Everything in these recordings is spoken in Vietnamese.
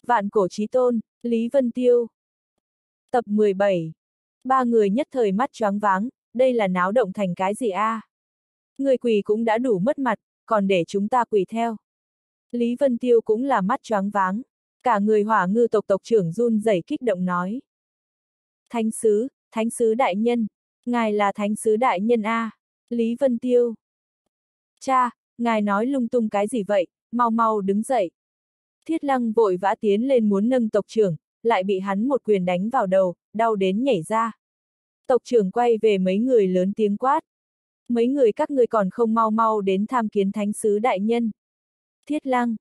Vạn cổ chí tôn, Lý Vân Tiêu. Tập 17. Ba người nhất thời mắt choáng váng, đây là náo động thành cái gì a? Người quỳ cũng đã đủ mất mặt, còn để chúng ta quỳ theo. Lý Vân Tiêu cũng là mắt choáng váng, cả người Hỏa Ngư tộc tộc trưởng run rẩy kích động nói. Thánh sứ đại nhân, ngài là thánh sứ đại nhân a. Lý Vân Tiêu. Cha, ngài nói lung tung cái gì vậy, mau mau đứng dậy. Thiết Lăng vội vã tiến lên muốn nâng tộc trưởng, lại bị hắn một quyền đánh vào đầu, đau đến nhảy ra. Tộc trưởng quay về mấy người lớn tiếng quát. Mấy người các ngươi còn không mau mau đến tham kiến thánh sứ đại nhân. Thiết Lăng.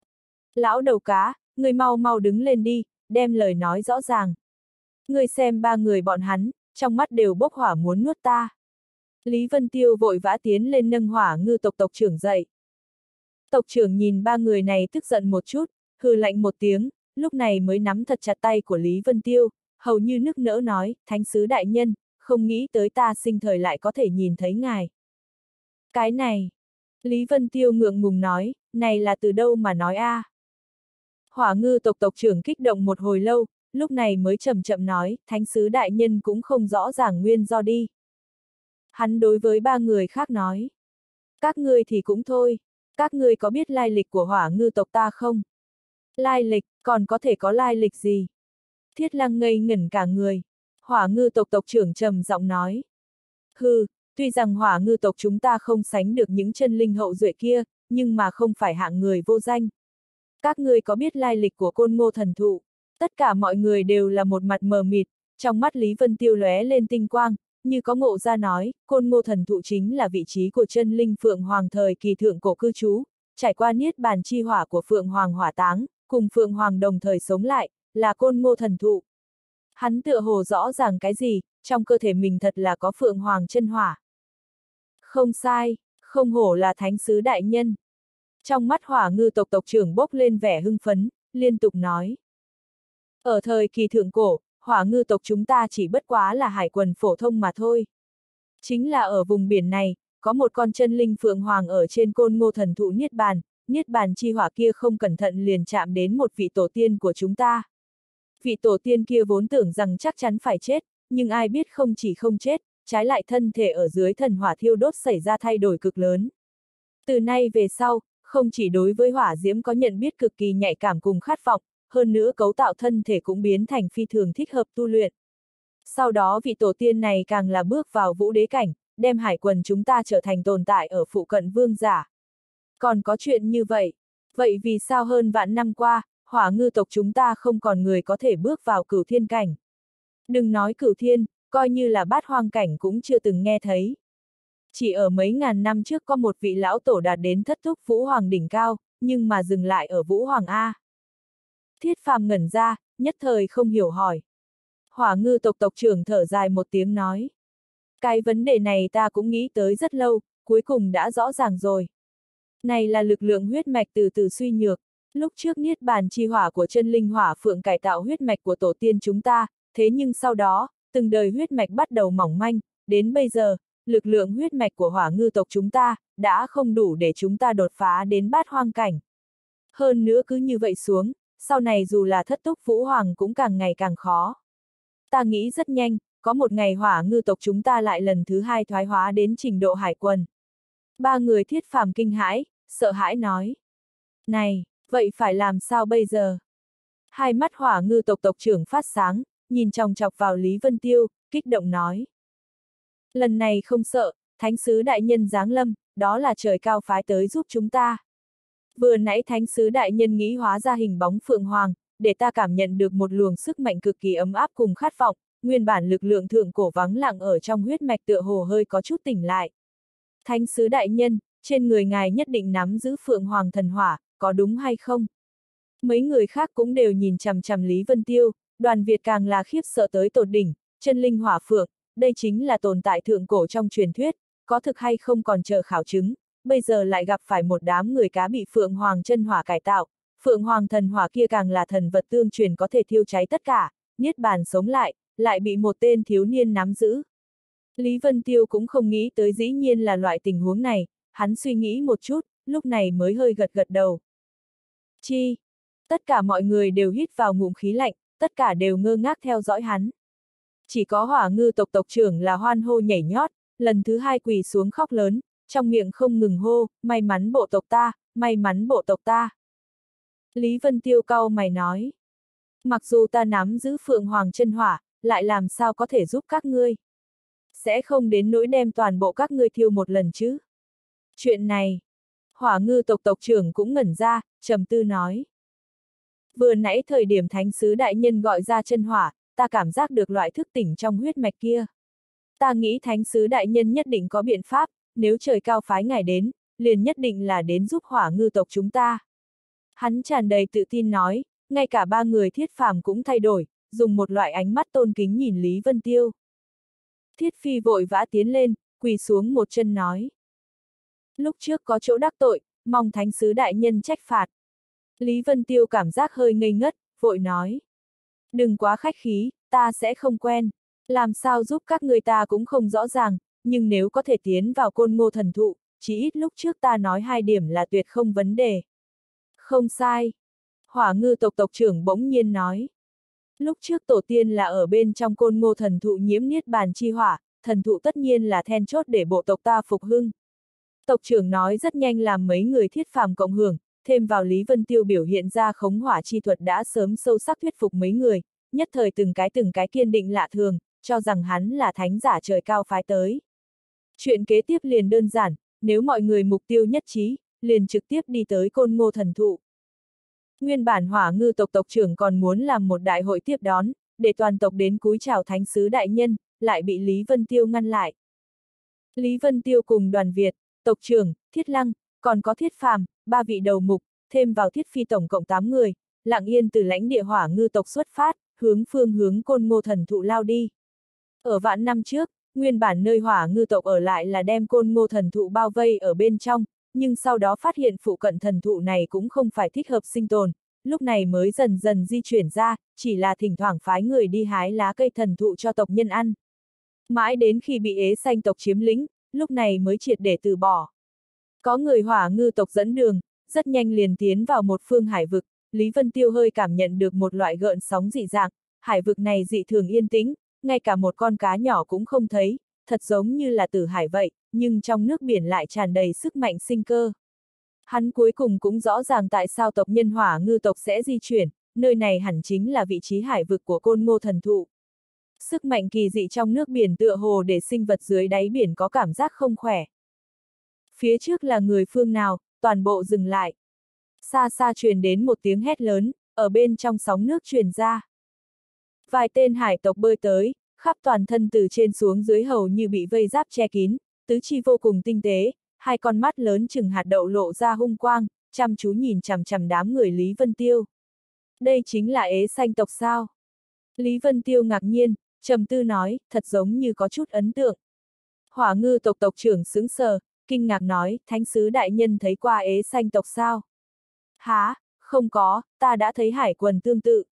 Lão đầu cá, người mau mau đứng lên đi, đem lời nói rõ ràng. Người xem ba người bọn hắn, trong mắt đều bốc hỏa muốn nuốt ta. Lý Vân Tiêu vội vã tiến lên nâng Hỏa Ngư tộc tộc trưởng dậy. Tộc trưởng nhìn ba người này tức giận một chút, hừ lạnh một tiếng, lúc này mới nắm thật chặt tay của Lý Vân Tiêu, hầu như nức nở nói, thánh sứ đại nhân, không nghĩ tới ta sinh thời lại có thể nhìn thấy ngài. Cái này, Lý Vân Tiêu ngượng ngùng nói, này là từ đâu mà nói a? Hỏa Ngư tộc tộc trưởng kích động một hồi lâu, lúc này mới chậm chậm nói, thánh sứ đại nhân cũng không rõ ràng nguyên do đi. Hắn đối với ba người khác nói, các ngươi thì cũng thôi, các ngươi có biết lai lịch của Hỏa Ngư tộc ta không? Lai lịch, còn có thể có lai lịch gì? Thiết Lăng ngây ngẩn cả người. Hỏa Ngư tộc tộc trưởng trầm giọng nói. Hừ, tuy rằng Hỏa Ngư tộc chúng ta không sánh được những chân linh hậu duệ kia, nhưng mà không phải hạng người vô danh. Các ngươi có biết lai lịch của Côn Ngô thần thụ? Tất cả mọi người đều là một mặt mờ mịt, trong mắt Lý Vân Tiêu lóe lên tinh quang, như có ngộ ra nói, Côn Ngô thần thụ chính là vị trí của chân linh Phượng Hoàng thời kỳ thượng cổ cư trú, trải qua niết bàn chi hỏa của Phượng Hoàng hỏa táng, cùng Phượng Hoàng đồng thời sống lại, là Côn Ngô thần thụ. Hắn tựa hồ rõ ràng cái gì, trong cơ thể mình thật là có Phượng Hoàng chân hỏa. Không sai, không hổ là thánh sứ đại nhân. Trong mắt Hỏa Ngư tộc tộc trưởng bốc lên vẻ hưng phấn, liên tục nói. Ở thời kỳ thượng cổ, Hỏa Ngư tộc chúng ta chỉ bất quá là hải quần phổ thông mà thôi. Chính là ở vùng biển này, có một con chân linh Phượng Hoàng ở trên Côn Ngô thần thụ niết bàn chi hỏa kia không cẩn thận liền chạm đến một vị tổ tiên của chúng ta. Vị tổ tiên kia vốn tưởng rằng chắc chắn phải chết, nhưng ai biết không chỉ không chết, trái lại thân thể ở dưới thần hỏa thiêu đốt xảy ra thay đổi cực lớn. Từ nay về sau, không chỉ đối với hỏa diễm có nhận biết cực kỳ nhạy cảm cùng khát vọng, hơn nữa cấu tạo thân thể cũng biến thành phi thường thích hợp tu luyện. Sau đó vị tổ tiên này càng là bước vào vũ đế cảnh, đem hải quần chúng ta trở thành tồn tại ở phụ cận vương giả. Còn có chuyện như vậy, vậy vì sao hơn vạn năm qua, Hỏa Ngư tộc chúng ta không còn người có thể bước vào cửu thiên cảnh? Đừng nói cửu thiên, coi như là bát hoang cảnh cũng chưa từng nghe thấy. Chỉ ở mấy ngàn năm trước có một vị lão tổ đạt đến thất thúc Vũ Hoàng đỉnh cao, nhưng mà dừng lại ở Vũ Hoàng A. Thiết Phàm ngẩn ra, nhất thời không hiểu hỏi. Hỏa Ngư tộc tộc trưởng thở dài một tiếng nói. Cái vấn đề này ta cũng nghĩ tới rất lâu, cuối cùng đã rõ ràng rồi. Này là lực lượng huyết mạch từ từ suy nhược. Lúc trước niết bàn chi hỏa của chân linh hỏa phượng cải tạo huyết mạch của tổ tiên chúng ta, thế nhưng sau đó, từng đời huyết mạch bắt đầu mỏng manh, đến bây giờ, lực lượng huyết mạch của Hỏa Ngư tộc chúng ta, đã không đủ để chúng ta đột phá đến bát hoang cảnh. Hơn nữa cứ như vậy xuống, sau này dù là thất túc Vũ Hoàng cũng càng ngày càng khó. Ta nghĩ rất nhanh, có một ngày Hỏa Ngư tộc chúng ta lại lần thứ hai thoái hóa đến trình độ hải quần. Ba người Thiết Phàm kinh hãi, sợ hãi nói. Này, vậy phải làm sao bây giờ? Hai mắt Hỏa Ngư tộc tộc trưởng phát sáng, nhìn chòng chọc vào Lý Vân Tiêu, kích động nói. Lần này không sợ, thánh sứ đại nhân giáng lâm, đó là trời cao phái tới giúp chúng ta. Vừa nãy thánh sứ đại nhân nghĩ hóa ra hình bóng Phượng Hoàng, để ta cảm nhận được một luồng sức mạnh cực kỳ ấm áp cùng khát vọng, nguyên bản lực lượng thượng cổ vắng lặng ở trong huyết mạch tựa hồ hơi có chút tỉnh lại. Thánh sứ đại nhân, trên người ngài nhất định nắm giữ Phượng Hoàng thần hỏa, có đúng hay không? Mấy người khác cũng đều nhìn chằm chằm Lý Vân Tiêu, Đoàn Việt càng là khiếp sợ tới tột đỉnh, chân linh hỏa phượng, đây chính là tồn tại thượng cổ trong truyền thuyết, có thực hay không còn chờ khảo chứng, bây giờ lại gặp phải một đám người cá bị Phượng Hoàng chân hỏa cải tạo, Phượng Hoàng thần hỏa kia càng là thần vật tương truyền có thể thiêu cháy tất cả, niết bàn sống lại bị một tên thiếu niên nắm giữ. Lý Vân Tiêu cũng không nghĩ tới dĩ nhiên là loại tình huống này, hắn suy nghĩ một chút, lúc này mới hơi gật gật đầu. Chi? Tất cả mọi người đều hít vào ngụm khí lạnh, tất cả đều ngơ ngác theo dõi hắn. Chỉ có Hỏa Ngư tộc tộc trưởng là hoan hô nhảy nhót, lần thứ hai quỳ xuống khóc lớn, trong miệng không ngừng hô, may mắn bộ tộc ta, may mắn bộ tộc ta. Lý Vân Tiêu cau mày nói. Mặc dù ta nắm giữ Phượng Hoàng chân hỏa, lại làm sao có thể giúp các ngươi? Sẽ không đến nỗi đem toàn bộ các ngươi thiêu một lần chứ? Chuyện này, Hỏa Ngư tộc tộc trưởng cũng ngẩn ra, trầm tư nói. Vừa nãy thời điểm thánh sứ đại nhân gọi ra chân hỏa, ta cảm giác được loại thức tỉnh trong huyết mạch kia. Ta nghĩ thánh sứ đại nhân nhất định có biện pháp, nếu trời cao phái ngài đến, liền nhất định là đến giúp Hỏa Ngư tộc chúng ta. Hắn tràn đầy tự tin nói, ngay cả ba người Thiết Phàm cũng thay đổi, dùng một loại ánh mắt tôn kính nhìn Lý Vân Tiêu. Thiết Phi vội vã tiến lên, quỳ xuống một chân nói. Lúc trước có chỗ đắc tội, mong thánh sứ đại nhân trách phạt. Lý Vân Tiêu cảm giác hơi ngây ngất, vội nói. Đừng quá khách khí, ta sẽ không quen. Làm sao giúp các người ta cũng không rõ ràng, nhưng nếu có thể tiến vào Côn Ngô thần thụ, chỉ ít lúc trước ta nói 2 điểm là tuyệt không vấn đề. Không sai. Hỏa Ngư tộc tộc trưởng bỗng nhiên nói. Lúc trước tổ tiên là ở bên trong Côn Ngô thần thụ nhiễm niết bàn chi hỏa, thần thụ tất nhiên là then chốt để bộ tộc ta phục hưng. Tộc trưởng nói rất nhanh làm mấy người Thiết Phàm cộng hưởng, thêm vào Lý Vân Tiêu biểu hiện ra khống hỏa chi thuật đã sớm sâu sắc thuyết phục mấy người, nhất thời từng cái kiên định lạ thường, cho rằng hắn là thánh giả trời cao phái tới. Chuyện kế tiếp liền đơn giản, nếu mọi người mục tiêu nhất trí, liền trực tiếp đi tới Côn Ngô thần thụ. Nguyên bản Hỏa Ngư tộc tộc trưởng còn muốn làm một đại hội tiếp đón, để toàn tộc đến cúi chào thánh sứ đại nhân, lại bị Lý Vân Tiêu ngăn lại. Lý Vân Tiêu cùng Đoàn Việt, tộc trưởng, Thiết Lăng, còn có Thiết Phàm, 3 vị đầu mục, thêm vào Thiết Phi tổng cộng 8 người, lặng yên từ lãnh địa Hỏa Ngư tộc xuất phát, hướng Côn Ngô thần thụ lao đi. Ở vạn năm trước, nguyên bản nơi Hỏa Ngư tộc ở lại là đem Côn Ngô thần thụ bao vây ở bên trong, nhưng sau đó phát hiện phụ cận thần thụ này cũng không phải thích hợp sinh tồn, lúc này mới dần dần di chuyển ra, chỉ là thỉnh thoảng phái người đi hái lá cây thần thụ cho tộc nhân ăn. Mãi đến khi bị ế xanh tộc chiếm lĩnh, lúc này mới triệt để từ bỏ. Có người Hỏa Ngư tộc dẫn đường, rất nhanh liền tiến vào một phương hải vực, Lý Vân Tiêu hơi cảm nhận được một loại gợn sóng dị dạng, hải vực này dị thường yên tĩnh, ngay cả một con cá nhỏ cũng không thấy, thật giống như là tử hải vậy, nhưng trong nước biển lại tràn đầy sức mạnh sinh cơ. Hắn cuối cùng cũng rõ ràng tại sao tộc nhân Hỏa Ngư tộc sẽ di chuyển, nơi này hẳn chính là vị trí hải vực của Côn Ngô thần thụ. Sức mạnh kỳ dị trong nước biển tựa hồ để sinh vật dưới đáy biển có cảm giác không khỏe. Phía trước là người phương nào, toàn bộ dừng lại. Xa xa truyền đến một tiếng hét lớn, ở bên trong sóng nước truyền ra. Vài tên hải tộc bơi tới, khắp toàn thân từ trên xuống dưới hầu như bị vây giáp che kín, tứ chi vô cùng tinh tế, 2 con mắt lớn chừng hạt đậu lộ ra hung quang, chăm chú nhìn chằm chằm đám người Lý Vân Tiêu. Đây chính là ế xanh tộc sao? Lý Vân Tiêu ngạc nhiên, trầm tư nói, thật giống như có chút ấn tượng. Hỏa Ngư tộc tộc trưởng sững sờ, kinh ngạc nói, thánh sứ đại nhân thấy qua ế xanh tộc sao? Hả, không có, ta đã thấy hải quần tương tự.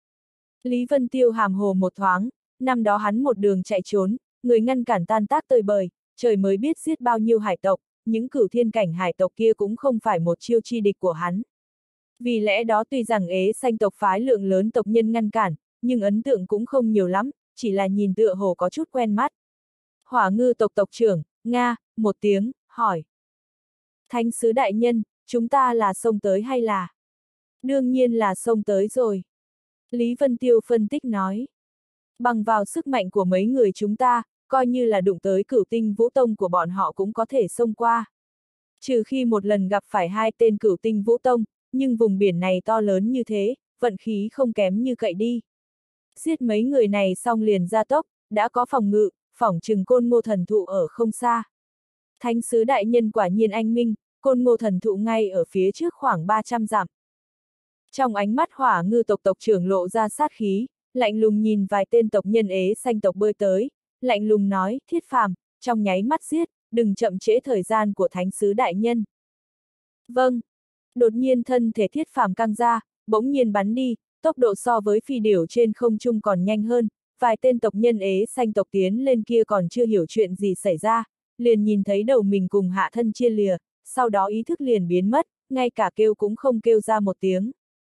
Lý Vân Tiêu hàm hồ một thoáng, năm đó hắn một đường chạy trốn, người ngăn cản tan tác tơi bời, trời mới biết giết bao nhiêu hải tộc, những cửu thiên cảnh hải tộc kia cũng không phải một chiêu chi địch của hắn. Vì lẽ đó tuy rằng ế xanh tộc phái lượng lớn tộc nhân ngăn cản, nhưng ấn tượng cũng không nhiều lắm, chỉ là nhìn tựa hồ có chút quen mắt. Hỏa Ngư tộc tộc trưởng, Nga, một tiếng, hỏi. Thánh sứ đại nhân, chúng ta là xông tới hay là? Đương nhiên là xông tới rồi. Lý Vân Tiêu phân tích nói. Bằng vào sức mạnh của mấy người chúng ta, coi như là đụng tới cửu tinh vũ tông của bọn họ cũng có thể xông qua. Trừ khi một lần gặp phải 2 tên cửu tinh vũ tông, nhưng vùng biển này to lớn như thế, vận khí không kém như cậy đi. Giết mấy người này xong liền ra tốc, đã có phòng ngự, phỏng chừng Côn Ngô thần thụ ở không xa. Thánh sứ đại nhân quả nhiên anh minh, Côn Ngô thần thụ ngay ở phía trước khoảng 300 dặm. Trong ánh mắt Hỏa Ngư tộc tộc trưởng lộ ra sát khí, lạnh lùng nhìn vài tên tộc nhân ế xanh tộc bơi tới, lạnh lùng nói, Thiết Phàm, trong nháy mắt giết, đừng chậm trễ thời gian của thánh sứ đại nhân. Vâng. Đột nhiên thân thể Thiết Phàm căng ra, bỗng nhiên bắn đi, tốc độ so với phi điểu trên không trung còn nhanh hơn, vài tên tộc nhân ế xanh tộc tiến lên kia còn chưa hiểu chuyện gì xảy ra, liền nhìn thấy đầu mình cùng hạ thân chia lìa, sau đó ý thức liền biến mất, ngay cả kêu cũng không kêu ra một tiếng.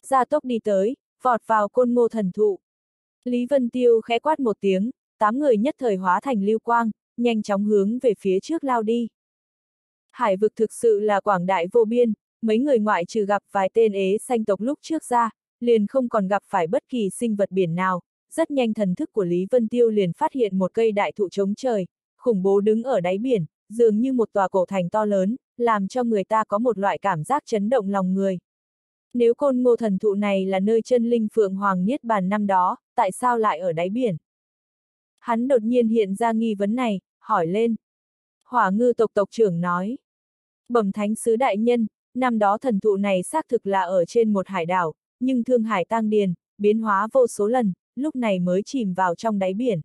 Gia tốc đi tới, vọt vào côn ngô thần thụ. Lý Vân Tiêu khẽ quát một tiếng, 8 người nhất thời hóa thành lưu quang, nhanh chóng hướng về phía trước lao đi. Hải vực thực sự là quảng đại vô biên, mấy người ngoại trừ gặp vài tên ế xanh tộc lúc trước ra, liền không còn gặp phải bất kỳ sinh vật biển nào. Rất nhanh thần thức của Lý Vân Tiêu liền phát hiện một cây đại thụ chống trời, khủng bố đứng ở đáy biển, dường như một tòa cổ thành to lớn, làm cho người ta có một loại cảm giác chấn động lòng người. Nếu côn ngô thần thụ này là nơi chân linh Phượng Hoàng Niết Bàn năm đó, tại sao lại ở đáy biển? Hắn đột nhiên hiện ra nghi vấn này, hỏi lên. Hỏa ngư tộc tộc trưởng nói. Bẩm thánh sứ đại nhân, năm đó thần thụ này xác thực là ở trên một hải đảo, nhưng thương hải tang điền, biến hóa vô số lần, lúc này mới chìm vào trong đáy biển.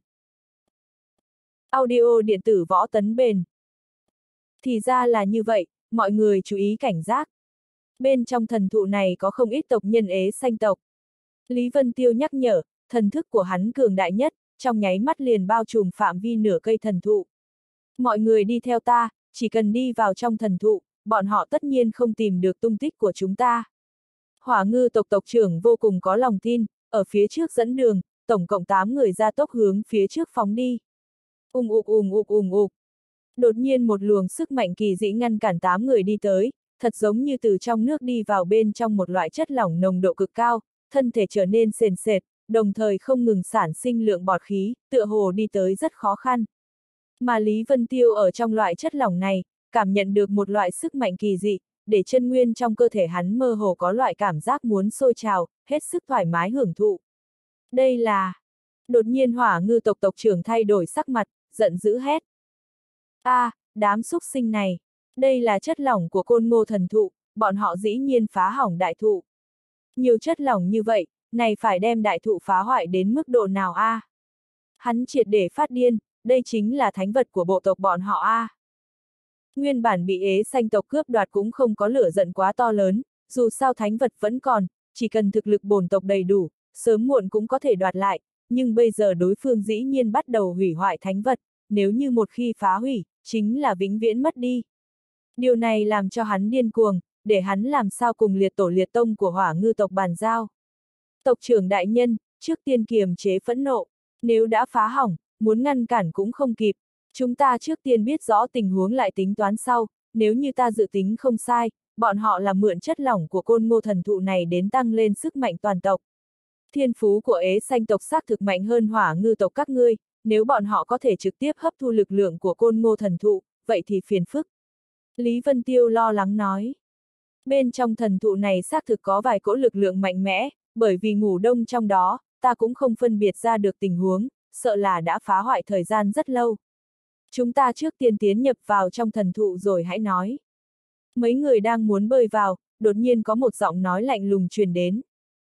Audio điện tử võ tấn bền. Thì ra là như vậy, mọi người chú ý cảnh giác. Bên trong thần thụ này có không ít tộc nhân ế xanh tộc. Lý Vân Tiêu nhắc nhở, thần thức của hắn cường đại nhất, trong nháy mắt liền bao trùm phạm vi nửa cây thần thụ. Mọi người đi theo ta, chỉ cần đi vào trong thần thụ, bọn họ tất nhiên không tìm được tung tích của chúng ta. Hỏa ngư tộc tộc trưởng vô cùng có lòng tin, ở phía trước dẫn đường, tổng cộng 8 người ra tốc hướng phía trước phóng đi. Ục. Đột nhiên một luồng sức mạnh kỳ dĩ ngăn cản 8 người đi tới, thật giống như từ trong nước đi vào bên trong một loại chất lỏng nồng độ cực cao, thân thể trở nên sền sệt, đồng thời không ngừng sản sinh lượng bọt khí, tựa hồ đi tới rất khó khăn. Mà Lý Vân Tiêu ở trong loại chất lỏng này, cảm nhận được một loại sức mạnh kỳ dị, để chân nguyên trong cơ thể hắn mơ hồ có loại cảm giác muốn sôi trào, hết sức thoải mái hưởng thụ. Đây là... Đột nhiên hỏa ngư tộc tộc trưởng thay đổi sắc mặt, giận dữ hét. Đám xúc sinh này, đây là chất lỏng của côn ngô thần thụ, bọn họ dĩ nhiên phá hỏng đại thụ. Nhiều chất lỏng như vậy, này phải đem đại thụ phá hoại đến mức độ nào a? Hắn triệt để phát điên, đây chính là thánh vật của bộ tộc bọn họ a. Nguyên bản bị ế xanh tộc cướp đoạt cũng không có lửa giận quá to lớn, dù sao thánh vật vẫn còn, chỉ cần thực lực bổn tộc đầy đủ, sớm muộn cũng có thể đoạt lại, nhưng bây giờ đối phương dĩ nhiên bắt đầu hủy hoại thánh vật, nếu như một khi phá hủy, chính là vĩnh viễn mất đi. Điều này làm cho hắn điên cuồng, để hắn làm sao cùng liệt tổ liệt tông của hỏa ngư tộc bàn giao. Tộc trưởng đại nhân, trước tiên kiềm chế phẫn nộ, nếu đã phá hỏng, muốn ngăn cản cũng không kịp. Chúng ta trước tiên biết rõ tình huống lại tính toán sau, nếu như ta dự tính không sai, bọn họ là mượn chất lỏng của côn ngô thần thụ này đến tăng lên sức mạnh toàn tộc. Thiên phú của ế xanh tộc xác thực mạnh hơn hỏa ngư tộc các ngươi, nếu bọn họ có thể trực tiếp hấp thu lực lượng của côn ngô thần thụ, vậy thì phiền phức. Lý Vân Tiêu lo lắng nói. Bên trong thần thụ này xác thực có vài cỗ lực lượng mạnh mẽ, bởi vì ngủ đông trong đó, ta cũng không phân biệt ra được tình huống, sợ là đã phá hoại thời gian rất lâu. Chúng ta trước tiên tiến nhập vào trong thần thụ rồi hãy nói. Mấy người đang muốn bơi vào, đột nhiên có một giọng nói lạnh lùng truyền đến.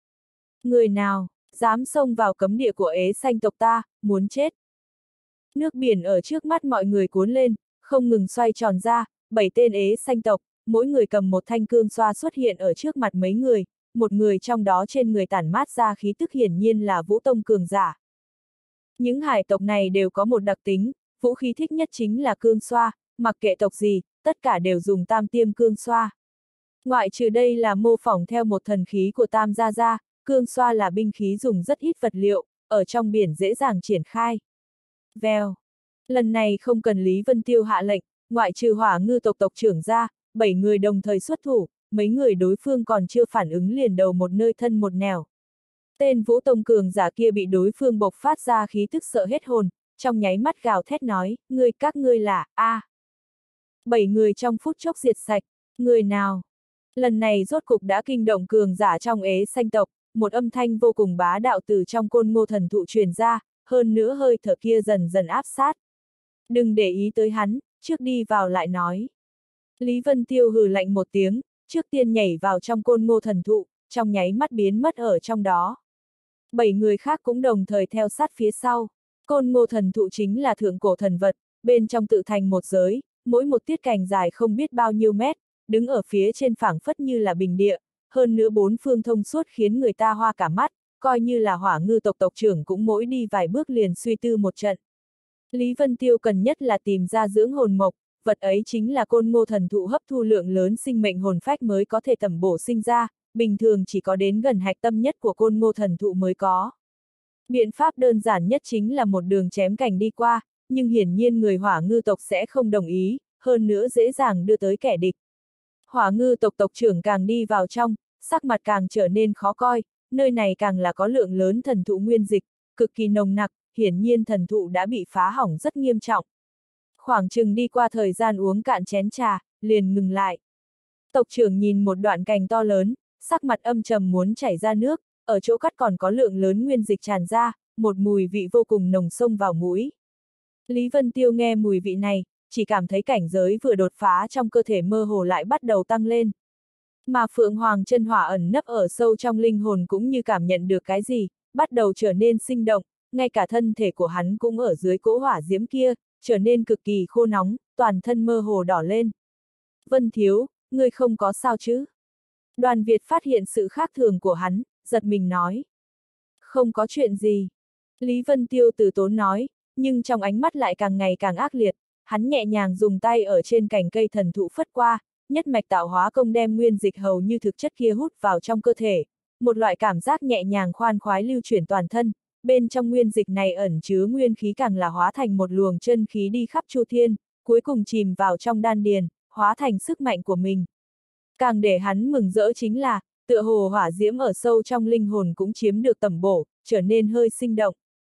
Người nào, dám xông vào cấm địa của ế xanh tộc ta, muốn chết. Nước biển ở trước mắt mọi người cuốn lên, không ngừng xoay tròn ra, 7 tên ế xanh tộc, mỗi người cầm một thanh cương xoa xuất hiện ở trước mặt mấy người, một người trong đó trên người tản mát ra khí tức hiển nhiên là vũ tông cường giả. Những hải tộc này đều có một đặc tính, vũ khí thích nhất chính là cương xoa, mặc kệ tộc gì, tất cả đều dùng tam tiêm cương xoa. Ngoại trừ đây là mô phỏng theo một thần khí của tam gia gia, cương xoa là binh khí dùng rất ít vật liệu, ở trong biển dễ dàng triển khai. Vèo. Lần này không cần Lý Vân Tiêu hạ lệnh, ngoại trừ hỏa ngư tộc tộc trưởng ra, 7 người đồng thời xuất thủ, mấy người đối phương còn chưa phản ứng liền đầu một nơi thân một nẻo. Tên vũ tông cường giả kia bị đối phương bộc phát ra khí tức sợ hết hồn, trong nháy mắt gào thét nói, các ngươi là, 7 người trong phút chốc diệt sạch, người nào? Lần này rốt cục đã kinh động cường giả trong ế xanh tộc, một âm thanh vô cùng bá đạo từ trong côn ngô thần thụ truyền ra, hơn nữa hơi thở kia dần dần áp sát. Đừng để ý tới hắn, trước đi vào lại nói. Lý Vân Tiêu hừ lạnh một tiếng, trước tiên nhảy vào trong côn ngô thần thụ, trong nháy mắt biến mất ở trong đó. 7 người khác cũng đồng thời theo sát phía sau. Côn ngô thần thụ chính là thượng cổ thần vật, bên trong tự thành một giới, mỗi một tiết cành dài không biết bao nhiêu mét, đứng ở phía trên phảng phất như là bình địa, hơn nữa bốn phương thông suốt khiến người ta hoa cả mắt, coi như là hỏa ngư tộc tộc trưởng cũng mỗi đi vài bước liền suy tư một trận. Lý Vân Tiêu cần nhất là tìm ra dưỡng hồn mộc, vật ấy chính là côn ngô thần thụ hấp thu lượng lớn sinh mệnh hồn phách mới có thể tẩm bổ sinh ra, bình thường chỉ có đến gần hạch tâm nhất của côn ngô thần thụ mới có. Biện pháp đơn giản nhất chính là một đường chém cành đi qua, nhưng hiển nhiên người hỏa ngư tộc sẽ không đồng ý, hơn nữa dễ dàng đưa tới kẻ địch. Hỏa ngư tộc tộc trưởng càng đi vào trong, sắc mặt càng trở nên khó coi, nơi này càng là có lượng lớn thần thụ nguyên dịch, cực kỳ nồng nặc, hiển nhiên thần thụ đã bị phá hỏng rất nghiêm trọng. Khoảng chừng đi qua thời gian uống cạn chén trà, liền ngừng lại. Tộc trưởng nhìn một đoạn cành to lớn, sắc mặt âm trầm muốn chảy ra nước, ở chỗ cắt còn có lượng lớn nguyên dịch tràn ra, một mùi vị vô cùng nồng xông vào mũi. Lý Vân Tiêu nghe mùi vị này, chỉ cảm thấy cảnh giới vừa đột phá trong cơ thể mơ hồ lại bắt đầu tăng lên. Mà Phượng Hoàng chân hỏa ẩn nấp ở sâu trong linh hồn cũng như cảm nhận được cái gì, bắt đầu trở nên sinh động, ngay cả thân thể của hắn cũng ở dưới cỗ hỏa diễm kia, trở nên cực kỳ khô nóng, toàn thân mơ hồ đỏ lên. Vân Thiếu, ngươi không có sao chứ? Đoàn Việt phát hiện sự khác thường của hắn, giật mình nói. Không có chuyện gì. Lý Vân Tiêu từ tốn nói, nhưng trong ánh mắt lại càng ngày càng ác liệt, hắn nhẹ nhàng dùng tay ở trên cành cây thần thụ phất qua, nhất mạch tạo hóa công đem nguyên dịch hầu như thực chất kia hút vào trong cơ thể, một loại cảm giác nhẹ nhàng khoan khoái lưu chuyển toàn thân, bên trong nguyên dịch này ẩn chứa nguyên khí càng là hóa thành một luồng chân khí đi khắp chu thiên, cuối cùng chìm vào trong đan điền, hóa thành sức mạnh của mình. Càng để hắn mừng rỡ chính là, tựa hồ hỏa diễm ở sâu trong linh hồn cũng chiếm được tầm bổ, trở nên hơi sinh động.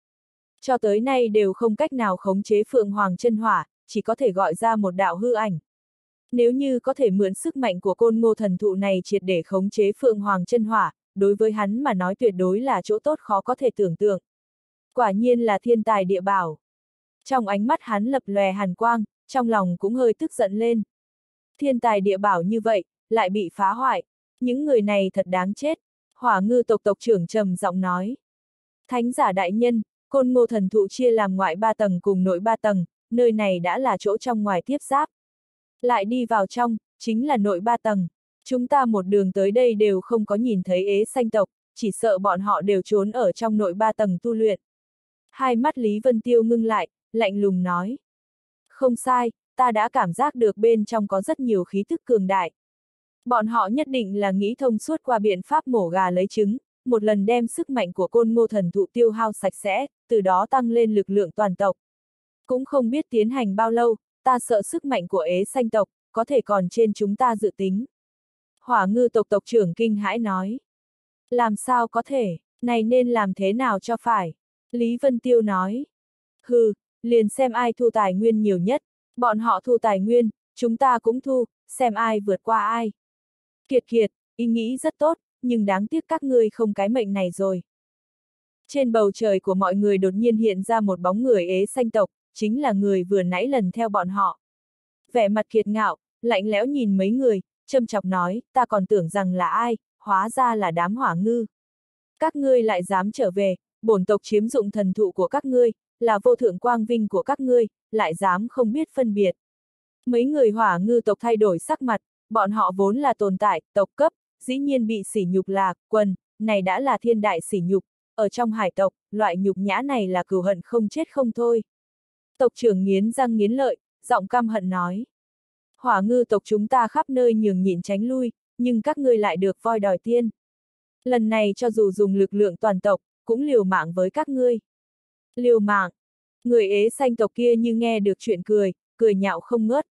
Cho tới nay đều không cách nào khống chế Phượng Hoàng chân hỏa, chỉ có thể gọi ra một đạo hư ảnh. Nếu như có thể mượn sức mạnh của côn ngô thần thụ này triệt để khống chế Phượng Hoàng chân hỏa, đối với hắn mà nói tuyệt đối là chỗ tốt khó có thể tưởng tượng. Quả nhiên là thiên tài địa bảo. Trong ánh mắt hắn lập lòe hàn quang, trong lòng cũng hơi tức giận lên. Thiên tài địa bảo như vậy, lại bị phá hoại. Những người này thật đáng chết. Hỏa ngư tộc tộc trưởng trầm giọng nói. Thánh giả đại nhân, côn ngô thần thụ chia làm ngoại 3 tầng cùng nội 3 tầng, nơi này đã là chỗ trong ngoài tiếp giáp. Lại đi vào trong, chính là nội 3 tầng. Chúng ta một đường tới đây đều không có nhìn thấy ế xanh tộc, chỉ sợ bọn họ đều trốn ở trong nội 3 tầng tu luyện. Hai mắt Lý Vân Tiêu ngưng lại, lạnh lùng nói. Không sai, ta đã cảm giác được bên trong có rất nhiều khí tức cường đại. Bọn họ nhất định là nghĩ thông suốt qua biện pháp mổ gà lấy trứng, một lần đem sức mạnh của côn ngô thần thụ tiêu hao sạch sẽ, từ đó tăng lên lực lượng toàn tộc. Cũng không biết tiến hành bao lâu, ta sợ sức mạnh của ế xanh tộc, có thể còn trên chúng ta dự tính. Hỏa ngư tộc tộc trưởng kinh hãi nói. Làm sao có thể, này nên làm thế nào cho phải? Lý Vân Tiêu nói. Hừ, liền xem ai thu tài nguyên nhiều nhất, bọn họ thu tài nguyên, chúng ta cũng thu, xem ai vượt qua ai. Kiệt kiệt, ý nghĩ rất tốt, nhưng đáng tiếc các ngươi không cái mệnh này rồi. Trên bầu trời của mọi người đột nhiên hiện ra một bóng người ế xanh tộc, chính là người vừa nãy lần theo bọn họ. Vẻ mặt kiệt ngạo, lạnh lẽo nhìn mấy người, châm chọc nói, ta còn tưởng rằng là ai, hóa ra là đám hỏa ngư. Các ngươi lại dám trở về, bổn tộc chiếm dụng thần thụ của các ngươi, là vô thượng quang vinh của các ngươi, lại dám không biết phân biệt. Mấy người hỏa ngư tộc thay đổi sắc mặt, bọn họ vốn là tồn tại, tộc cấp, dĩ nhiên bị sỉ nhục là, quần, này đã là thiên đại sỉ nhục, ở trong hải tộc, loại nhục nhã này là cừu hận không chết không thôi. Tộc trưởng nghiến răng nghiến lợi, giọng căm hận nói. Hỏa ngư tộc chúng ta khắp nơi nhường nhịn tránh lui, nhưng các ngươi lại được voi đòi tiên. Lần này cho dù dùng lực lượng toàn tộc, cũng liều mạng với các ngươi. Liều mạng. Người ế xanh tộc kia như nghe được chuyện cười nhạo không ngớt.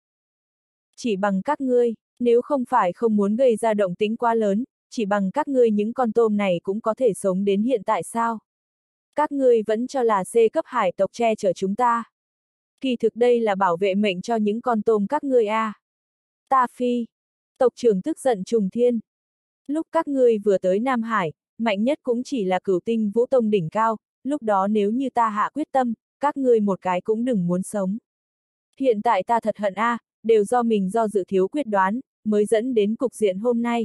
Chỉ bằng các ngươi, nếu không phải không muốn gây ra động tĩnh quá lớn, chỉ bằng các ngươi những con tôm này cũng có thể sống đến hiện tại sao? Các ngươi vẫn cho là C cấp hải tộc che chở chúng ta. Kỳ thực đây là bảo vệ mệnh cho những con tôm các ngươi a. Ta phi. Tộc trưởng tức giận trùng thiên. Lúc các ngươi vừa tới Nam Hải, mạnh nhất cũng chỉ là Cửu Tinh Vũ Tông đỉnh cao, lúc đó nếu như ta hạ quyết tâm, các ngươi một cái cũng đừng muốn sống. Hiện tại ta thật hận a, đều do mình do dự thiếu quyết đoán, mới dẫn đến cục diện hôm nay.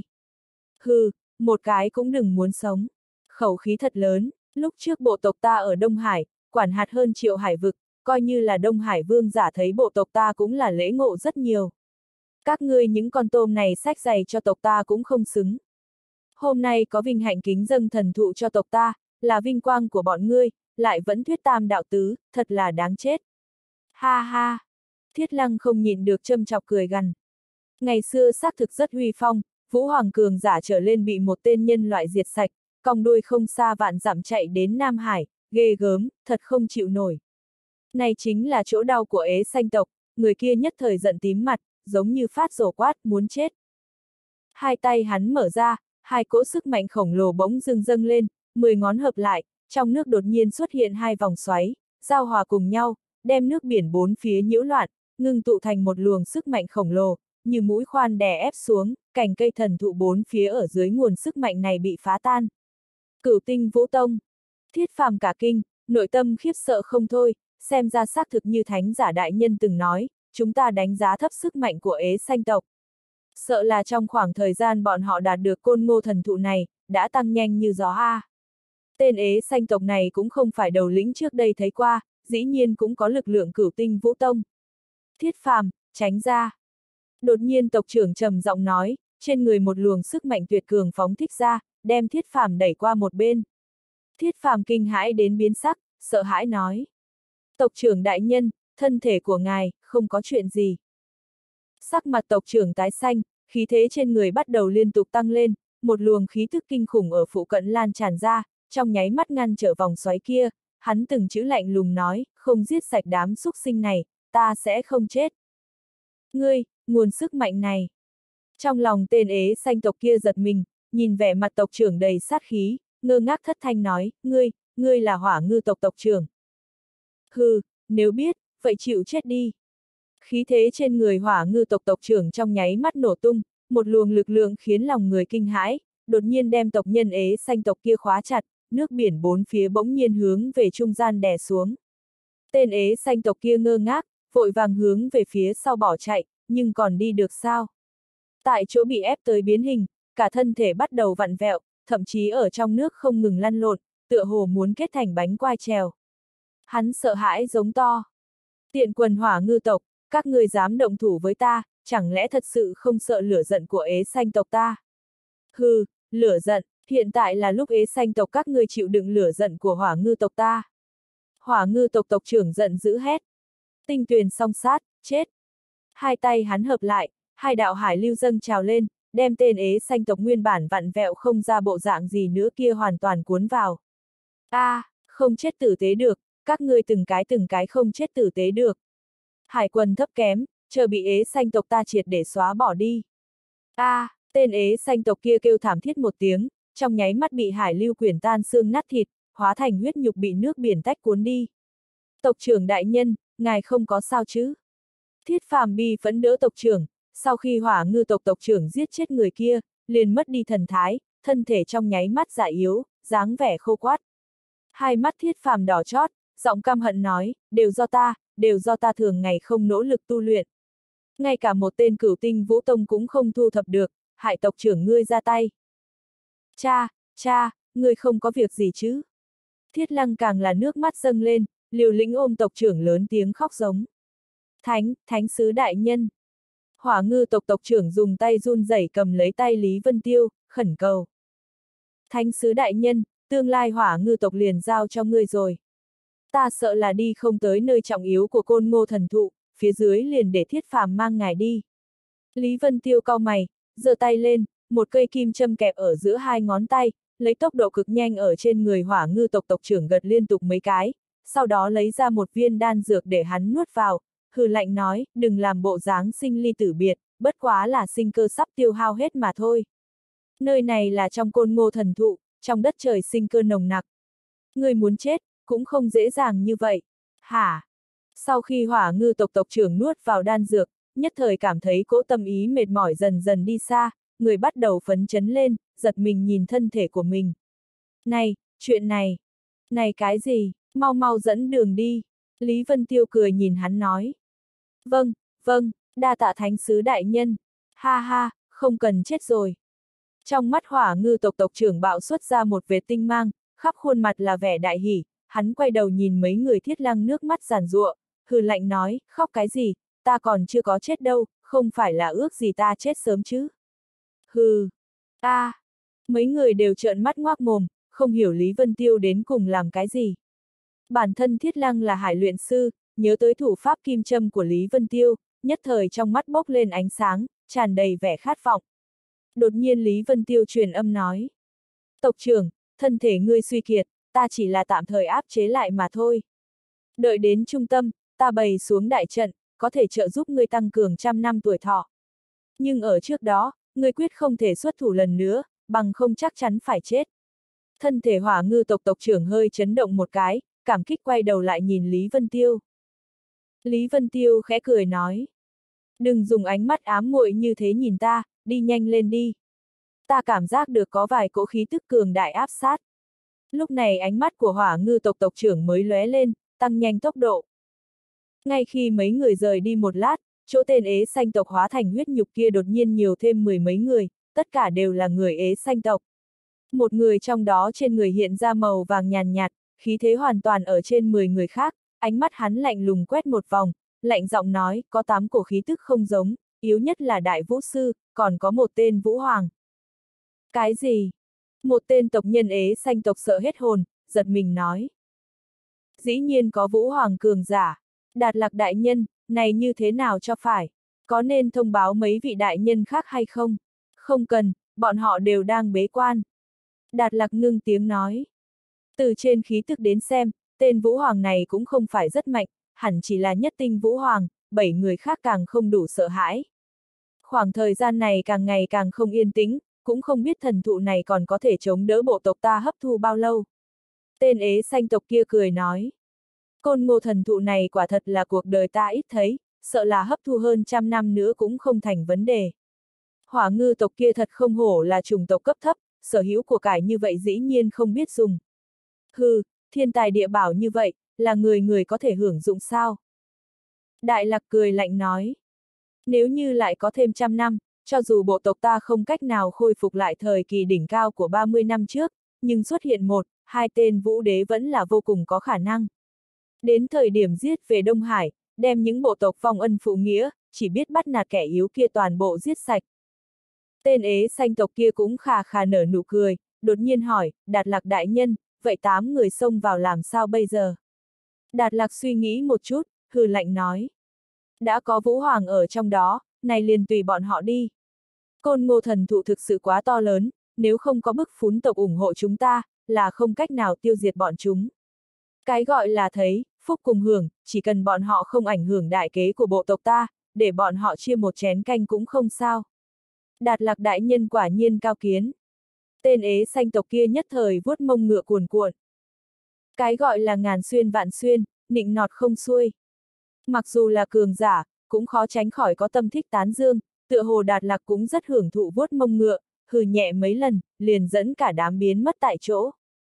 Hừ, một cái cũng đừng muốn sống. Khẩu khí thật lớn, lúc trước bộ tộc ta ở Đông Hải, quản hạt hơn triệu hải vực, coi như là Đông Hải vương giả thấy bộ tộc ta cũng là lễ ngộ rất nhiều. Các ngươi những con tôm này xách giày cho tộc ta cũng không xứng. Hôm nay có vinh hạnh kính dâng thần thụ cho tộc ta, là vinh quang của bọn ngươi, lại vẫn thuyết tam đạo tứ, thật là đáng chết. Ha ha! Thiết Lăng không nhịn được châm chọc cười gằn. Ngày xưa xác thực rất huy phong, Vũ Hoàng cường giả trở lên bị một tên nhân loại diệt sạch, cong đuôi không xa vạn dặm chạy đến Nam Hải, ghê gớm, thật không chịu nổi. Này chính là chỗ đau của ế xanh tộc, người kia nhất thời giận tím mặt, giống như phát rồ quát, muốn chết. Hai tay hắn mở ra, hai cỗ sức mạnh khổng lồ bỗng dưng dâng lên, 10 ngón hợp lại, trong nước đột nhiên xuất hiện hai vòng xoáy, giao hòa cùng nhau, đem nước biển bốn phía nhiễu loạn, ngưng tụ thành một luồng sức mạnh khổng lồ, như mũi khoan đè ép xuống, cành cây thần thụ bốn phía ở dưới nguồn sức mạnh này bị phá tan. Cửu Tinh Vũ Tông. Thiết Phàm cả kinh, nội tâm khiếp sợ không thôi, xem ra xác thực như thánh giả đại nhân từng nói, chúng ta đánh giá thấp sức mạnh của ế xanh tộc. Sợ là trong khoảng thời gian bọn họ đạt được côn ngô thần thụ này, đã tăng nhanh như gió a. Tên ế xanh tộc này cũng không phải đầu lĩnh trước đây thấy qua, dĩ nhiên cũng có lực lượng Cửu Tinh Vũ Tông. Thiết Phàm, tránh ra. Đột nhiên tộc trưởng trầm giọng nói, trên người một luồng sức mạnh tuyệt cường phóng thích ra, đem Thiết Phàm đẩy qua một bên. Thiết Phàm kinh hãi đến biến sắc, sợ hãi nói. Tộc trưởng đại nhân, thân thể của ngài, không có chuyện gì. Sắc mặt tộc trưởng tái xanh, khí thế trên người bắt đầu liên tục tăng lên, một luồng khí thức kinh khủng ở phụ cận lan tràn ra, trong nháy mắt ngăn trở vòng xoáy kia, hắn từng chữ lạnh lùng nói, không giết sạch đám súc sinh này, ta sẽ không chết. Ngươi, nguồn sức mạnh này. Trong lòng tên ế xanh tộc kia giật mình, nhìn vẻ mặt tộc trưởng đầy sát khí, ngơ ngác thất thanh nói, ngươi là Hỏa Ngư tộc tộc trưởng. Hừ, nếu biết, vậy chịu chết đi. Khí thế trên người Hỏa Ngư tộc tộc trưởng trong nháy mắt nổ tung, một luồng lực lượng khiến lòng người kinh hãi, đột nhiên đem tộc nhân ế xanh tộc kia khóa chặt, nước biển bốn phía bỗng nhiên hướng về trung gian đè xuống. Tên ế xanh tộc kia ngơ ngác, vội vàng hướng về phía sau bỏ chạy, nhưng còn đi được sao? Tại chỗ bị ép tới biến hình, cả thân thể bắt đầu vặn vẹo, thậm chí ở trong nước không ngừng lăn lộn, tựa hồ muốn kết thành bánh quai trèo. Hắn sợ hãi giống to. Tiện quần Hỏa Ngư tộc, các người dám động thủ với ta, chẳng lẽ thật sự không sợ lửa giận của ế xanh tộc ta? Hừ, lửa giận, hiện tại là lúc ế xanh tộc các ngươi chịu đựng lửa giận của Hỏa Ngư tộc ta. Hỏa Ngư tộc tộc trưởng giận dữ hét. Tinh tuyền song sát, chết. Hai tay hắn hợp lại, hai đạo hải lưu dâng trào lên, đem tên ế xanh tộc nguyên bản vặn vẹo không ra bộ dạng gì nữa kia hoàn toàn cuốn vào. Không chết tử tế được, các ngươi từng cái không chết tử tế được. Hải quần thấp kém, chờ bị ế xanh tộc ta triệt để xóa bỏ đi. Tên ế xanh tộc kia kêu thảm thiết một tiếng, trong nháy mắt bị hải lưu quyển tan xương nát thịt, hóa thành huyết nhục bị nước biển tách cuốn đi. Tộc trưởng đại nhân, ngài không có sao chứ? Thiết Phàm bi phẫn đỡ tộc trưởng, sau khi Hỏa Ngư tộc tộc trưởng giết chết người kia, liền mất đi thần thái, thân thể trong nháy mắt già yếu, dáng vẻ khô quát. Hai mắt Thiết Phàm đỏ chót, giọng căm hận nói, đều do ta thường ngày không nỗ lực tu luyện. Ngay cả một tên Cửu Tinh Vũ Tông cũng không thu thập được, hại tộc trưởng ngươi ra tay. Cha, ngươi không có việc gì chứ? Thiết Lăng càng là nước mắt dâng lên, liều lĩnh ôm tộc trưởng lớn tiếng khóc giống. Thánh sứ đại nhân. Hỏa Ngư tộc tộc trưởng dùng tay run rẩy cầm lấy tay Lý Vân Tiêu, khẩn cầu. Thánh sứ đại nhân, tương lai Hỏa Ngư tộc liền giao cho ngươi rồi. Ta sợ là đi không tới nơi trọng yếu của côn ngô thần thụ, phía dưới liền để Thiết Phàm mang ngài đi. Lý Vân Tiêu cau mày, giơ tay lên, một cây kim châm kẹp ở giữa hai ngón tay, lấy tốc độ cực nhanh ở trên người Hỏa Ngư tộc tộc trưởng gật liên tục mấy cái, sau đó lấy ra một viên đan dược để hắn nuốt vào, hừ lạnh nói, đừng làm bộ dáng sinh ly tử biệt, bất quá là sinh cơ sắp tiêu hao hết mà thôi. Nơi này là trong côn ngô thần thụ, trong đất trời sinh cơ nồng nặc. Người muốn chết, cũng không dễ dàng như vậy. Hả? Sau khi Hỏa Ngư tộc tộc trưởng nuốt vào đan dược, nhất thời cảm thấy cỗ tâm ý mệt mỏi dần dần đi xa, người bắt đầu phấn chấn lên, giật mình nhìn thân thể của mình. Này, chuyện này. Này cái gì, mau dẫn đường đi. Lý Vân Tiêu cười nhìn hắn nói. Vâng, đa tạ thánh sứ đại nhân. Ha, không cần chết rồi. Trong mắt Hỏa Ngư tộc tộc trưởng bạo xuất ra một vệt tinh mang, khắp khuôn mặt là vẻ đại hỉ, hắn quay đầu nhìn mấy người Thiết Lăng nước mắt giàn giụa, hừ lạnh nói, khóc cái gì, ta còn chưa có chết đâu, không phải là ước gì ta chết sớm chứ. Hừ, mấy người đều trợn mắt ngoác mồm, không hiểu Lý Vân Tiêu đến cùng làm cái gì. Bản thân Thiết Lăng là hải luyện sư, nhớ tới thủ pháp kim châm của Lý Vân Tiêu, nhất thời trong mắt bốc lên ánh sáng, tràn đầy vẻ khát vọng. Đột nhiên Lý Vân Tiêu truyền âm nói. Tộc trưởng, thân thể ngươi suy kiệt, ta chỉ là tạm thời áp chế lại mà thôi. Đợi đến trung tâm, ta bày xuống đại trận, có thể trợ giúp ngươi tăng cường 100 năm tuổi thọ. Nhưng ở trước đó, ngươi quyết không thể xuất thủ lần nữa, bằng không chắc chắn phải chết. Thân thể Hỏa Ngư tộc tộc trưởng hơi chấn động một cái, cảm kích quay đầu lại nhìn Lý Vân Tiêu. Lý Vân Tiêu khẽ cười nói. Đừng dùng ánh mắt ám muội như thế nhìn ta, đi nhanh lên đi. Ta cảm giác được có vài cỗ khí tức cường đại áp sát. Lúc này ánh mắt của Hỏa Ngư tộc tộc trưởng mới lóe lên, tăng nhanh tốc độ. Ngay khi mấy người rời đi một lát, chỗ tên ế xanh tộc hóa thành huyết nhục kia đột nhiên nhiều thêm 10 mấy người, tất cả đều là người ế xanh tộc. Một người trong đó trên người hiện ra màu vàng nhàn nhạt, khí thế hoàn toàn ở trên 10 người khác, ánh mắt hắn lạnh lùng quét một vòng, lạnh giọng nói, có 8 cổ khí tức không giống, yếu nhất là đại vũ sư, còn có một tên vũ hoàng. Cái gì? Một tên tộc nhân ế xanh tộc sợ hết hồn, giật mình nói. Dĩ nhiên có vũ hoàng cường giả. Đạt Lạc đại nhân, này như thế nào cho phải? Có nên thông báo mấy vị đại nhân khác hay không? Không cần, bọn họ đều đang bế quan. Đạt Lạc ngưng tiếng nói. Từ trên khí tức đến xem, tên vũ hoàng này cũng không phải rất mạnh, hẳn chỉ là nhất tinh vũ hoàng, 7 người khác càng không đủ sợ hãi. Khoảng thời gian này càng ngày càng không yên tĩnh, cũng không biết thần thụ này còn có thể chống đỡ bộ tộc ta hấp thu bao lâu. Tên ế xanh tộc kia cười nói. Côn ngô thần thụ này quả thật là cuộc đời ta ít thấy, sợ là hấp thu hơn 100 năm nữa cũng không thành vấn đề. Hỏa Ngư tộc kia thật không hổ là chủng tộc cấp thấp, sở hữu của cải như vậy dĩ nhiên không biết dùng. Hừ, thiên tài địa bảo như vậy, là người người có thể hưởng dụng sao? Đại Lạc cười lạnh nói. Nếu như lại có thêm 100 năm, cho dù bộ tộc ta không cách nào khôi phục lại thời kỳ đỉnh cao của 30 năm trước, nhưng xuất hiện một, hai tên vũ đế vẫn là vô cùng có khả năng. Đến thời điểm giết về Đông Hải, đem những bộ tộc vong ân phụ nghĩa, chỉ biết bắt nạt kẻ yếu kia toàn bộ giết sạch. Tên ế xanh tộc kia cũng khà khà nở nụ cười, đột nhiên hỏi, Đạt Lạc đại nhân, vậy 8 người xông vào làm sao bây giờ? Đạt Lạc suy nghĩ một chút, hừ lạnh nói. Đã có vũ hoàng ở trong đó, này liền tùy bọn họ đi. Côn ngô thần thụ thực sự quá to lớn, nếu không có bức phún tộc ủng hộ chúng ta, là không cách nào tiêu diệt bọn chúng. Cái gọi là thấy, phúc cùng hưởng, chỉ cần bọn họ không ảnh hưởng đại kế của bộ tộc ta, để bọn họ chia một chén canh cũng không sao. Đạt Lạc đại nhân quả nhiên cao kiến. Tên ế xanh tộc kia nhất thời vuốt mông ngựa cuồn cuộn. Cái gọi là ngàn xuyên vạn xuyên, nịnh nọt không xuôi. Mặc dù là cường giả, cũng khó tránh khỏi có tâm thích tán dương, tựa hồ Đạt Lạc cũng rất hưởng thụ vuốt mông ngựa, hừ nhẹ mấy lần, liền dẫn cả đám biến mất tại chỗ.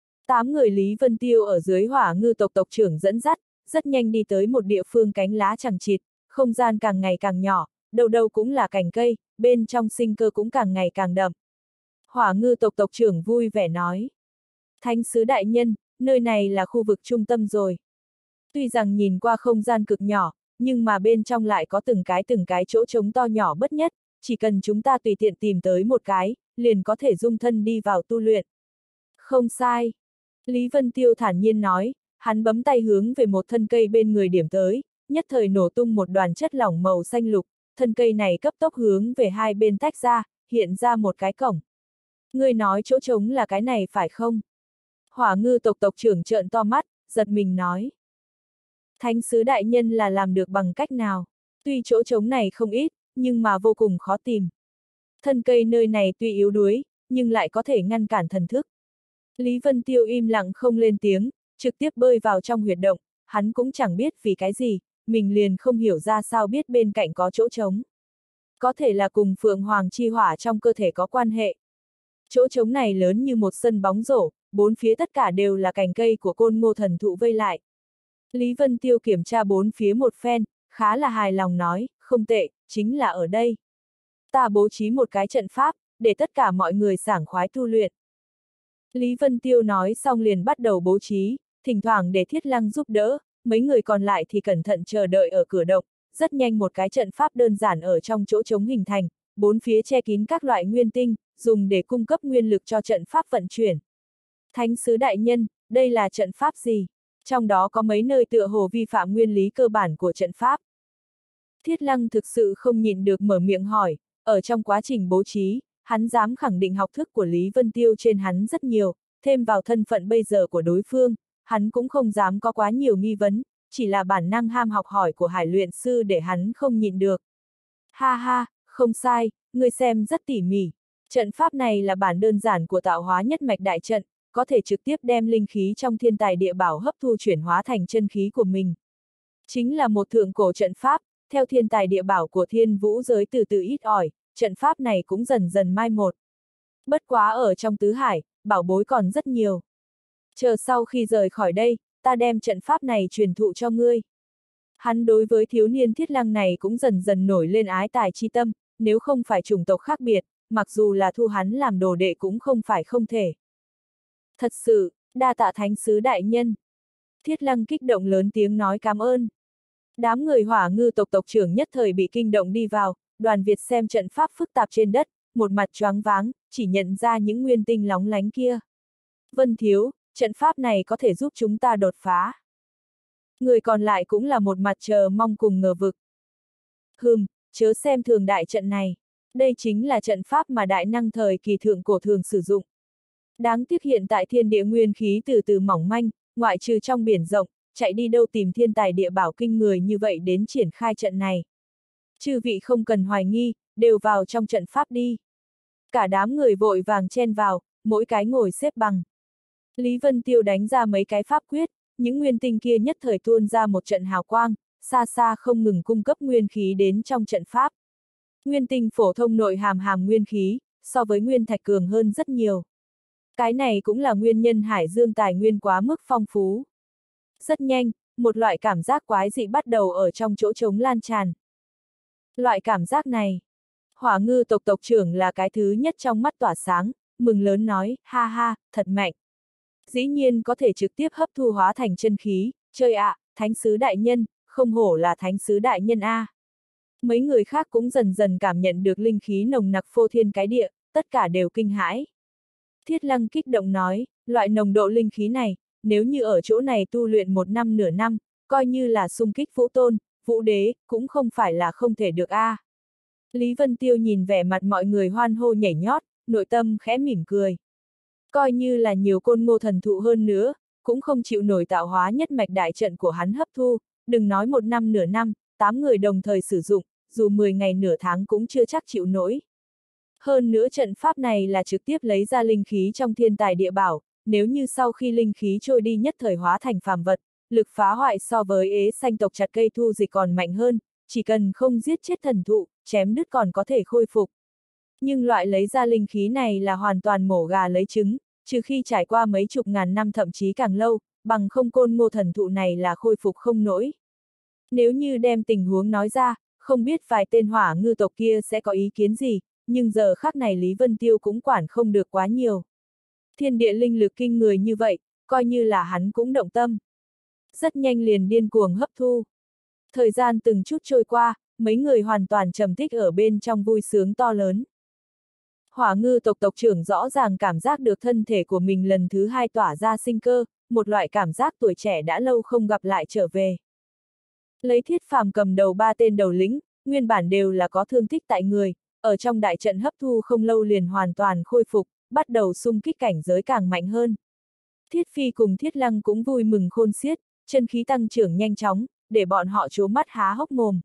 8 người Lý Vân Tiêu ở dưới Hỏa Ngư tộc tộc trưởng dẫn dắt, rất nhanh đi tới một địa phương cánh lá chằng chịt, không gian càng ngày càng nhỏ, đâu đâu cũng là cành cây, bên trong sinh cơ cũng càng ngày càng đậm. Hỏa Ngư tộc tộc trưởng vui vẻ nói. Thánh sứ đại nhân, nơi này là khu vực trung tâm rồi. Tuy rằng nhìn qua không gian cực nhỏ, nhưng mà bên trong lại có từng cái chỗ trống to nhỏ bất nhất, chỉ cần chúng ta tùy tiện tìm tới một cái, liền có thể dung thân đi vào tu luyện. Không sai. Lý Vân Tiêu thản nhiên nói, hắn bấm tay hướng về một thân cây bên người điểm tới, nhất thời nổ tung một đoàn chất lỏng màu xanh lục, thân cây này cấp tốc hướng về hai bên tách ra, hiện ra một cái cổng. Ngươi nói chỗ trống là cái này phải không? Hỏa Ngư tộc tộc trưởng trợn to mắt, giật mình nói. Thánh sứ đại nhân là làm được bằng cách nào? Tuy chỗ trống này không ít, nhưng mà vô cùng khó tìm. Thân cây nơi này tuy yếu đuối, nhưng lại có thể ngăn cản thần thức. Lý Vân Tiêu im lặng không lên tiếng, trực tiếp bơi vào trong huyệt động, hắn cũng chẳng biết vì cái gì, mình liền không hiểu ra sao biết bên cạnh có chỗ trống. Có thể là cùng Phượng Hoàng chi hỏa trong cơ thể có quan hệ. Chỗ trống này lớn như một sân bóng rổ, bốn phía tất cả đều là cành cây của côn ngô thần thụ vây lại. Lý Vân Tiêu kiểm tra bốn phía một phen, khá là hài lòng nói, không tệ, chính là ở đây. Ta bố trí một cái trận pháp, để tất cả mọi người sảng khoái tu luyện. Lý Vân Tiêu nói xong liền bắt đầu bố trí, thỉnh thoảng để Thiết Lăng giúp đỡ, mấy người còn lại thì cẩn thận chờ đợi ở cửa động, rất nhanh một cái trận pháp đơn giản ở trong chỗ trống hình thành, bốn phía che kín các loại nguyên tinh, dùng để cung cấp nguyên lực cho trận pháp vận chuyển. Thánh sứ đại nhân, đây là trận pháp gì? Trong đó có mấy nơi tựa hồ vi phạm nguyên lý cơ bản của trận pháp. Thiết Lăng thực sự không nhịn được mở miệng hỏi, ở trong quá trình bố trí, hắn dám khẳng định học thức của Lý Vân Tiêu trên hắn rất nhiều, thêm vào thân phận bây giờ của đối phương, hắn cũng không dám có quá nhiều nghi vấn, chỉ là bản năng ham học hỏi của Hải luyện sư để hắn không nhịn được. Ha ha, không sai, ngươi xem rất tỉ mỉ. Trận pháp này là bản đơn giản của tạo hóa nhất mạch đại trận, có thể trực tiếp đem linh khí trong thiên tài địa bảo hấp thu chuyển hóa thành chân khí của mình. Chính là một thượng cổ trận pháp, theo thiên tài địa bảo của thiên vũ giới từ từ ít ỏi, trận pháp này cũng dần dần mai một. Bất quá ở trong tứ hải, bảo bối còn rất nhiều. Chờ sau khi rời khỏi đây, ta đem trận pháp này truyền thụ cho ngươi. Hắn đối với thiếu niên Thiết Lăng này cũng dần dần nổi lên ái tài chi tâm, nếu không phải chủng tộc khác biệt, mặc dù là thu hắn làm đồ đệ cũng không phải không thể. Thật sự, đa tạ thánh sứ đại nhân. Thiết Lăng kích động lớn tiếng nói cảm ơn. Đám người Hỏa Ngư tộc tộc trưởng nhất thời bị kinh động đi vào, Đoàn Việt xem trận pháp phức tạp trên đất, một mặt choáng váng, chỉ nhận ra những nguyên tinh lóng lánh kia. Vân thiếu, trận pháp này có thể giúp chúng ta đột phá. Người còn lại cũng là một mặt chờ mong cùng ngờ vực. Chớ xem thường đại trận này. Đây chính là trận pháp mà đại năng thời kỳ thượng cổ thường sử dụng. Đáng tiếc hiện tại thiên địa nguyên khí từ từ mỏng manh, ngoại trừ trong biển rộng, chạy đi đâu tìm thiên tài địa bảo kinh người như vậy đến triển khai trận này. Chư vị không cần hoài nghi, đều vào trong trận pháp đi. Cả đám người vội vàng chen vào, mỗi cái ngồi xếp bằng. Lý Vân Tiêu đánh ra mấy cái pháp quyết, những nguyên tinh kia nhất thời tuôn ra một trận hào quang, xa xa không ngừng cung cấp nguyên khí đến trong trận pháp. Nguyên tinh phổ thông nội hàm nguyên khí, so với nguyên thạch cường hơn rất nhiều. Cái này cũng là nguyên nhân hải dương tài nguyên quá mức phong phú. Rất nhanh, một loại cảm giác quái dị bắt đầu ở trong chỗ trống lan tràn. Loại cảm giác này, Hỏa Ngư tộc tộc trưởng là cái thứ nhất trong mắt tỏa sáng, mừng lớn nói, ha ha, thật mạnh. Dĩ nhiên có thể trực tiếp hấp thu hóa thành chân khí, chơi ạ, thánh sứ đại nhân, không hổ là thánh sứ đại nhân a. Mấy người khác cũng dần dần cảm nhận được linh khí nồng nặc phô thiên cái địa, tất cả đều kinh hãi. Thiết Lăng kích động nói, loại nồng độ linh khí này, nếu như ở chỗ này tu luyện một năm nửa năm, coi như là xung kích vũ tôn, vũ đế, cũng không phải là không thể được a. Lý Vân Tiêu nhìn vẻ mặt mọi người hoan hô nhảy nhót, nội tâm khẽ mỉm cười. Coi như là nhiều côn ngô thần thụ hơn nữa, cũng không chịu nổi tạo hóa nhất mạch đại trận của hắn hấp thu, đừng nói một năm nửa năm, 8 người đồng thời sử dụng, dù 10 ngày nửa tháng cũng chưa chắc chịu nổi. Hơn nữa trận pháp này là trực tiếp lấy ra linh khí trong thiên tài địa bảo, nếu như sau khi linh khí trôi đi nhất thời hóa thành phàm vật, lực phá hoại so với ế xanh tộc chặt cây thu dịch còn mạnh hơn, chỉ cần không giết chết thần thụ, chém đứt còn có thể khôi phục. Nhưng loại lấy ra linh khí này là hoàn toàn mổ gà lấy trứng, trừ khi trải qua mấy chục ngàn năm thậm chí càng lâu, bằng không côn ngô thần thụ này là khôi phục không nổi. Nếu như đem tình huống nói ra, không biết vài tên Hỏa Ngư tộc kia sẽ có ý kiến gì, nhưng giờ khắc này Lý Vân Tiêu cũng quản không được quá nhiều. Thiên địa linh lực kinh người như vậy, coi như là hắn cũng động tâm. Rất nhanh liền điên cuồng hấp thu. Thời gian từng chút trôi qua, mấy người hoàn toàn trầm tích ở bên trong vui sướng to lớn. Hỏa Ngư tộc tộc trưởng rõ ràng cảm giác được thân thể của mình lần thứ hai tỏa ra sinh cơ, một loại cảm giác tuổi trẻ đã lâu không gặp lại trở về. Lấy Thiết Phàm cầm đầu 3 tên đầu lĩnh, nguyên bản đều là có thương tích tại người, ở trong đại trận hấp thu không lâu liền hoàn toàn khôi phục, bắt đầu xung kích cảnh giới càng mạnh hơn. Thiết Phi cùng Thiết Lăng cũng vui mừng khôn xiết, chân khí tăng trưởng nhanh chóng, để bọn họ trố mắt há hốc mồm.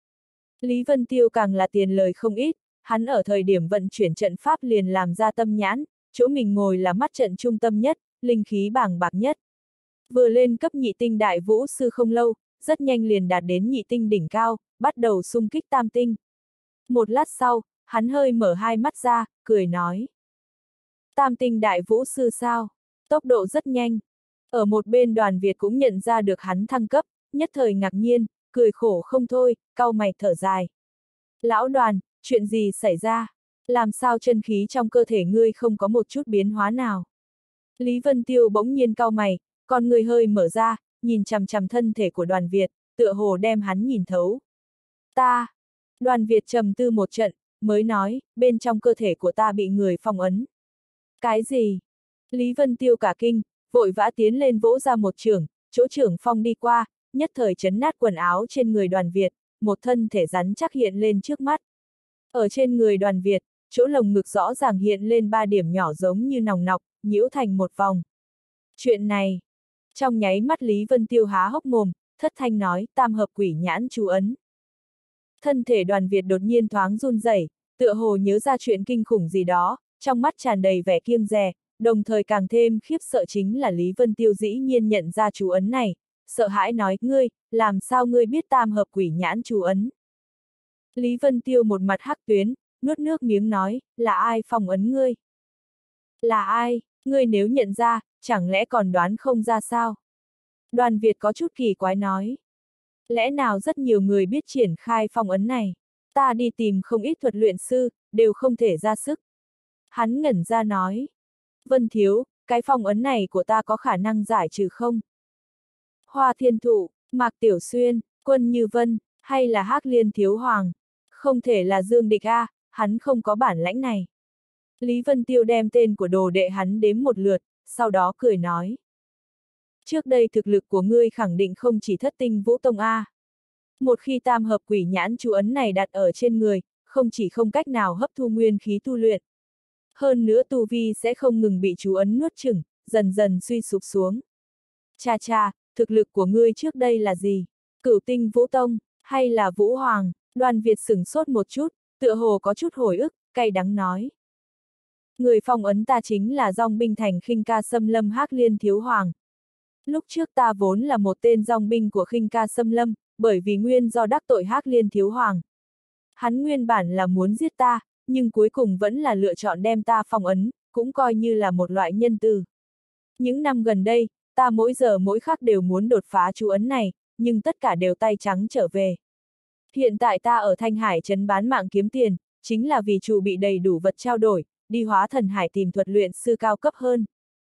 Lý Vân Tiêu càng là tiền lời không ít, hắn ở thời điểm vận chuyển trận pháp liền làm ra tâm nhãn, chỗ mình ngồi là mắt trận trung tâm nhất, linh khí bàng bạc nhất. Vừa lên cấp nhị tinh đại vũ sư không lâu, rất nhanh liền đạt đến nhị tinh đỉnh cao, bắt đầu xung kích tam tinh. Một lát sau, hắn hơi mở hai mắt ra, cười nói. Tam tinh đại vũ sư sao? Tốc độ rất nhanh. Ở một bên Đoàn Việt cũng nhận ra được hắn thăng cấp, nhất thời ngạc nhiên, cười khổ không thôi, cau mày thở dài. Lão Đoàn, chuyện gì xảy ra? Làm sao chân khí trong cơ thể ngươi không có một chút biến hóa nào? Lý Vân Tiêu bỗng nhiên cau mày, con người hơi mở ra, nhìn chằm chằm thân thể của Đoàn Việt, tựa hồ đem hắn nhìn thấu. Ta! Đoàn Việt trầm tư một trận, mới nói, bên trong cơ thể của ta bị người phong ấn. Cái gì? Lý Vân Tiêu cả kinh, vội vã tiến lên vỗ ra một chưởng, chỗ chưởng phong đi qua, nhất thời chấn nát quần áo trên người Đoàn Việt, một thân thể rắn chắc hiện lên trước mắt. Ở trên người Đoàn Việt, chỗ lồng ngực rõ ràng hiện lên 3 điểm nhỏ giống như nòng nọc, nhiễu thành một vòng. Chuyện này, trong nháy mắt Lý Vân Tiêu há hốc mồm, thất thanh nói, tam hợp quỷ nhãn chú ấn. Thân thể Đoàn Việt đột nhiên thoáng run rẩy, tựa hồ nhớ ra chuyện kinh khủng gì đó, trong mắt tràn đầy vẻ kiêng dè, đồng thời càng thêm khiếp sợ chính là Lý Vân Tiêu dĩ nhiên nhận ra chú ấn này, sợ hãi nói, ngươi, làm sao ngươi biết tam hợp quỷ nhãn chú ấn? Lý Vân Tiêu một mặt hắc tuyến, nuốt nước miếng nói, là ai phong ấn ngươi? Là ai, ngươi nếu nhận ra, chẳng lẽ còn đoán không ra sao? Đoàn Việt có chút kỳ quái nói. Lẽ nào rất nhiều người biết triển khai phong ấn này? Ta đi tìm không ít thuật luyện sư, đều không thể ra sức. Hắn ngẩn ra nói. Vân Thiếu, cái phong ấn này của ta có khả năng giải trừ không? Hoa Thiên Thụ, Mạc Tiểu Xuyên, Quân Như Vân, hay là Hắc Liên Thiếu Hoàng? Không thể là Dương Địch A, hắn không có bản lãnh này. Lý Vân Tiêu đem tên của đồ đệ hắn đếm một lượt, sau đó cười nói. Trước đây thực lực của ngươi khẳng định không chỉ thất tinh vũ tông A. Một khi tam hợp quỷ nhãn chú ấn này đặt ở trên người, không chỉ không cách nào hấp thu nguyên khí tu luyện. Hơn nữa tu vi sẽ không ngừng bị chú ấn nuốt chửng, dần dần suy sụp xuống. Cha cha, thực lực của ngươi trước đây là gì? Cửu tinh vũ tông, hay là vũ hoàng? Đoàn Việt sửng sốt một chút, tựa hồ có chút hồi ức, cay đắng nói. Người phong ấn ta chính là dòng binh thành khinh ca xâm lâm Hắc Liên Thiếu Hoàng. Lúc trước ta vốn là một tên dòng binh của khinh ca xâm lâm, bởi vì nguyên do đắc tội Hắc Liên Thiếu Hoàng. Hắn nguyên bản là muốn giết ta, nhưng cuối cùng vẫn là lựa chọn đem ta phong ấn, cũng coi như là một loại nhân từ. Những năm gần đây, ta mỗi giờ mỗi khắc đều muốn đột phá chú ấn này, nhưng tất cả đều tay trắng trở về. Hiện tại ta ở Thanh Hải trấn bán mạng kiếm tiền, chính là vì chủ bị đầy đủ vật trao đổi, đi Hóa Thần Hải tìm thuật luyện sư cao cấp hơn.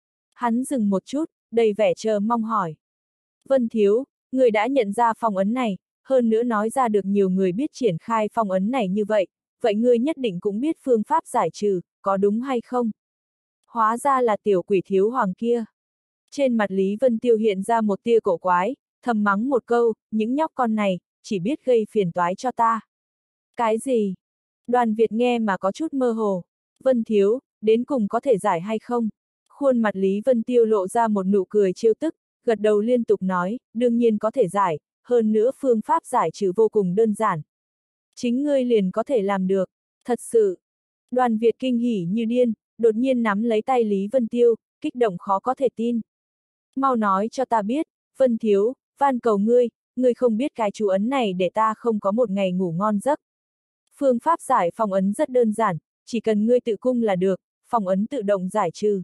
Hắn dừng một chút, đầy vẻ chờ mong hỏi. Vân Thiếu, người đã nhận ra phong ấn này, hơn nữa nói ra được nhiều người biết triển khai phong ấn này như vậy, vậy ngươi nhất định cũng biết phương pháp giải trừ, có đúng hay không? Hóa ra là tiểu quỷ thiếu hoàng kia. Trên mặt Lý Vân Tiêu hiện ra một tia cổ quái, thầm mắng một câu, những nhóc con này, chỉ biết gây phiền toái cho ta. Cái gì? Đoàn Việt nghe mà có chút mơ hồ. Vân Thiếu, đến cùng có thể giải hay không? Khuôn mặt Lý Vân Tiêu lộ ra một nụ cười trêu tức, gật đầu liên tục nói, đương nhiên có thể giải, hơn nữa phương pháp giải trừ vô cùng đơn giản. Chính ngươi liền có thể làm được, thật sự. Đoàn Việt kinh hỉ như điên, đột nhiên nắm lấy tay Lý Vân Tiêu, kích động khó có thể tin. Mau nói cho ta biết, Vân Thiếu, van cầu ngươi không biết cái chú ấn này để ta không có một ngày ngủ ngon giấc. Phương pháp giải phong ấn rất đơn giản, chỉ cần ngươi tự cung là được, phong ấn tự động giải trừ.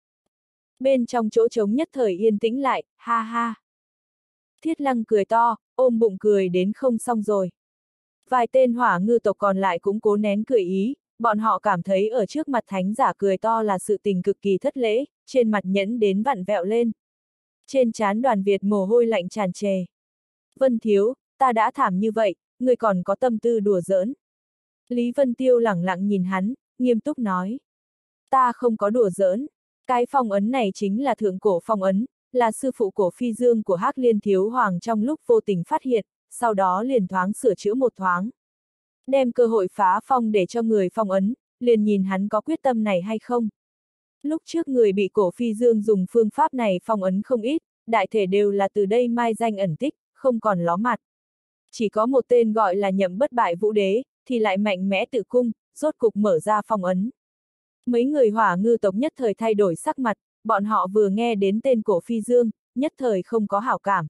Bên trong chỗ trống nhất thời yên tĩnh lại, ha ha. Thiết Lăng cười to, ôm bụng cười đến không xong rồi. Vài tên hỏa ngư tộc còn lại cũng cố nén cười ý, bọn họ cảm thấy ở trước mặt thánh giả cười to là sự tình cực kỳ thất lễ, trên mặt nhẫn đến vặn vẹo lên. Trên trán Đoàn Việt mồ hôi lạnh tràn trề. Vân Thiếu, ta đã thảm như vậy, ngươi còn có tâm tư đùa giỡn. Lý Vân Tiêu lẳng lặng nhìn hắn, nghiêm túc nói. Ta không có đùa giỡn, cái phong ấn này chính là thượng cổ phong ấn, là sư phụ cổ phi dương của Hắc Liên Thiếu Hoàng trong lúc vô tình phát hiện, sau đó liền thoáng sửa chữa một thoáng. Đem cơ hội phá phong để cho người phong ấn, liền nhìn hắn có quyết tâm này hay không. Lúc trước người bị cổ phi dương dùng phương pháp này phong ấn không ít, đại thể đều là từ đây mai danh ẩn tích, không còn ló mặt. Chỉ có một tên gọi là Nhậm Bất Bại Vũ Đế, thì lại mạnh mẽ tự cung, rốt cục mở ra phong ấn. Mấy người hỏa ngư tộc nhất thời thay đổi sắc mặt, bọn họ vừa nghe đến tên cổ phi dương, nhất thời không có hảo cảm.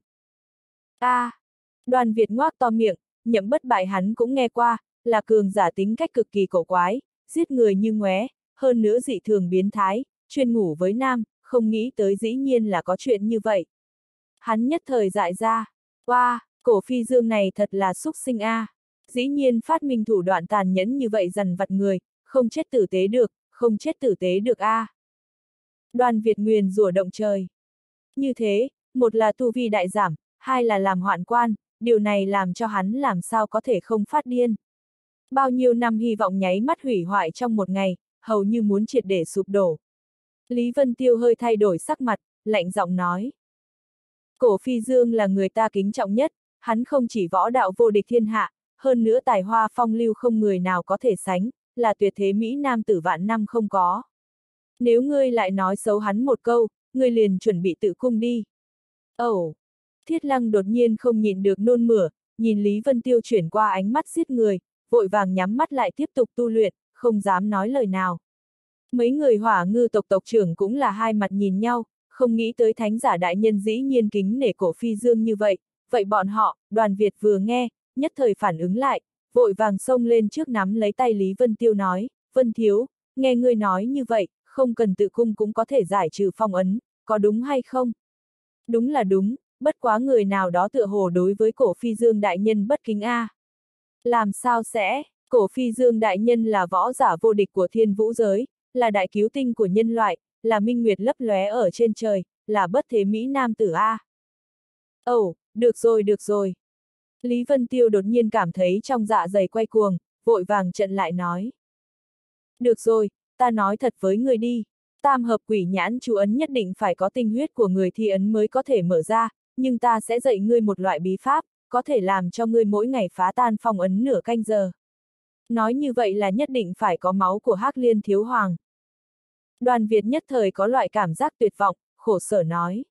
Đoàn Việt ngoác to miệng, Nhậm Bất Bại hắn cũng nghe qua, là cường giả tính cách cực kỳ cổ quái, giết người như ngoé, hơn nữa dị thường biến thái, chuyên ngủ với nam, không nghĩ tới dĩ nhiên là có chuyện như vậy. Hắn nhất thời dại ra, cổ phi dương này thật là xúc sinh a, dĩ nhiên phát minh thủ đoạn tàn nhẫn như vậy dằn vặt người, không chết tử tế được, không chết tử tế được a. Đoàn Việt nguyền rủa động trời. Như thế, một là tu vi đại giảm, hai là làm hoạn quan, điều này làm cho hắn làm sao có thể không phát điên. Bao nhiêu năm hy vọng nháy mắt hủy hoại trong một ngày, hầu như muốn triệt để sụp đổ. Lý Vân Tiêu hơi thay đổi sắc mặt, lạnh giọng nói. Cổ phi dương là người ta kính trọng nhất, hắn không chỉ võ đạo vô địch thiên hạ, hơn nữa tài hoa phong lưu không người nào có thể sánh, là tuyệt thế Mỹ nam tử vạn năm không có. Nếu ngươi lại nói xấu hắn một câu, ngươi liền chuẩn bị tự cung đi. Ồ! Thiết Lăng đột nhiên không nhịn được nôn mửa, nhìn Lý Vân Tiêu chuyển qua ánh mắt giết người, vội vàng nhắm mắt lại tiếp tục tu luyện, không dám nói lời nào. Mấy người Hỏa Ngư tộc tộc trưởng cũng là hai mặt nhìn nhau, không nghĩ tới thánh giả đại nhân dĩ nhiên kính nể Cổ Phi Dương như vậy, vậy bọn họ, Đoàn Việt vừa nghe, nhất thời phản ứng lại, vội vàng xông lên trước nắm lấy tay Lý Vân Tiêu nói, Vân Thiếu, nghe ngươi nói như vậy, không cần tự cung cũng có thể giải trừ phong ấn, có đúng hay không? Đúng là đúng, bất quá người nào đó tựa hồ đối với Cổ Phi Dương đại nhân bất kính a. Làm sao sẽ, Cổ Phi Dương đại nhân là võ giả vô địch của thiên vũ giới, là đại cứu tinh của nhân loại, là minh nguyệt lấp lóe ở trên trời, là bất thế Mỹ nam tử a. Ồ, được rồi được rồi. Lý Vân Tiêu đột nhiên cảm thấy trong dạ dày quay cuồng, vội vàng trận lại nói. Được rồi, ta nói thật với người đi. Tam hợp quỷ nhãn chú ấn nhất định phải có tinh huyết của người thi ấn mới có thể mở ra, nhưng ta sẽ dạy ngươi một loại bí pháp, có thể làm cho ngươi mỗi ngày phá tan phong ấn nửa canh giờ. Nói như vậy là nhất định phải có máu của Hắc Liên Thiếu Hoàng. Đoàn Việt nhất thời có loại cảm giác tuyệt vọng, khổ sở nói.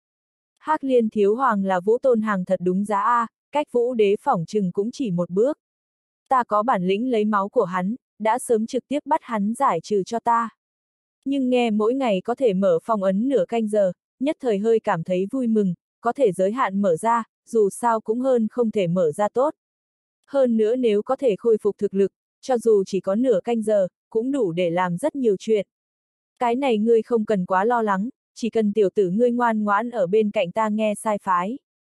Hắc Liên Thiếu Hoàng là vũ tôn hàng thật đúng giá a, cách vũ đế phỏng chừng cũng chỉ một bước. Ta có bản lĩnh lấy máu của hắn, đã sớm trực tiếp bắt hắn giải trừ cho ta. Nhưng nghe mỗi ngày có thể mở phong ấn nửa canh giờ, nhất thời hơi cảm thấy vui mừng, có thể giới hạn mở ra, dù sao cũng hơn không thể mở ra tốt. Hơn nữa nếu có thể khôi phục thực lực, cho dù chỉ có nửa canh giờ, cũng đủ để làm rất nhiều chuyện. Cái này ngươi không cần quá lo lắng, chỉ cần tiểu tử ngươi ngoan ngoãn ở bên cạnh ta nghe sai phái.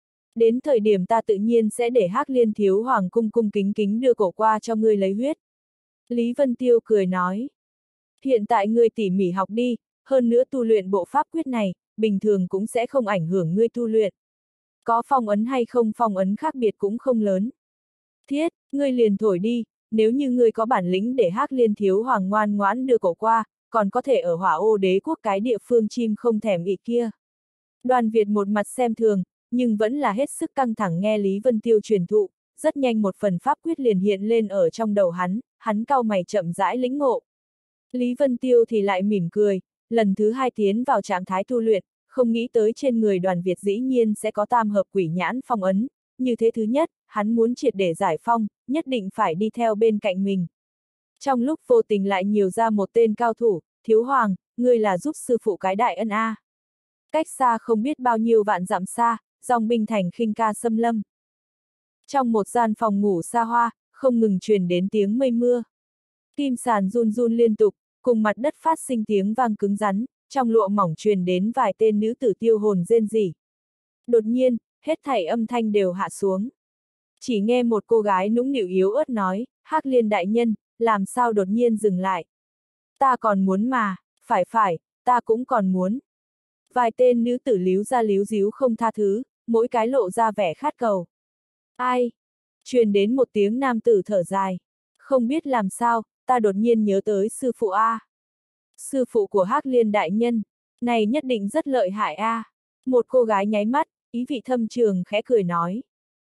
Đến thời điểm ta tự nhiên sẽ để Hắc Liên Thiếu Hoàng cung cung kính kính đưa cổ qua cho ngươi lấy huyết. Lý Vân Tiêu cười nói. Hiện tại ngươi tỉ mỉ học đi, hơn nữa tu luyện bộ pháp quyết này, bình thường cũng sẽ không ảnh hưởng ngươi tu luyện. Có phong ấn hay không phong ấn khác biệt cũng không lớn. Thiết, ngươi liền thổi đi, nếu như ngươi có bản lĩnh để Hắc Liên Thiếu Hoàng ngoan ngoãn đưa cổ qua, còn có thể ở Hỏa Ô Đế quốc cái địa phương chim không thèm ị kia. Đoàn Việt một mặt xem thường, nhưng vẫn là hết sức căng thẳng nghe Lý Vân Tiêu truyền thụ, rất nhanh một phần pháp quyết liền hiện lên ở trong đầu hắn cau mày chậm rãi lĩnh ngộ. Lý Vân Tiêu thì lại mỉm cười, lần thứ hai tiến vào trạng thái tu luyện, không nghĩ tới trên người Đoàn Việt dĩ nhiên sẽ có tam hợp quỷ nhãn phong ấn, như thế thứ nhất, hắn muốn triệt để giải phong, nhất định phải đi theo bên cạnh mình. Trong lúc vô tình lại nhiều ra một tên cao thủ, Thiếu Hoàng, ngươi là giúp sư phụ cái đại ân a. Cách xa không biết bao nhiêu vạn dặm xa, dòng binh thành khinh ca xâm lâm. Trong một gian phòng ngủ xa hoa, không ngừng truyền đến tiếng mây mưa. Kim sàn run run liên tục, cùng mặt đất phát sinh tiếng vang cứng rắn, trong lụa mỏng truyền đến vài tên nữ tử tiêu hồn rên rỉ. Đột nhiên, hết thảy âm thanh đều hạ xuống. Chỉ nghe một cô gái nũng nịu yếu ớt nói, Hắc Liên đại nhân, làm sao đột nhiên dừng lại. Ta còn muốn mà, phải, ta cũng còn muốn. Vài tên nữ tử líu ra líu díu không tha thứ, mỗi cái lộ ra vẻ khát cầu. Ai? Truyền đến một tiếng nam tử thở dài. Không biết làm sao, ta đột nhiên nhớ tới sư phụ A. Sư phụ của Hắc Liên đại nhân, này nhất định rất lợi hại A. Một cô gái nháy mắt, ý vị thâm trường khẽ cười nói.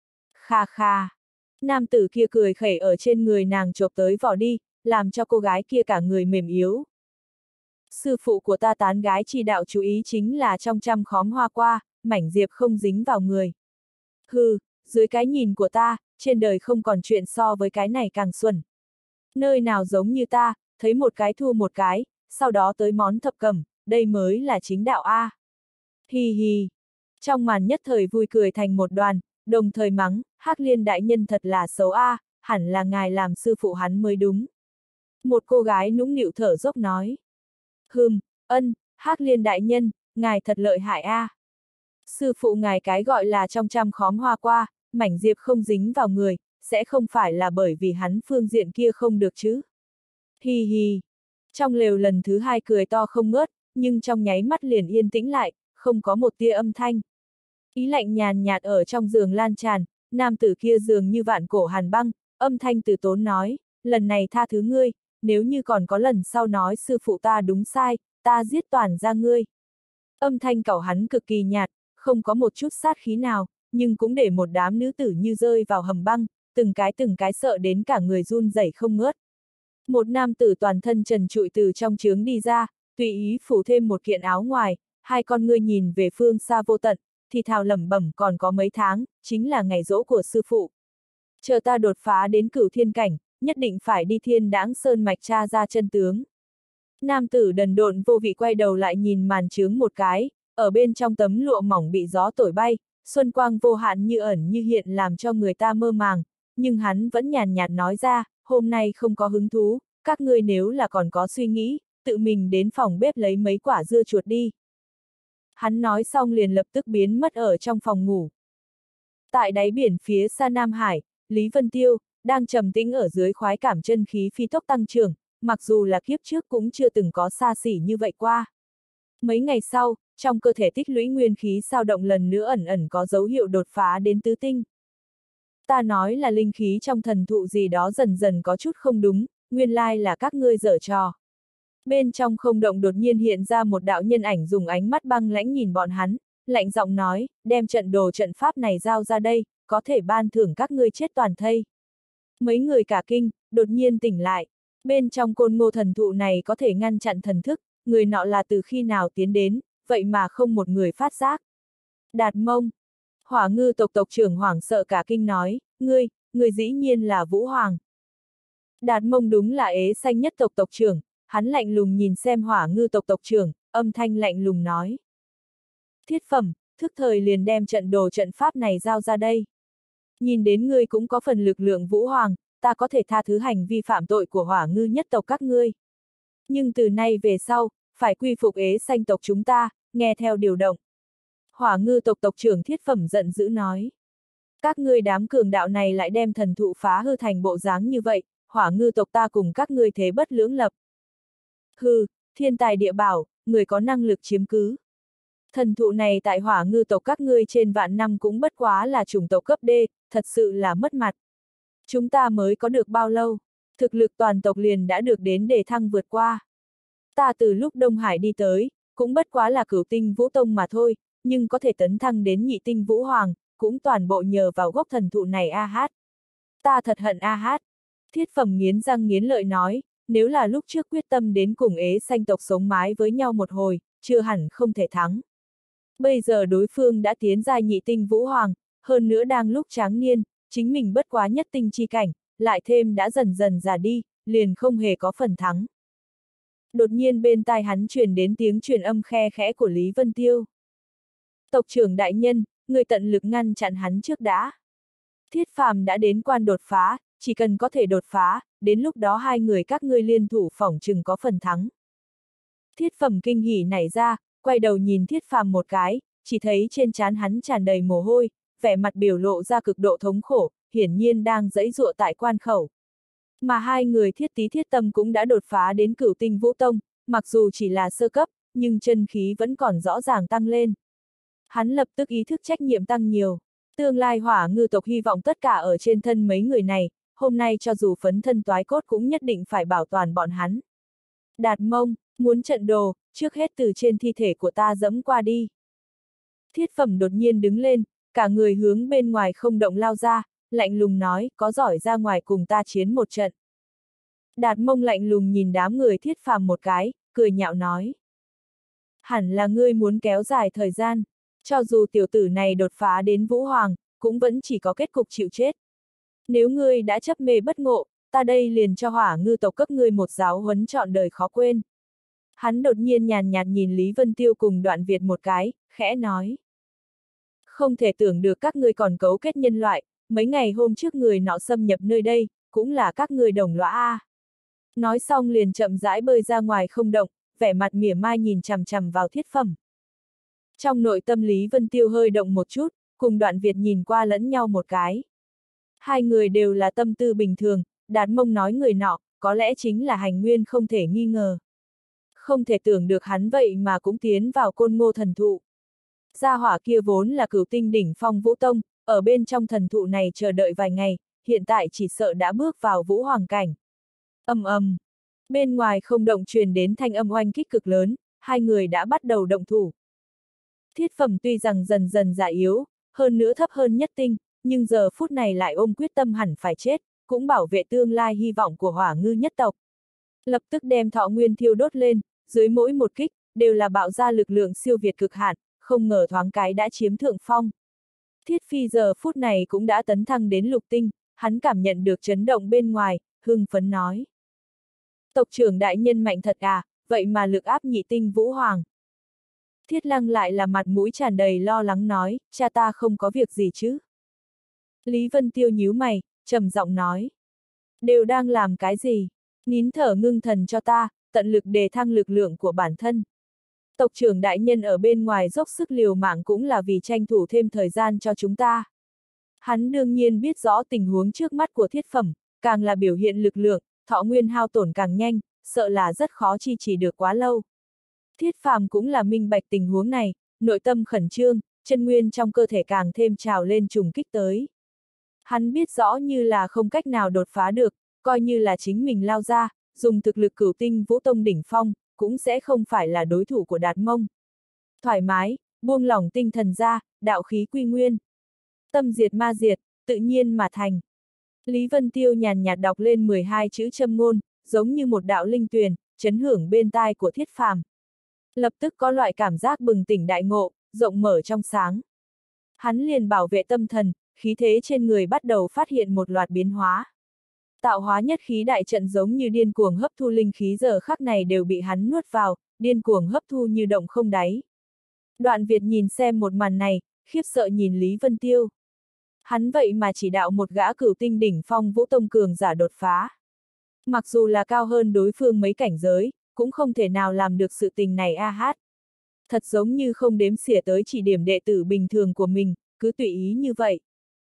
Kha kha. Nam tử kia cười khẩy ở trên người nàng chộp tới vỏ đi, làm cho cô gái kia cả người mềm yếu. Sư phụ của ta tán gái chi đạo chú ý chính là trong trăm khóm hoa qua, mảnh diệp không dính vào người. Hừ, dưới cái nhìn của ta, trên đời không còn chuyện so với cái này càng xuẩn. Nơi nào giống như ta, thấy một cái thua một cái, sau đó tới món thập cẩm, đây mới là chính đạo A. Hi hi. Trong màn nhất thời vui cười thành một đoàn, đồng thời mắng, Hắc Liên đại nhân thật là xấu A, hẳn là ngài làm sư phụ hắn mới đúng. Một cô gái nũng nịu thở dốc nói. Hắc Liên đại nhân, ngài thật lợi hại A. Sư phụ ngài cái gọi là trong trăm khóm hoa qua, mảnh diệp không dính vào người, sẽ không phải là bởi vì hắn phương diện kia không được chứ. Hi hi. Trong lều lần thứ hai cười to không ngớt, nhưng trong nháy mắt liền yên tĩnh lại, không có một tia âm thanh. Ý lạnh nhàn nhạt ở trong giường lan tràn, nam tử kia dường như vạn cổ hàn băng, âm thanh từ tốn nói, lần này tha thứ ngươi, nếu như còn có lần sau nói sư phụ ta đúng sai, ta giết toàn ra ngươi. Âm thanh cẩu hắn cực kỳ nhạt, không có một chút sát khí nào, nhưng cũng để một đám nữ tử như rơi vào hầm băng, từng cái sợ đến cả người run rẩy không ngớt. Một nam tử toàn thân trần trụi từ trong trướng đi ra, tùy ý phủ thêm một kiện áo ngoài, hai con ngươi nhìn về phương xa vô tận, thì thào lẩm bẩm còn có mấy tháng, chính là ngày giỗ của sư phụ. Chờ ta đột phá đến cửu thiên cảnh, nhất định phải đi Thiên Đãng Sơn mạch tra ra chân tướng. Nam tử đần độn vô vị quay đầu lại nhìn màn trướng một cái, ở bên trong tấm lụa mỏng bị gió thổi bay, xuân quang vô hạn như ẩn như hiện làm cho người ta mơ màng, nhưng hắn vẫn nhàn nhạt nói ra, hôm nay không có hứng thú, các ngươi nếu là còn có suy nghĩ, tự mình đến phòng bếp lấy mấy quả dưa chuột đi. Hắn nói xong liền lập tức biến mất ở trong phòng ngủ. Tại đáy biển phía xa Nam Hải, Lý Vân Tiêu, đang trầm tĩnh ở dưới khoái cảm chân khí phi tốc tăng trưởng, mặc dù là kiếp trước cũng chưa từng có xa xỉ như vậy qua. Mấy ngày sau, trong cơ thể tích lũy nguyên khí sao động lần nữa ẩn ẩn có dấu hiệu đột phá đến tứ tinh. Ta nói là linh khí trong thần thụ gì đó dần dần có chút không đúng, nguyên lai là các ngươi giở trò. Bên trong không động đột nhiên hiện ra một đạo nhân ảnh dùng ánh mắt băng lãnh nhìn bọn hắn, lạnh giọng nói, đem trận đồ trận pháp này giao ra đây, có thể ban thưởng các ngươi chết toàn thây. Mấy người cả kinh, đột nhiên tỉnh lại. Bên trong côn ngô thần thụ này có thể ngăn chặn thần thức, người nọ là từ khi nào tiến đến, vậy mà không một người phát giác. Đạt Mông. Hỏa Ngư tộc tộc trưởng hoảng sợ cả kinh nói, ngươi dĩ nhiên là Vũ Hoàng. Đạt Mông đúng là ế xanh nhất tộc tộc trưởng, hắn lạnh lùng nhìn xem Hỏa Ngư tộc tộc trưởng, âm thanh lạnh lùng nói. Thiết Phẩm, thức thời liền đem trận đồ trận pháp này giao ra đây. Nhìn đến ngươi cũng có phần lực lượng Vũ Hoàng, ta có thể tha thứ hành vi phạm tội của Hỏa Ngư nhất tộc các ngươi. Nhưng từ nay về sau, phải quy phục ế xanh tộc chúng ta, nghe theo điều động. Hỏa Ngư tộc tộc trưởng Thiết Phẩm giận dữ nói. Các ngươi đám cường đạo này lại đem thần thụ phá hư thành bộ dáng như vậy, Hỏa Ngư tộc ta cùng các ngươi thế bất lưỡng lập. Hừ, thiên tài địa bảo, người có năng lực chiếm cứ. Thần thụ này tại Hỏa Ngư tộc các ngươi trên vạn năm cũng bất quá là chủng tộc cấp D, thật sự là mất mặt. Chúng ta mới có được bao lâu, thực lực toàn tộc liền đã được đến đề thăng vượt qua. Ta từ lúc Đông Hải đi tới, cũng bất quá là cửu tinh Vũ Tông mà thôi, nhưng có thể tấn thăng đến nhị tinh Vũ Hoàng, cũng toàn bộ nhờ vào gốc thần thụ này a hát. Ta thật hận a hát. Thiết Phẩm nghiến răng nghiến lợi nói, nếu là lúc trước quyết tâm đến cùng ế xanh tộc sống mái với nhau một hồi, chưa hẳn không thể thắng. Bây giờ đối phương đã tiến giai nhị tinh Vũ Hoàng, hơn nữa đang lúc tráng niên, chính mình bất quá nhất tinh chi cảnh, lại thêm đã dần dần già đi, liền không hề có phần thắng. Đột nhiên bên tai hắn truyền đến tiếng truyền âm khe khẽ của Lý Vân Tiêu. Tộc trưởng đại nhân, người tận lực ngăn chặn hắn trước đã. Thiết Phàm đã đến quan đột phá, chỉ cần có thể đột phá, đến lúc đó hai người các ngươi liên thủ phỏng chừng có phần thắng. Thiết Phẩm kinh hỉ nảy ra, quay đầu nhìn Thiết Phàm một cái, chỉ thấy trên trán hắn tràn đầy mồ hôi, vẻ mặt biểu lộ ra cực độ thống khổ, hiển nhiên đang giãy giụa tại quan khẩu. Mà hai người Thiết Tý Thiết Tâm cũng đã đột phá đến cửu tinh Vũ Tông, mặc dù chỉ là sơ cấp, nhưng chân khí vẫn còn rõ ràng tăng lên. Hắn lập tức ý thức trách nhiệm tăng nhiều. Tương lai Hỏa Ngư tộc hy vọng tất cả ở trên thân mấy người này, hôm nay cho dù phấn thân toái cốt cũng nhất định phải bảo toàn bọn hắn. Đạt Mông, muốn trận đồ, trước hết từ trên thi thể của ta dẫm qua đi. Thiết Phẩm đột nhiên đứng lên, cả người hướng bên ngoài không động lao ra, lạnh lùng nói, có giỏi ra ngoài cùng ta chiến một trận. Đạt Mông lạnh lùng nhìn đám người Thiết Phàm một cái, cười nhạo nói. Hẳn là ngươi muốn kéo dài thời gian, cho dù tiểu tử này đột phá đến Vũ Hoàng, cũng vẫn chỉ có kết cục chịu chết. Nếu ngươi đã chấp mê bất ngộ, ta đây liền cho Hỏa Ngư tộc cấp ngươi một giáo huấn trọn đời khó quên. Hắn đột nhiên nhàn nhạt nhìn Lý Vân Tiêu cùng Đoạn Việt một cái, khẽ nói. Không thể tưởng được các ngươi còn cấu kết nhân loại, mấy ngày hôm trước người nọ xâm nhập nơi đây, cũng là các ngươi đồng lõa a. Nói xong liền chậm rãi bơi ra ngoài không động, vẻ mặt mỉa mai nhìn chằm chằm vào Thiết Phẩm. Trong nội tâm Lý Vân Tiêu hơi động một chút, cùng Đoạn Việt nhìn qua lẫn nhau một cái. Hai người đều là tâm tư bình thường, Đạt Mông nói người nọ, có lẽ chính là Hành Nguyên không thể nghi ngờ. Không thể tưởng được hắn vậy mà cũng tiến vào côn ngô thần thụ. Gia hỏa kia vốn là cửu tinh đỉnh phong Vũ Tông, ở bên trong thần thụ này chờ đợi vài ngày, hiện tại chỉ sợ đã bước vào Vũ Hoàng cảnh. Ầm ầm. Bên ngoài không động truyền đến thanh âm oanh kích cực lớn, hai người đã bắt đầu động thủ. Thiết Phẩm tuy rằng dần dần già yếu, hơn nữa thấp hơn nhất tinh, nhưng giờ phút này lại ôm quyết tâm hẳn phải chết, cũng bảo vệ tương lai hy vọng của Hỏa Ngư nhất tộc. lập tức đem thọ nguyên thiêu đốt lên, dưới mỗi một kích, đều là bạo ra lực lượng siêu việt cực hạn, không ngờ thoáng cái đã chiếm thượng phong. Thiết Phi giờ phút này cũng đã tấn thăng đến lục tinh, hắn cảm nhận được chấn động bên ngoài, hưng phấn nói. Tộc trưởng đại nhân mạnh thật à, vậy mà lực áp nhị tinh Vũ Hoàng. Thiết Lăng lại là mặt mũi tràn đầy lo lắng nói, cha ta không có việc gì chứ. Lý Vân Tiêu nhíu mày, trầm giọng nói. Đều đang làm cái gì? Nín thở ngưng thần cho ta, tận lực đề thăng lực lượng của bản thân. Tộc trưởng đại nhân ở bên ngoài dốc sức liều mạng cũng là vì tranh thủ thêm thời gian cho chúng ta. Hắn đương nhiên biết rõ tình huống trước mắt của thiết phẩm, càng là biểu hiện lực lượng, thọ nguyên hao tổn càng nhanh, sợ là rất khó chi trì được quá lâu. Thiết Phàm cũng là minh bạch tình huống này, nội tâm khẩn trương, chân nguyên trong cơ thể càng thêm trào lên trùng kích tới. Hắn biết rõ như là không cách nào đột phá được, coi như là chính mình lao ra, dùng thực lực cửu tinh Vũ Tông đỉnh phong, cũng sẽ không phải là đối thủ của Đạt Mông. Thoải mái, buông lỏng tinh thần ra, đạo khí quy nguyên. Tâm diệt ma diệt, tự nhiên mà thành. Lý Vân Tiêu nhàn nhạt đọc lên 12 chữ châm ngôn, giống như một đạo linh tuyền, chấn hưởng bên tai của Thiết Phàm. Lập tức có loại cảm giác bừng tỉnh đại ngộ, rộng mở trong sáng. Hắn liền bảo vệ tâm thần, khí thế trên người bắt đầu phát hiện một loạt biến hóa. Tạo hóa nhất khí đại trận giống như điên cuồng hấp thu linh khí giờ khắc này đều bị hắn nuốt vào, điên cuồng hấp thu như động không đáy. Đoạn Việt nhìn xem một màn này, khiếp sợ nhìn Lý Vân Tiêu. Hắn vậy mà chỉ đạo một gã cửu tinh đỉnh phong Vũ Tông cường giả đột phá. Mặc dù là cao hơn đối phương mấy cảnh giới, cũng không thể nào làm được sự tình này a hát. Thật giống như không đếm xỉa tới chỉ điểm đệ tử bình thường của mình, cứ tùy ý như vậy.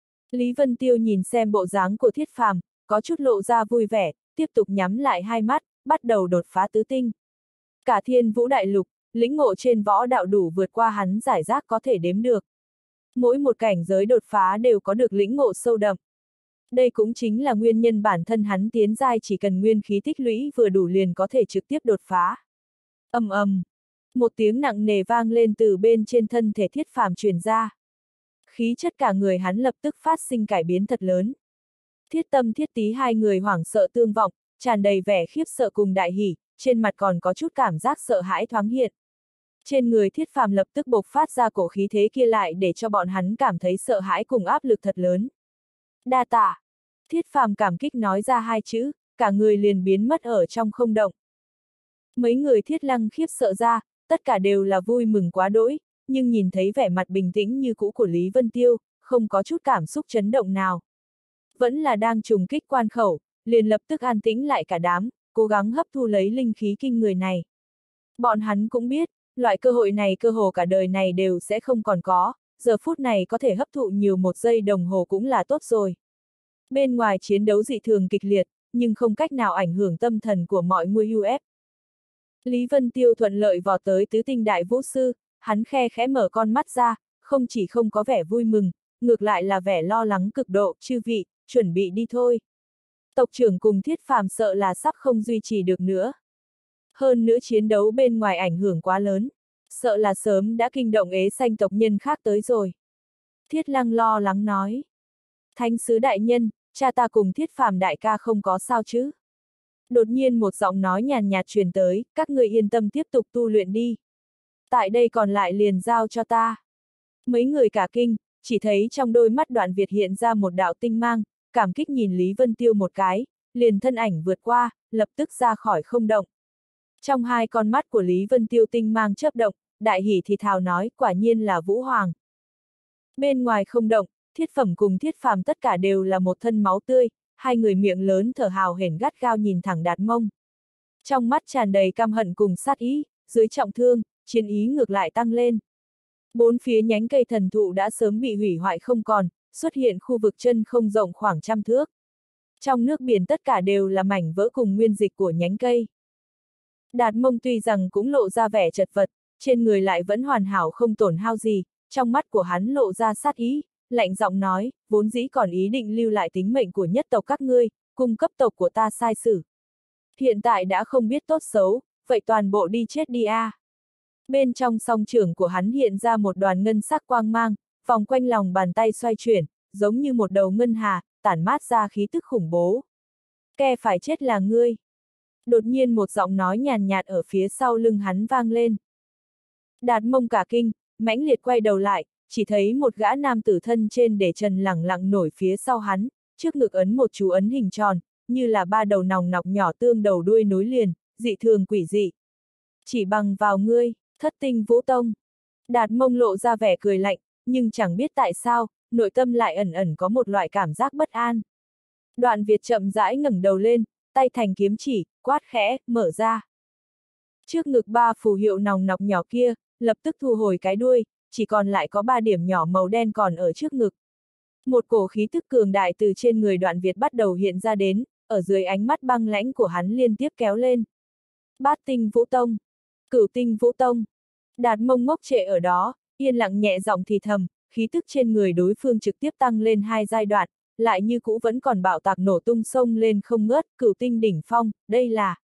Lý Vân Tiêu nhìn xem bộ dáng của Thiết Phàm, có chút lộ ra vui vẻ, tiếp tục nhắm lại hai mắt, bắt đầu đột phá tứ tinh. Cả Thiên Vũ Đại Lục, lĩnh ngộ trên võ đạo đủ vượt qua hắn giải rác có thể đếm được. Mỗi một cảnh giới đột phá đều có được lĩnh ngộ sâu đậm. Đây cũng chính là nguyên nhân bản thân hắn tiến giai chỉ cần nguyên khí tích lũy vừa đủ liền có thể trực tiếp đột phá. Ầm ầm, một tiếng nặng nề vang lên từ bên trên thân thể Thiết Phàm truyền ra. Khí chất cả người hắn lập tức phát sinh cải biến thật lớn. Thiết Tâm Thiết Tý hai người hoảng sợ tương vọng, tràn đầy vẻ khiếp sợ cùng đại hỉ, trên mặt còn có chút cảm giác sợ hãi thoáng hiện. Trên người Thiết Phàm lập tức bộc phát ra cổ khí thế kia lại để cho bọn hắn cảm thấy sợ hãi cùng áp lực thật lớn. Đa tạ. Thiết Phàm cảm kích nói ra hai chữ, cả người liền biến mất ở trong không động. Mấy người Thiết Lăng khiếp sợ ra, tất cả đều là vui mừng quá đỗi, nhưng nhìn thấy vẻ mặt bình tĩnh như cũ của Lý Vân Tiêu, không có chút cảm xúc chấn động nào. Vẫn là đang trùng kích quan khẩu, liền lập tức an tĩnh lại cả đám, cố gắng hấp thu lấy linh khí kinh người này. Bọn hắn cũng biết, loại cơ hội này cơ hồ cả đời này đều sẽ không còn có, giờ phút này có thể hấp thụ nhiều một giây đồng hồ cũng là tốt rồi. Bên ngoài chiến đấu dị thường kịch liệt, nhưng không cách nào ảnh hưởng tâm thần của mọi người UF. Lý Vân Tiêu thuận lợi vọt tới tứ tinh đại vũ sư, hắn khe khẽ mở con mắt ra, không chỉ không có vẻ vui mừng, ngược lại là vẻ lo lắng cực độ, chư vị, chuẩn bị đi thôi. Tộc trưởng cùng Thiết Phàm sợ là sắp không duy trì được nữa. Hơn nữa chiến đấu bên ngoài ảnh hưởng quá lớn, sợ là sớm đã kinh động ế xanh tộc nhân khác tới rồi. Thiết Lăng lo lắng nói. Thánh sứ đại nhân, cha ta cùng Thiết Phàm đại ca không có sao chứ? Đột nhiên một giọng nói nhàn nhạt truyền tới, các người yên tâm tiếp tục tu luyện đi. Tại đây còn lại liền giao cho ta. Mấy người cả kinh, chỉ thấy trong đôi mắt Đoạn Việt hiện ra một đạo tinh mang, cảm kích nhìn Lý Vân Tiêu một cái, liền thân ảnh vượt qua, lập tức ra khỏi không động. Trong hai con mắt của Lý Vân Tiêu tinh mang chớp động, đại hỉ thì thào nói, quả nhiên là Vũ Hoàng. Bên ngoài không động, Thiết Phẩm cùng Thiết Phàm tất cả đều là một thân máu tươi, hai người miệng lớn thở hào hển gắt gao nhìn thẳng Đạt Mông. Trong mắt tràn đầy căm hận cùng sát ý, dưới trọng thương, chiến ý ngược lại tăng lên. Bốn phía nhánh cây thần thụ đã sớm bị hủy hoại không còn, xuất hiện khu vực chân không rộng khoảng 100 thước. Trong nước biển tất cả đều là mảnh vỡ cùng nguyên dịch của nhánh cây. Đạt Mông tuy rằng cũng lộ ra vẻ chật vật, trên người lại vẫn hoàn hảo không tổn hao gì, trong mắt của hắn lộ ra sát ý, lạnh giọng nói, vốn dĩ còn ý định lưu lại tính mệnh của nhất tộc các ngươi, cung cấp tộc của ta sai sử. Hiện tại đã không biết tốt xấu, vậy toàn bộ đi chết đi a. Bên trong song trưởng của hắn hiện ra một đoàn ngân sắc quang mang, vòng quanh lòng bàn tay xoay chuyển, giống như một đầu ngân hà, tản mát ra khí tức khủng bố. Kẻ phải chết là ngươi. Đột nhiên một giọng nói nhàn nhạt ở phía sau lưng hắn vang lên. Đạt Mông cả kinh, mãnh liệt quay đầu lại, chỉ thấy một gã nam tử thân trên để trần lẳng lặng nổi phía sau hắn, trước ngực ấn một chú ấn hình tròn, như là ba đầu nòng nọc nhỏ tương đầu đuôi nối liền, dị thường quỷ dị. Chỉ bằng vào ngươi, Thất Tinh Vũ Tông. Đạt Mông lộ ra vẻ cười lạnh, nhưng chẳng biết tại sao, nội tâm lại ẩn ẩn có một loại cảm giác bất an. Đoạn Việt chậm rãi ngẩng đầu lên, tay thành kiếm chỉ, quát khẽ, mở ra. Trước ngực ba phù hiệu nòng nọc nhỏ kia, lập tức thu hồi cái đuôi, chỉ còn lại có ba điểm nhỏ màu đen còn ở trước ngực. Một cổ khí tức cường đại từ trên người Đoạn Việt bắt đầu hiện ra đến, ở dưới ánh mắt băng lãnh của hắn liên tiếp kéo lên. Bát Tinh Vũ Tông, Cửu Tinh Vũ Tông. Đạt Mông ngốc trệ ở đó, yên lặng nhẹ giọng thì thầm, khí tức trên người đối phương trực tiếp tăng lên 2 giai đoạn, lại như cũ vẫn còn bạo tạc nổ tung sông lên không ngớt, Cửu Tinh đỉnh phong, đây là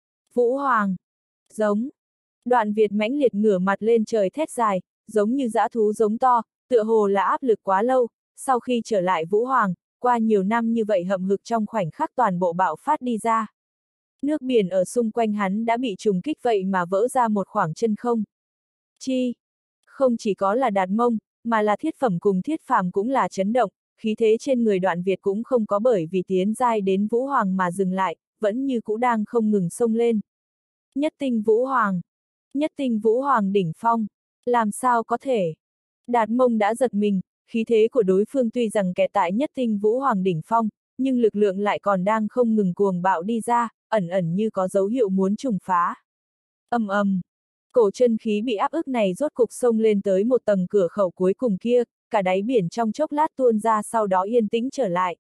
Vũ Hoàng. Giống. Đoạn Việt mãnh liệt ngửa mặt lên trời thét dài, giống như dã thú giống to, tựa hồ là áp lực quá lâu, sau khi trở lại Vũ Hoàng, qua nhiều năm như vậy hậm hực trong khoảnh khắc toàn bộ bạo phát đi ra. Nước biển ở xung quanh hắn đã bị trùng kích vậy mà vỡ ra một khoảng chân không. Chi? Không chỉ có là Đạt Mông, mà là Thiết Phẩm cùng Thiết Phàm cũng là chấn động, khí thế trên người Đoạn Việt cũng không có bởi vì tiến giai đến Vũ Hoàng mà dừng lại, vẫn như cũ đang không ngừng xông lên. Nhất Tinh Vũ Hoàng. Nhất Tinh Vũ Hoàng đỉnh phong. Làm sao có thể? Đạt Mông đã giật mình, khí thế của đối phương tuy rằng kẹt tại Nhất Tinh Vũ Hoàng đỉnh phong, nhưng lực lượng lại còn đang không ngừng cuồng bạo đi ra, ẩn ẩn như có dấu hiệu muốn trùng phá. Ầm ầm. Cổ chân khí bị áp ức này rốt cục xông lên tới một tầng cửa khẩu cuối cùng kia, cả đáy biển trong chốc lát tuôn ra sau đó yên tĩnh trở lại.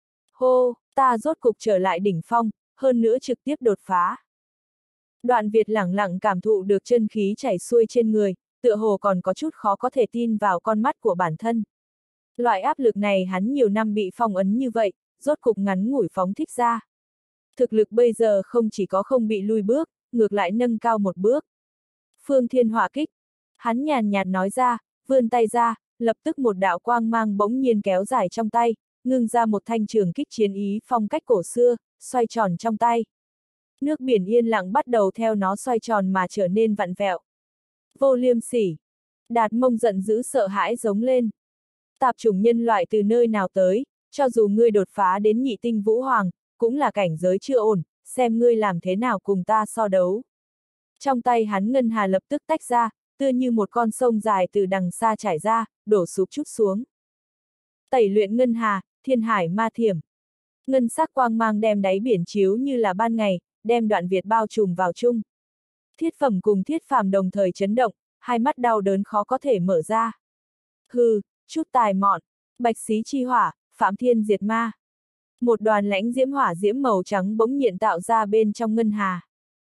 Hô, ta rốt cục trở lại đỉnh phong, hơn nữa trực tiếp đột phá. Đoạn Việt lẳng lặng cảm thụ được chân khí chảy xuôi trên người, tựa hồ còn có chút khó có thể tin vào con mắt của bản thân. Loại áp lực này hắn nhiều năm bị phong ấn như vậy, rốt cục ngắn ngủi phóng thích ra. Thực lực bây giờ không chỉ có không bị lui bước, ngược lại nâng cao một bước. Phương Thiên Hỏa Kích. Hắn nhàn nhạt nói ra, vươn tay ra, lập tức một đạo quang mang bỗng nhiên kéo dài trong tay, ngưng ra một thanh trường kích chiến ý phong cách cổ xưa, xoay tròn trong tay. Nước biển yên lặng bắt đầu theo nó xoay tròn mà trở nên vặn vẹo. Vô liêm sỉ. Đạt Mông giận dữ sợ hãi giống lên. Tạp chủng nhân loại từ nơi nào tới, cho dù ngươi đột phá đến nhị tinh Vũ Hoàng, cũng là cảnh giới chưa ổn, xem ngươi làm thế nào cùng ta so đấu. Trong tay hắn ngân hà lập tức tách ra, tựa như một con sông dài từ đằng xa trải ra, đổ sụp chút xuống. Tẩy luyện ngân hà, thiên hải ma thiểm. Ngân sắc quang mang đem đáy biển chiếu như là ban ngày, đem Đoạn Việt bao trùm vào chung. Thiết Phẩm cùng Thiết Phàm đồng thời chấn động, hai mắt đau đớn khó có thể mở ra. Hừ, chút tài mọn, bạch xí chi hỏa, phạm thiên diệt ma. Một đoàn lãnh diễm hỏa diễm màu trắng bỗng nhiên tạo ra bên trong ngân hà.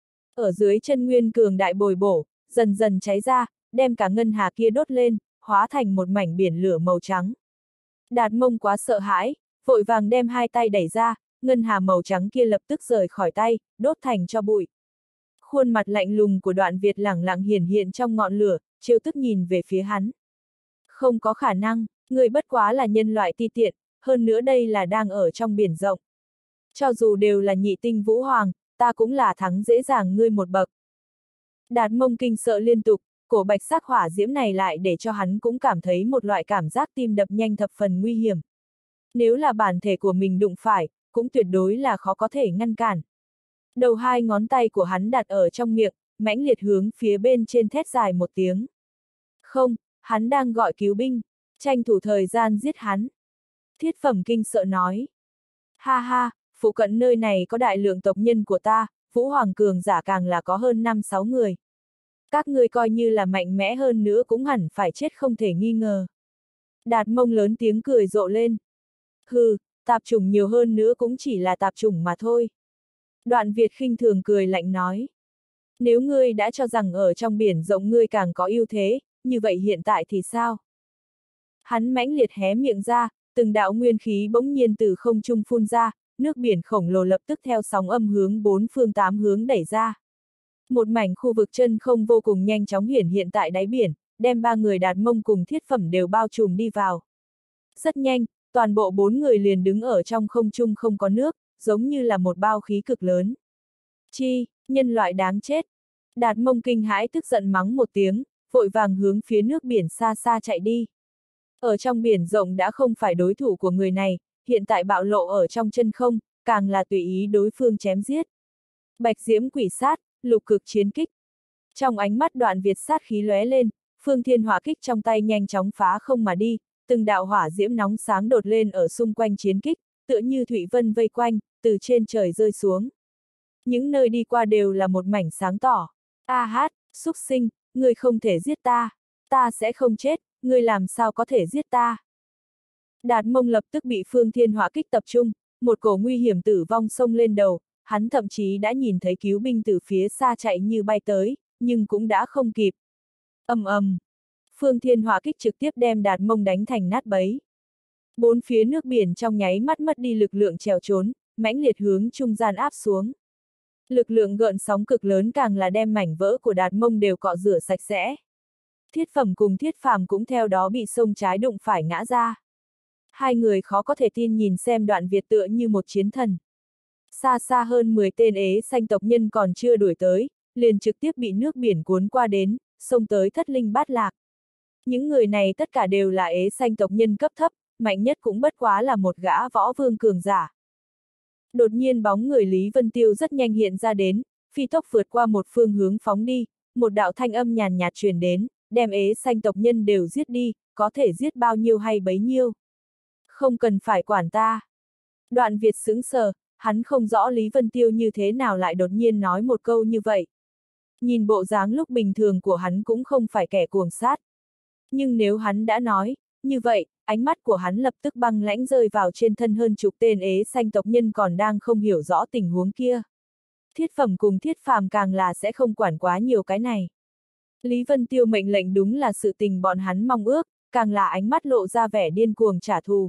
Ở dưới chân nguyên cường đại bồi bổ, dần dần cháy ra, đem cả ngân hà kia đốt lên, hóa thành một mảnh biển lửa màu trắng. Đạt Mông quá sợ hãi, vội vàng đem hai tay đẩy ra, ngân hà màu trắng kia lập tức rời khỏi tay, đốt thành cho bụi. Khuôn mặt lạnh lùng của Đoạn Việt lẳng lặng hiển hiện trong ngọn lửa, trêu tức nhìn về phía hắn. Không có khả năng, người bất quá là nhân loại ti tiện, hơn nữa đây là đang ở trong biển rộng. Cho dù đều là nhị tinh Vũ Hoàng, ta cũng là thắng dễ dàng ngươi một bậc. Đạt Mông kinh sợ liên tục, cổ bạch sắc hỏa diễm này lại để cho hắn cũng cảm thấy một loại cảm giác tim đập nhanh thập phần nguy hiểm. Nếu là bản thể của mình đụng phải, cũng tuyệt đối là khó có thể ngăn cản. Đầu hai ngón tay của hắn đặt ở trong miệng, mãnh liệt hướng phía bên trên thét dài một tiếng. Không, hắn đang gọi cứu binh, tranh thủ thời gian giết hắn. Thiết Phẩm kinh sợ nói. Ha ha, phụ cận nơi này có đại lượng tộc nhân của ta, Vũ Hoàng cường giả càng là có hơn 5-6 người. Các ngươi coi như là mạnh mẽ hơn nữa cũng hẳn phải chết không thể nghi ngờ. Đạt Mông lớn tiếng cười rộ lên. Hừ, tạp chủng nhiều hơn nữa cũng chỉ là tạp chủng mà thôi. Đoạn Việt khinh thường cười lạnh nói. Nếu ngươi đã cho rằng ở trong biển rộng ngươi càng có ưu thế, như vậy hiện tại thì sao? Hắn mãnh liệt hé miệng ra, từng đạo nguyên khí bỗng nhiên từ không trung phun ra, nước biển khổng lồ lập tức theo sóng âm hướng bốn phương tám hướng đẩy ra. Một mảnh khu vực chân không vô cùng nhanh chóng hiển hiện tại đáy biển, đem ba người Đạt Mông cùng Thiết Phẩm đều bao trùm đi vào. Rất nhanh, toàn bộ bốn người liền đứng ở trong không trung không có nước, giống như là một bao khí cực lớn. Chi, nhân loại đáng chết. Đạt Mông kinh hãi tức giận mắng một tiếng, vội vàng hướng phía nước biển xa xa chạy đi. Ở trong biển rộng đã không phải đối thủ của người này, hiện tại bạo lộ ở trong chân không, càng là tùy ý đối phương chém giết. Bạch diễm quỷ sát, lục cực chiến kích. Trong ánh mắt Đoạn Việt sát khí lóe lên, phương thiên hỏa kích trong tay nhanh chóng phá không mà đi, từng đạo hỏa diễm nóng sáng đột lên ở xung quanh chiến kích, tựa như thủy vân vây quanh, từ trên trời rơi xuống. Những nơi đi qua đều là một mảnh sáng tỏ. A hát, xúc sinh, ngươi không thể giết ta. Ta sẽ không chết, ngươi làm sao có thể giết ta. Đạt Mông lập tức bị phương thiên hỏa kích tập trung, một cổ nguy hiểm tử vong xông lên đầu, hắn thậm chí đã nhìn thấy cứu binh từ phía xa chạy như bay tới, nhưng cũng đã không kịp. Ầm ầm, phương thiên hỏa kích trực tiếp đem Đạt Mông đánh thành nát bấy. Bốn phía nước biển trong nháy mắt mất đi lực lượng trèo trốn, mãnh liệt hướng trung gian áp xuống. Lực lượng gợn sóng cực lớn càng là đem mảnh vỡ của Đạt Mông đều cọ rửa sạch sẽ. Thiết phẩm cùng thiết phàm cũng theo đó bị sông trái đụng phải ngã ra. Hai người khó có thể tin nhìn xem Đoạn Việt tựa như một chiến thần. Xa xa hơn 10 tên ế xanh tộc nhân còn chưa đuổi tới, liền trực tiếp bị nước biển cuốn qua đến, xông tới thất linh bát lạc. Những người này tất cả đều là ế xanh tộc nhân cấp thấp, mạnh nhất cũng bất quá là một gã võ vương cường giả. Đột nhiên bóng người Lý Vân Tiêu rất nhanh hiện ra đến, phi tốc vượt qua một phương hướng phóng đi, một đạo thanh âm nhàn nhạt truyền đến, đem ế xanh tộc nhân đều giết đi, có thể giết bao nhiêu hay bấy nhiêu. Không cần phải quản ta. Đoạn Việt sững sờ, hắn không rõ Lý Vân Tiêu như thế nào lại đột nhiên nói một câu như vậy. Nhìn bộ dáng lúc bình thường của hắn cũng không phải kẻ cuồng sát. Nhưng nếu hắn đã nói, như vậy, ánh mắt của hắn lập tức băng lãnh rơi vào trên thân hơn chục tên ế xanh tộc nhân còn đang không hiểu rõ tình huống kia. Thiết phẩm cùng thiết phàm càng là sẽ không quản quá nhiều cái này. Lý Vân Tiêu mệnh lệnh đúng là sự tình bọn hắn mong ước, càng là ánh mắt lộ ra vẻ điên cuồng trả thù.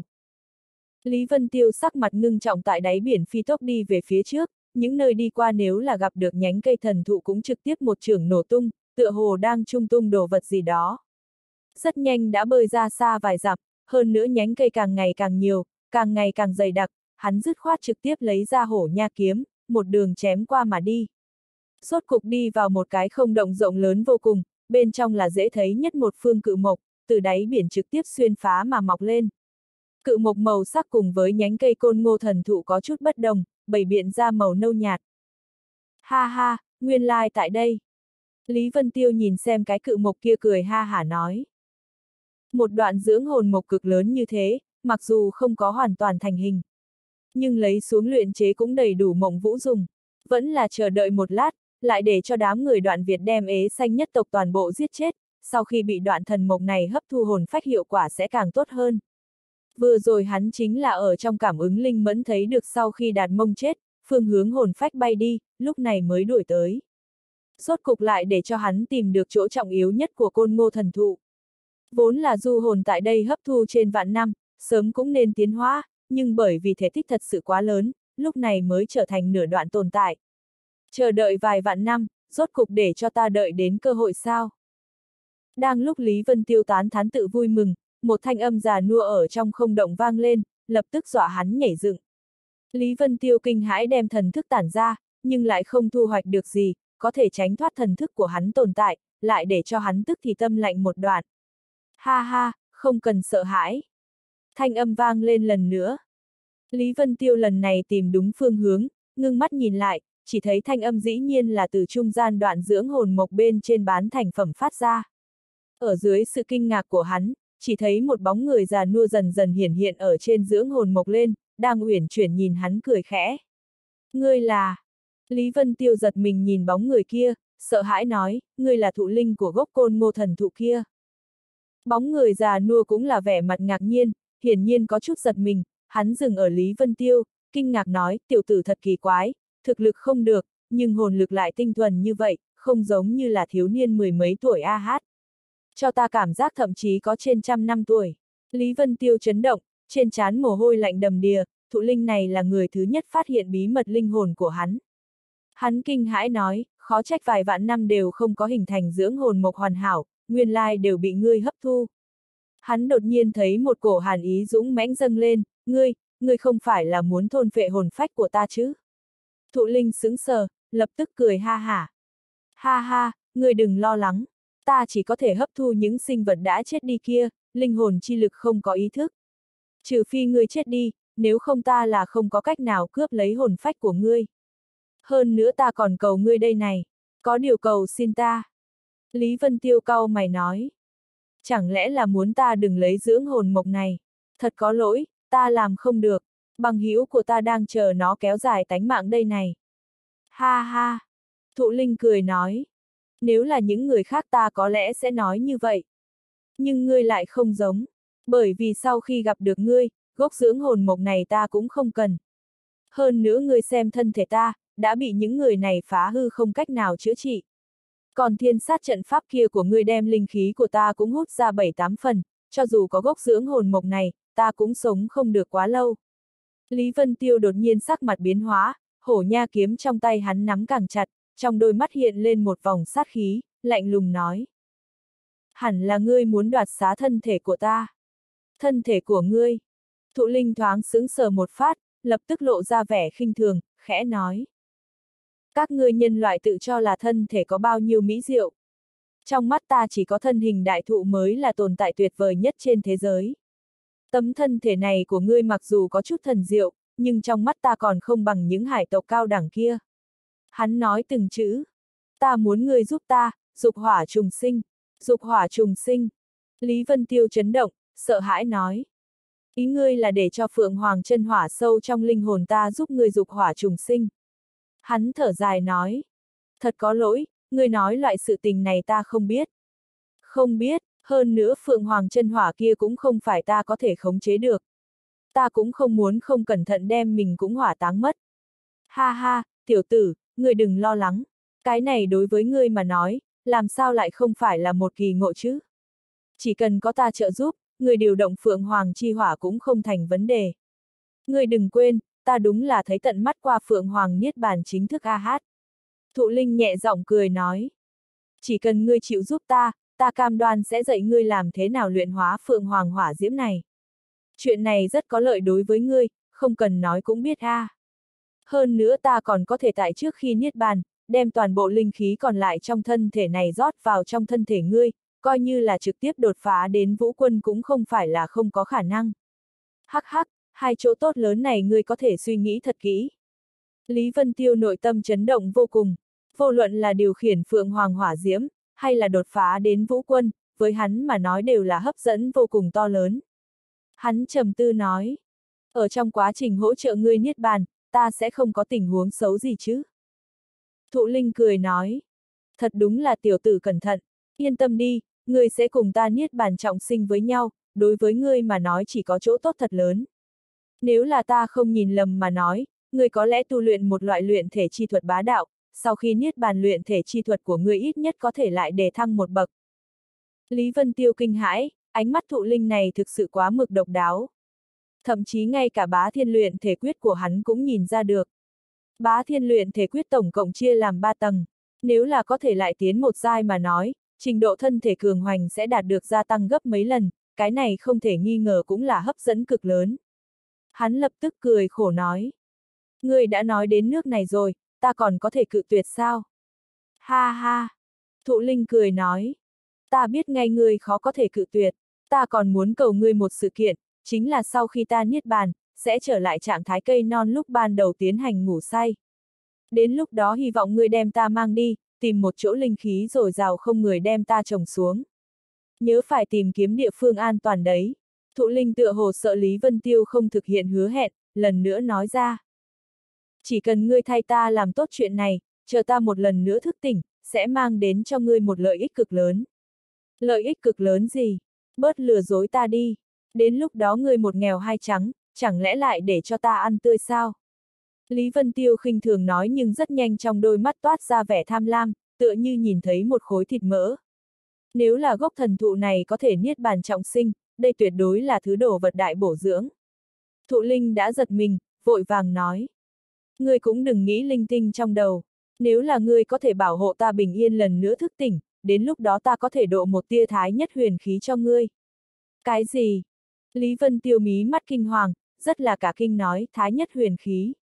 Lý Vân Tiêu sắc mặt ngưng trọng tại đáy biển phi tốc đi về phía trước, những nơi đi qua nếu là gặp được nhánh cây thần thụ cũng trực tiếp một chưởng nổ tung, tựa hồ đang trung tung đồ vật gì đó. Rất nhanh đã bơi ra xa vài dặm, hơn nữa nhánh cây càng ngày càng nhiều, càng ngày càng dày đặc, hắn dứt khoát trực tiếp lấy ra hổ nha kiếm, một đường chém qua mà đi. Rốt cục đi vào một cái không động rộng lớn vô cùng, bên trong là dễ thấy nhất một phương cự mộc, từ đáy biển trực tiếp xuyên phá mà mọc lên. Cự mộc màu sắc cùng với nhánh cây côn ngô thần thụ có chút bất đồng, bày biện ra màu nâu nhạt. Ha ha, nguyên lai tại đây. Lý Vân Tiêu nhìn xem cái cự mộc kia cười ha hả nói. Một đoạn dưỡng hồn mộc cực lớn như thế, mặc dù không có hoàn toàn thành hình, nhưng lấy xuống luyện chế cũng đầy đủ mộng vũ dùng. Vẫn là chờ đợi một lát, lại để cho đám người Đoạn Việt đem ế xanh nhất tộc toàn bộ giết chết, sau khi bị đoạn thần mộc này hấp thu hồn phách hiệu quả sẽ càng tốt hơn. Vừa rồi hắn chính là ở trong cảm ứng linh mẫn thấy được sau khi Đạt Mông chết, phương hướng hồn phách bay đi, lúc này mới đuổi tới. Rốt cục lại để cho hắn tìm được chỗ trọng yếu nhất của côn ngô thần thụ. Vốn là du hồn tại đây hấp thu trên vạn năm, sớm cũng nên tiến hóa, nhưng bởi vì thể tích thật sự quá lớn, lúc này mới trở thành nửa đoạn tồn tại. Chờ đợi vài vạn năm, rốt cục để cho ta đợi đến cơ hội sao? Đang lúc Lý Vân Tiêu tán thán tự vui mừng, một thanh âm già nua ở trong không động vang lên, lập tức dọa hắn nhảy dựng. Lý Vân Tiêu kinh hãi đem thần thức tản ra, nhưng lại không thu hoạch được gì, có thể tránh thoát thần thức của hắn tồn tại, lại để cho hắn tức thì tâm lạnh một đoạn. Ha ha, không cần sợ hãi. Thanh âm vang lên lần nữa. Lý Vân Tiêu lần này tìm đúng phương hướng, ngưng mắt nhìn lại, chỉ thấy thanh âm dĩ nhiên là từ trung gian đoạn dưỡng hồn mộc bên trên bán thành phẩm phát ra. Ở dưới sự kinh ngạc của hắn, chỉ thấy một bóng người già nua dần dần hiển hiện ở trên dưỡng hồn mộc lên, đang uyển chuyển nhìn hắn cười khẽ. Ngươi là... Lý Vân Tiêu giật mình nhìn bóng người kia, sợ hãi nói, ngươi là thụ linh của gốc côn ngô thần thụ kia. Bóng người già nua cũng là vẻ mặt ngạc nhiên, hiển nhiên có chút giật mình, hắn dừng ở Lý Vân Tiêu, kinh ngạc nói, tiểu tử thật kỳ quái, thực lực không được, nhưng hồn lực lại tinh thuần như vậy, không giống như là thiếu niên mười mấy tuổi a hát. Cho ta cảm giác thậm chí có trên 100 năm tuổi. Lý Vân Tiêu chấn động, trên trán mồ hôi lạnh đầm đìa, thụ linh này là người thứ nhất phát hiện bí mật linh hồn của hắn. Hắn kinh hãi nói, khó trách vài vạn năm đều không có hình thành dưỡng hồn mộc hoàn hảo, nguyên lai đều bị ngươi hấp thu. Hắn đột nhiên thấy một cổ hàn ý dũng mãnh dâng lên, ngươi không phải là muốn thôn phệ hồn phách của ta chứ? Thụ linh sững sờ, lập tức cười ha hả. Ha ha, ngươi đừng lo lắng, ta chỉ có thể hấp thu những sinh vật đã chết đi kia, linh hồn chi lực không có ý thức. Trừ phi ngươi chết đi, nếu không ta là không có cách nào cướp lấy hồn phách của ngươi. Hơn nữa ta còn cầu ngươi đây này, có điều cầu xin ta. Lý Vân Tiêu cau mày nói. Chẳng lẽ là muốn ta đừng lấy dưỡng hồn mộc này? Thật có lỗi, ta làm không được, bằng hữu của ta đang chờ nó kéo dài tánh mạng đây này. Ha ha, Thụ Linh cười nói. Nếu là những người khác ta có lẽ sẽ nói như vậy. Nhưng ngươi lại không giống, bởi vì sau khi gặp được ngươi, gốc dưỡng hồn mộc này ta cũng không cần. Hơn nữa ngươi xem thân thể ta, đã bị những người này phá hư không cách nào chữa trị. Còn thiên sát trận pháp kia của ngươi đem linh khí của ta cũng hút ra 7-8 phần, cho dù có gốc dưỡng hồn mộc này, ta cũng sống không được quá lâu. Lý Vân Tiêu đột nhiên sắc mặt biến hóa, hổ nha kiếm trong tay hắn nắm càng chặt, trong đôi mắt hiện lên một vòng sát khí, lạnh lùng nói. Hẳn là ngươi muốn đoạt xá thân thể của ta. Thân thể của ngươi. Thụ Linh thoáng sững sờ một phát, lập tức lộ ra vẻ khinh thường, khẽ nói. Các ngươi nhân loại tự cho là thân thể có bao nhiêu mỹ diệu. Trong mắt ta chỉ có thân hình đại thụ mới là tồn tại tuyệt vời nhất trên thế giới. Tấm thân thể này của ngươi mặc dù có chút thần diệu, nhưng trong mắt ta còn không bằng những hải tộc cao đẳng kia. Hắn nói từng chữ. Ta muốn ngươi giúp ta, dục hỏa trùng sinh. Dục hỏa trùng sinh. Lý Vân Tiêu chấn động, sợ hãi nói. Ý ngươi là để cho Phượng Hoàng chân hỏa sâu trong linh hồn ta giúp ngươi dục hỏa trùng sinh. Hắn thở dài nói. Thật có lỗi, ngươi nói loại sự tình này ta không biết. Không biết, hơn nữa Phượng Hoàng chân hỏa kia cũng không phải ta có thể khống chế được. Ta cũng không muốn không cẩn thận đem mình cũng hỏa táng mất. Ha ha, tiểu tử, ngươi đừng lo lắng. Cái này đối với ngươi mà nói, làm sao lại không phải là một kỳ ngộ chứ? Chỉ cần có ta trợ giúp, ngươi điều động Phượng Hoàng chi hỏa cũng không thành vấn đề. Ngươi đừng quên, ta đúng là thấy tận mắt qua Phượng Hoàng Niết Bàn chính thức a hát. Thụ Linh nhẹ giọng cười nói. Chỉ cần ngươi chịu giúp ta, ta cam đoan sẽ dạy ngươi làm thế nào luyện hóa Phượng Hoàng hỏa diễm này. Chuyện này rất có lợi đối với ngươi, không cần nói cũng biết a. Hơn nữa ta còn có thể tại trước khi Niết Bàn, đem toàn bộ linh khí còn lại trong thân thể này rót vào trong thân thể ngươi, coi như là trực tiếp đột phá đến vũ quân cũng không phải là không có khả năng. Hắc hắc, hai chỗ tốt lớn này ngươi có thể suy nghĩ thật kỹ. Lý Vân Tiêu nội tâm chấn động vô cùng, vô luận là điều khiển Phượng Hoàng hỏa diễm, hay là đột phá đến vũ quân, với hắn mà nói đều là hấp dẫn vô cùng to lớn. Hắn trầm tư nói, ở trong quá trình hỗ trợ ngươi Niết Bàn, ta sẽ không có tình huống xấu gì chứ. Thụ Linh cười nói, thật đúng là tiểu tử cẩn thận, yên tâm đi, ngươi sẽ cùng ta Niết Bàn trọng sinh với nhau, đối với ngươi mà nói chỉ có chỗ tốt thật lớn. Nếu là ta không nhìn lầm mà nói, ngươi có lẽ tu luyện một loại luyện thể chi thuật bá đạo, sau khi Niết Bàn luyện thể chi thuật của ngươi ít nhất có thể lại đề thăng một bậc. Lý Vân Tiêu kinh hãi, ánh mắt Thụ Linh này thực sự quá mực độc đáo. Thậm chí ngay cả Bá Thiên luyện thể quyết của hắn cũng nhìn ra được. Bá Thiên luyện thể quyết tổng cộng chia làm 3 tầng, nếu là có thể lại tiến một giai mà nói, trình độ thân thể cường hoành sẽ đạt được gia tăng gấp mấy lần, cái này không thể nghi ngờ cũng là hấp dẫn cực lớn. Hắn lập tức cười khổ nói. Ngươi đã nói đến nước này rồi, ta còn có thể cự tuyệt sao? Ha ha! Thụ Linh cười nói. Ta biết ngay ngươi khó có thể cự tuyệt, ta còn muốn cầu ngươi một sự kiện, chính là sau khi ta Niết Bàn, sẽ trở lại trạng thái cây non lúc ban đầu tiến hành ngủ say. Đến lúc đó hy vọng ngươi đem ta mang đi, tìm một chỗ linh khí dồi dào không người đem ta trồng xuống. Nhớ phải tìm kiếm địa phương an toàn đấy. Thụ Linh tựa hồ sợ Lý Vân Tiêu không thực hiện hứa hẹn, lần nữa nói ra. Chỉ cần ngươi thay ta làm tốt chuyện này, chờ ta một lần nữa thức tỉnh, sẽ mang đến cho ngươi một lợi ích cực lớn. Lợi ích cực lớn gì? Bớt lừa dối ta đi. Đến lúc đó ngươi một nghèo hai trắng, chẳng lẽ lại để cho ta ăn tươi sao? Lý Vân Tiêu khinh thường nói nhưng rất nhanh trong đôi mắt toát ra vẻ tham lam, tựa như nhìn thấy một khối thịt mỡ. Nếu là gốc thần thụ này có thể Niết Bàn trọng sinh, đây tuyệt đối là thứ đồ vật đại bổ dưỡng. Thụ Linh đã giật mình, vội vàng nói. Ngươi cũng đừng nghĩ linh tinh trong đầu. Nếu là ngươi có thể bảo hộ ta bình yên lần nữa thức tỉnh, đến lúc đó ta có thể độ một tia thái nhất huyền khí cho ngươi. Cái gì? Lý Vân Tiêu mí mắt kinh hoàng, rất là cả kinh nói thái nhất huyền khí.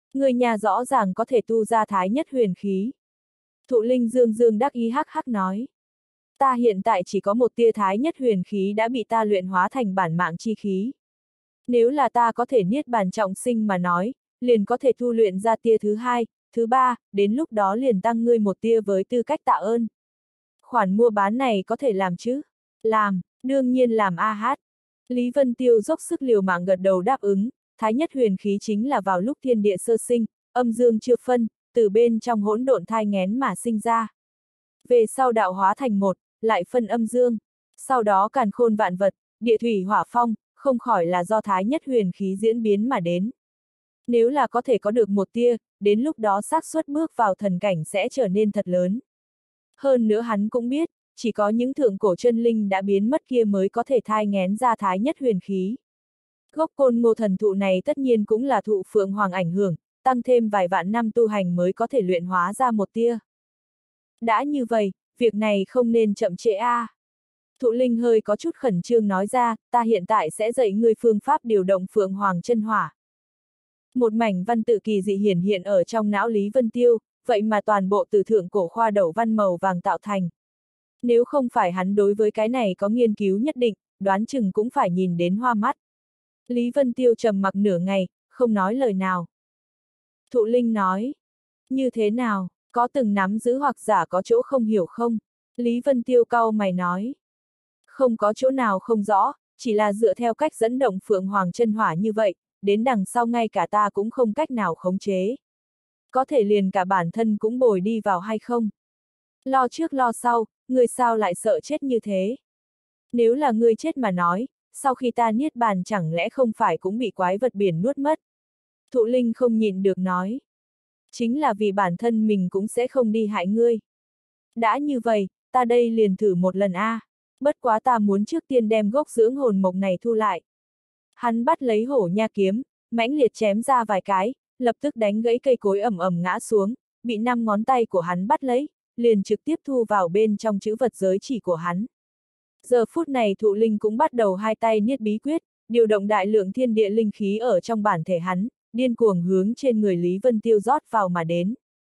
Người nhà rõ ràng có thể tu ra thái nhất huyền khí. Thụ Linh dương dương đắc ý hắc hắc nói. Ta hiện tại chỉ có một tia thái nhất huyền khí đã bị ta luyện hóa thành bản mạng chi khí. Nếu là ta có thể niết bàn trọng sinh mà nói, liền có thể tu luyện ra tia thứ hai, thứ ba, đến lúc đó liền tăng ngươi một tia với tư cách tạ ơn. Khoản mua bán này có thể làm chứ? Làm, đương nhiên làm a hát. Lý Vân Tiêu dốc sức liều mạng gật đầu đáp ứng, thái nhất huyền khí chính là vào lúc thiên địa sơ sinh, âm dương chưa phân, từ bên trong hỗn độn thai nghén mà sinh ra. Về sau đạo hóa thành một, lại phân âm dương. Sau đó càn khôn vạn vật, địa thủy hỏa phong, không khỏi là do thái nhất huyền khí diễn biến mà đến. Nếu là có thể có được một tia, đến lúc đó xác suất bước vào thần cảnh sẽ trở nên thật lớn. Hơn nữa hắn cũng biết, chỉ có những thượng cổ chân linh đã biến mất kia mới có thể thai nghén ra thái nhất huyền khí. Gốc côn ngô thần thụ này tất nhiên cũng là thụ phượng hoàng ảnh hưởng, tăng thêm vài vạn năm tu hành mới có thể luyện hóa ra một tia. Đã như vậy, việc này không nên chậm trễ a. Thụ Linh hơi có chút khẩn trương nói ra, ta hiện tại sẽ dạy ngươi phương pháp điều động phượng hoàng chân hỏa. Một mảnh văn tự kỳ dị hiển hiện ở trong não Lý Vân Tiêu, vậy mà toàn bộ từ thượng cổ khoa đẩu văn màu vàng tạo thành. Nếu không phải hắn đối với cái này có nghiên cứu nhất định, đoán chừng cũng phải nhìn đến hoa mắt. Lý Vân Tiêu trầm mặc nửa ngày, không nói lời nào. Thụ Linh nói, như thế nào, có từng nắm giữ hoặc giả có chỗ không hiểu không? Lý Vân Tiêu cau mày nói, không có chỗ nào không rõ, chỉ là dựa theo cách dẫn động phượng hoàng chân hỏa như vậy, đến đằng sau ngay cả ta cũng không cách nào khống chế. Có thể liền cả bản thân cũng bồi đi vào hay không? Lo trước lo sau, ngươi sao lại sợ chết như thế? Nếu là ngươi chết mà nói, sau khi ta niết bàn chẳng lẽ không phải cũng bị quái vật biển nuốt mất? Thụ Linh không nhịn được nói. Chính là vì bản thân mình cũng sẽ không đi hại ngươi. Đã như vậy, ta đây liền thử một lần a. Bất quá ta muốn trước tiên đem gốc dưỡng hồn mộc này thu lại. Hắn bắt lấy hổ nha kiếm, mãnh liệt chém ra vài cái, lập tức đánh gãy cây cối ẩm ẩm ngã xuống, bị 5 ngón tay của hắn bắt lấy, liền trực tiếp thu vào bên trong chữ vật giới chỉ của hắn. Giờ phút này Thụ Linh cũng bắt đầu hai tay niết bí quyết, điều động đại lượng thiên địa linh khí ở trong bản thể hắn, điên cuồng hướng trên người Lý Vân Tiêu rót vào mà đến.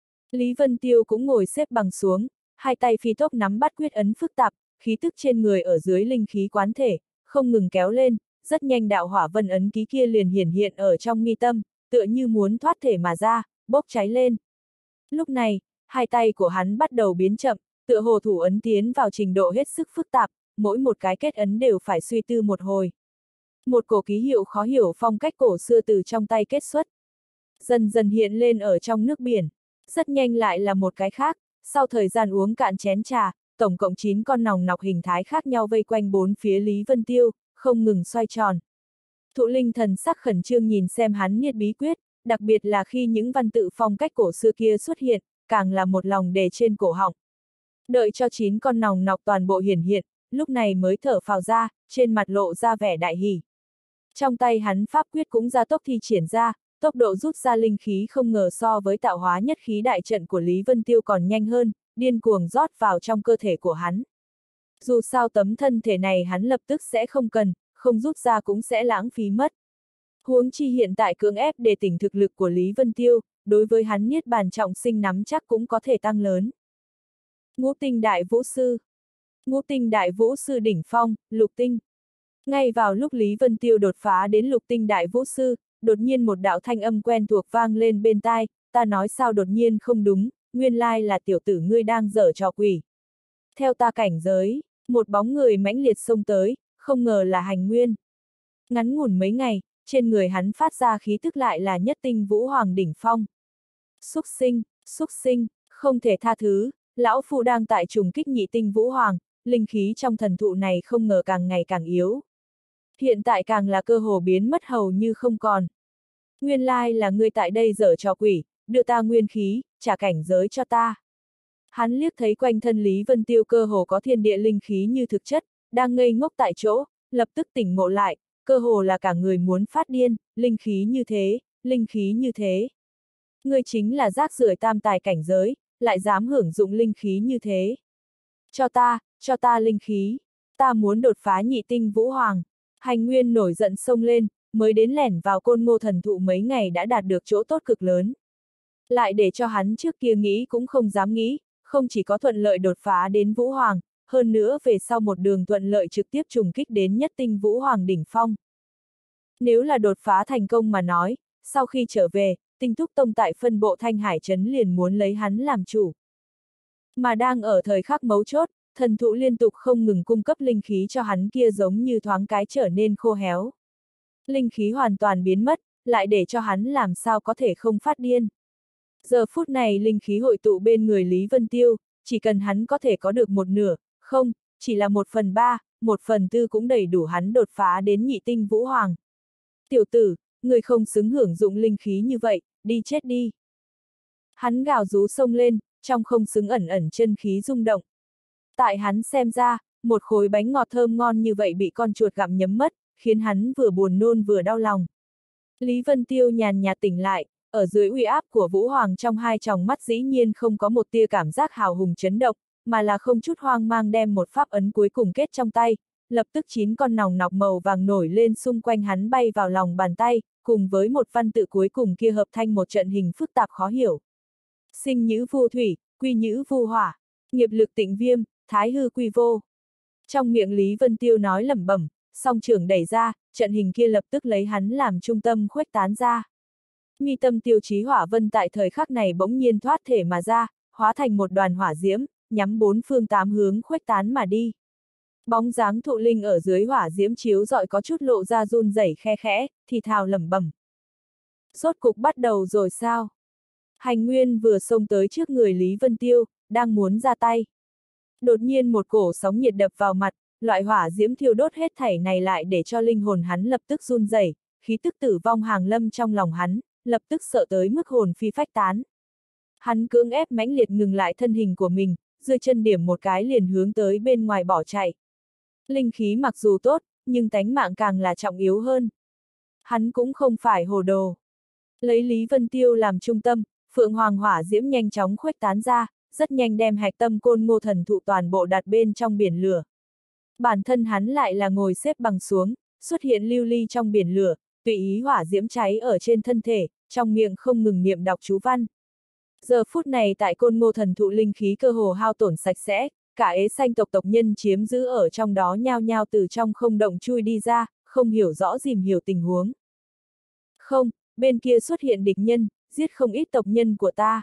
Lý Vân Tiêu cũng ngồi xếp bằng xuống, hai tay phi tốc nắm bắt quyết ấn phức tạp, khí tức trên người ở dưới linh khí quán thể, không ngừng kéo lên, rất nhanh đạo hỏa vân ấn ký kia liền hiển hiện ở trong mi tâm, tựa như muốn thoát thể mà ra, bốc cháy lên. Lúc này, hai tay của hắn bắt đầu biến chậm, tựa hồ thủ ấn tiến vào trình độ hết sức phức tạp, mỗi một cái kết ấn đều phải suy tư một hồi. Một cổ ký hiệu khó hiểu phong cách cổ xưa từ trong tay kết xuất. Dần dần hiện lên ở trong nước biển. Rất nhanh lại là một cái khác, sau thời gian uống cạn chén trà, tổng cộng 9 con nòng nọc hình thái khác nhau vây quanh bốn phía Lý Vân Tiêu, không ngừng xoay tròn. Thụ Linh thần sắc khẩn trương nhìn xem hắn niết bí quyết, đặc biệt là khi những văn tự phong cách cổ xưa kia xuất hiện, càng là một lòng đề trên cổ họng. Đợi cho 9 con nòng nọc toàn bộ hiển hiện, lúc này mới thở phào ra, trên mặt lộ ra vẻ đại hỉ. Trong tay hắn pháp quyết cũng ra tốc thi triển ra, tốc độ rút ra linh khí không ngờ so với tạo hóa nhất khí đại trận của Lý Vân Tiêu còn nhanh hơn, điên cuồng rót vào trong cơ thể của hắn. Dù sao tấm thân thể này hắn lập tức sẽ không cần, không rút ra cũng sẽ lãng phí mất. Huống chi hiện tại cưỡng ép để tỉnh thực lực của Lý Vân Tiêu, đối với hắn niết bàn trọng sinh nắm chắc cũng có thể tăng lớn. Ngũ tinh đại vũ sư. Ngũ tinh đại vũ sư đỉnh phong, lục tinh. Ngay vào lúc Lý Vân Tiêu đột phá đến lục tinh đại vũ sư, đột nhiên một đạo thanh âm quen thuộc vang lên bên tai, ta nói sao đột nhiên không đúng, nguyên lai là tiểu tử ngươi đang giở trò quỷ. Theo ta cảnh giới, một bóng người mãnh liệt xông tới, không ngờ là Hành Nguyên. Ngắn ngủn mấy ngày, trên người hắn phát ra khí tức lại là nhất tinh vũ hoàng đỉnh phong. Xúc sinh, không thể tha thứ, lão phu đang tại trùng kích nhị tinh vũ hoàng, linh khí trong thần thụ này không ngờ càng ngày càng yếu. Hiện tại càng là cơ hồ biến mất hầu như không còn. Nguyên lai là ngươi tại đây giở trò quỷ, đưa ta nguyên khí, trả cảnh giới cho ta. Hắn liếc thấy quanh thân Lý Vân Tiêu cơ hồ có thiên địa linh khí như thực chất, đang ngây ngốc tại chỗ, lập tức tỉnh ngộ lại, cơ hồ là cả người muốn phát điên, linh khí như thế, linh khí như thế. Ngươi chính là rác rưởi tam tài cảnh giới, lại dám hưởng dụng linh khí như thế. Cho ta linh khí, ta muốn đột phá nhị tinh vũ hoàng. Hành Nguyên nổi giận xông lên, mới đến lẻn vào Côn Ngô thần thụ mấy ngày đã đạt được chỗ tốt cực lớn. Lại để cho hắn trước kia nghĩ cũng không dám nghĩ, không chỉ có thuận lợi đột phá đến Vũ Hoàng, hơn nữa về sau một đường thuận lợi trực tiếp trùng kích đến nhất tinh Vũ Hoàng đỉnh phong. Nếu là đột phá thành công mà nói, sau khi trở về, Tinh Túc Tông tại phân bộ Thanh Hải Trấn liền muốn lấy hắn làm chủ. Mà đang ở thời khắc mấu chốt, thần thụ liên tục không ngừng cung cấp linh khí cho hắn kia giống như thoáng cái trở nên khô héo. Linh khí hoàn toàn biến mất, lại để cho hắn làm sao có thể không phát điên. Giờ phút này linh khí hội tụ bên người Lý Vân Tiêu, chỉ cần hắn có thể có được một nửa, không, chỉ là 1/3, 1/4 cũng đầy đủ hắn đột phá đến nhị tinh Vũ Hoàng. Tiểu tử, người không xứng hưởng dụng linh khí như vậy, đi chết đi. Hắn gào rú xông lên, trong không xứng ẩn ẩn chân khí rung động. Tại hắn xem ra, một khối bánh ngọt thơm ngon như vậy bị con chuột gặm nhấm mất, khiến hắn vừa buồn nôn vừa đau lòng. Lý Vân Tiêu nhàn nhạt tỉnh lại, ở dưới uy áp của Vũ Hoàng trong hai tròng mắt dĩ nhiên không có một tia cảm giác hào hùng chấn động, mà là không chút hoang mang đem một pháp ấn cuối cùng kết trong tay, lập tức 9 con nòng nọc màu vàng nổi lên xung quanh hắn bay vào lòng bàn tay, cùng với một văn tự cuối cùng kia hợp thành một trận hình phức tạp khó hiểu. Sinh nhữ vu thủy, quy nhữ vu hỏa, nghiệp lực tịnh viêm, thái hư quy vô. Trong miệng Lý Vân Tiêu nói lẩm bẩm, song trưởng đẩy ra, trận hình kia lập tức lấy hắn làm trung tâm khuếch tán ra. Mi tâm tiêu chí hỏa vân tại thời khắc này bỗng nhiên thoát thể mà ra, hóa thành một đoàn hỏa diễm, nhắm 4 phương 8 hướng khuếch tán mà đi. Bóng dáng thụ linh ở dưới hỏa diễm chiếu rọi có chút lộ ra run rẩy khe khẽ, thì thào lẩm bẩm. Rốt cục bắt đầu rồi sao? Hành Nguyên vừa xông tới trước người Lý Vân Tiêu, đang muốn ra tay. Đột nhiên một cổ sóng nhiệt đập vào mặt, loại hỏa diễm thiêu đốt hết thảy này lại để cho linh hồn hắn lập tức run rẩy, khí tức tử vong hàng lâm trong lòng hắn, lập tức sợ tới mức hồn phi phách tán. Hắn cưỡng ép mãnh liệt ngừng lại thân hình của mình, giơ chân điểm một cái liền hướng tới bên ngoài bỏ chạy. Linh khí mặc dù tốt, nhưng tánh mạng càng là trọng yếu hơn. Hắn cũng không phải hồ đồ. Lấy Lý Vân Tiêu làm trung tâm, Phượng Hoàng hỏa diễm nhanh chóng khuếch tán ra, rất nhanh đem hạch tâm Côn Ngô thần thụ toàn bộ đặt bên trong biển lửa. Bản thân hắn lại là ngồi xếp bằng xuống, xuất hiện lưu ly trong biển lửa, tùy ý hỏa diễm cháy ở trên thân thể, trong miệng không ngừng niệm đọc chú văn. Giờ phút này tại Côn Ngô thần thụ linh khí cơ hồ hao tổn sạch sẽ, cả ế xanh tộc tộc nhân chiếm giữ ở trong đó nhao nhao từ trong không động chui đi ra, không hiểu rõ dìm hiểu tình huống. Không, bên kia xuất hiện địch nhân, giết không ít tộc nhân của ta.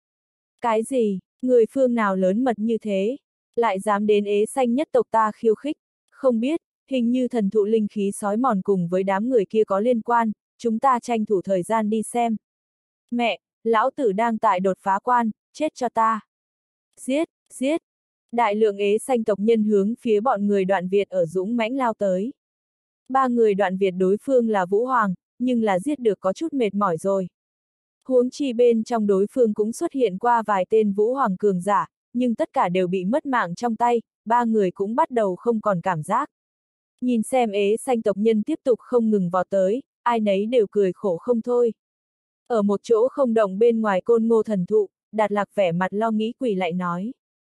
Cái gì, người phương nào lớn mật như thế, lại dám đến ế xanh nhất tộc ta khiêu khích, không biết, hình như thần thụ linh khí sói mòn cùng với đám người kia có liên quan, chúng ta tranh thủ thời gian đi xem. Mẹ, lão tử đang tại đột phá quan, chết cho ta. Giết, giết. Đại lượng ế xanh tộc nhân hướng phía bọn người Đoạn Việt ở dũng mãnh lao tới. 3 người Đoạn Việt đối phương là Vũ Hoàng, nhưng là giết được có chút mệt mỏi rồi. Huống chi bên trong đối phương cũng xuất hiện qua vài tên Vũ Hoàng cường giả, nhưng tất cả đều bị mất mạng trong tay, 3 người cũng bắt đầu không còn cảm giác. Nhìn xem ế xanh tộc nhân tiếp tục không ngừng vọt tới, ai nấy đều cười khổ không thôi. Ở một chỗ không động bên ngoài Côn Ngô thần thụ, Đạt Lạc vẻ mặt lo nghĩ quỳ lại nói.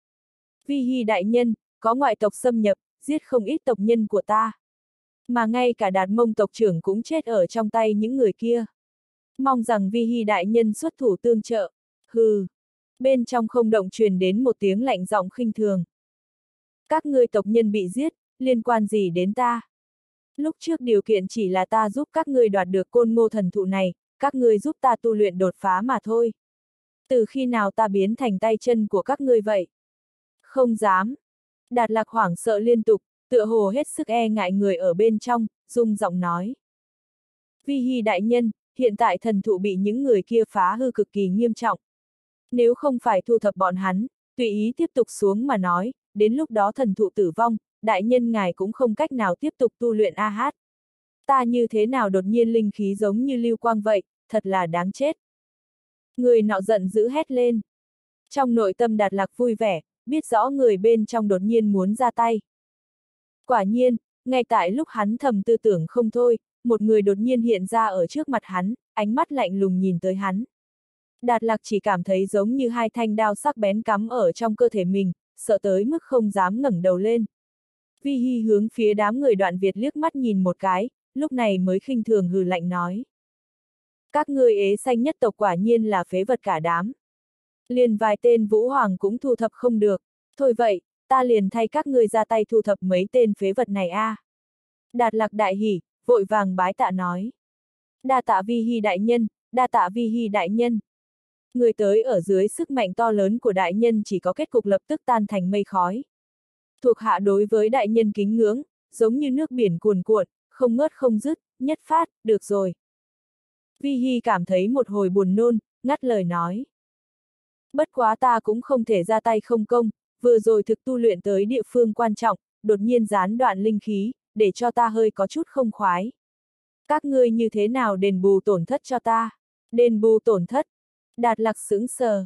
Vi Hy đại nhân, có ngoại tộc xâm nhập, giết không ít tộc nhân của ta. Mà ngay cả Đạt Mông tộc trưởng cũng chết ở trong tay những người kia. Mong rằng Vi Hy đại nhân xuất thủ tương trợ. Hừ. Bên trong không động truyền đến một tiếng lạnh giọng khinh thường. Các ngươi tộc nhân bị giết, liên quan gì đến ta? Lúc trước điều kiện chỉ là ta giúp các ngươi đoạt được Côn Ngô thần thụ này, các ngươi giúp ta tu luyện đột phá mà thôi. Từ khi nào ta biến thành tay chân của các ngươi vậy? Không dám. Đạt Lạc hoảng sợ liên tục, tựa hồ hết sức e ngại người ở bên trong, rung giọng nói. Vi Hy đại nhân, hiện tại thần thụ bị những người kia phá hư cực kỳ nghiêm trọng. Nếu không phải thu thập bọn hắn, tùy ý tiếp tục xuống mà nói, đến lúc đó thần thụ tử vong, đại nhân ngài cũng không cách nào tiếp tục tu luyện A-hát. Ta như thế nào đột nhiên linh khí giống như lưu quang vậy, thật là đáng chết. Người nọ giận dữ hét lên. Trong nội tâm Đạt Lạc vui vẻ, biết rõ người bên trong đột nhiên muốn ra tay. Quả nhiên, ngay tại lúc hắn thầm tư tưởng không thôi, một người đột nhiên hiện ra ở trước mặt hắn, ánh mắt lạnh lùng nhìn tới hắn. Đạt Lạc chỉ cảm thấy giống như 2 thanh đao sắc bén cắm ở trong cơ thể mình, sợ tới mức không dám ngẩng đầu lên. Vi Hy hướng phía đám người Đoạn Việt liếc mắt nhìn một cái, lúc này mới khinh thường hừ lạnh nói. Các ngươi ế xanh nhất tộc quả nhiên là phế vật cả đám. Liền vài tên Vũ Hoàng cũng thu thập không được. Thôi vậy, ta liền thay các ngươi ra tay thu thập mấy tên phế vật này a. Đạt Lạc đại hỉ, vội vàng bái tạ nói. Đa tạ Vi Hi đại nhân, đa tạ Vi Hi đại nhân. Người tới ở dưới sức mạnh to lớn của đại nhân chỉ có kết cục lập tức tan thành mây khói. Thuộc hạ đối với đại nhân kính ngưỡng, giống như nước biển cuồn cuộn, không ngớt không dứt, nhất phát, được rồi. Vi Hi cảm thấy một hồi buồn nôn, ngắt lời nói. Bất quá ta cũng không thể ra tay không công, vừa rồi thực tu luyện tới địa phương quan trọng, đột nhiên gián đoạn linh khí, để cho ta hơi có chút không khoái. Các ngươi như thế nào đền bù tổn thất cho ta? Đền bù tổn thất? Đạt Lạc sững sờ.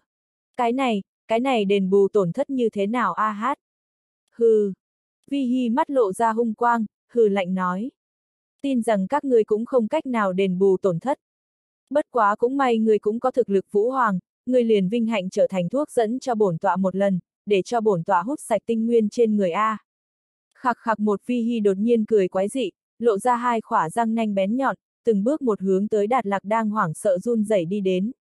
Cái này đền bù tổn thất như thế nào a hát? Hừ. Vi Hi mắt lộ ra hung quang, hừ lạnh nói. Tin rằng các ngươi cũng không cách nào đền bù tổn thất. Bất quá cũng may ngươi cũng có thực lực Vũ Hoàng, ngươi liền vinh hạnh trở thành thuốc dẫn cho bổn tọa một lần, để cho bổn tọa hút sạch tinh nguyên trên người a. Khặc khặc một Vi Hi đột nhiên cười quái dị, lộ ra hai khỏa răng nanh bén nhọn, từng bước một hướng tới Đạt Lạc đang hoảng sợ run rẩy đi đến.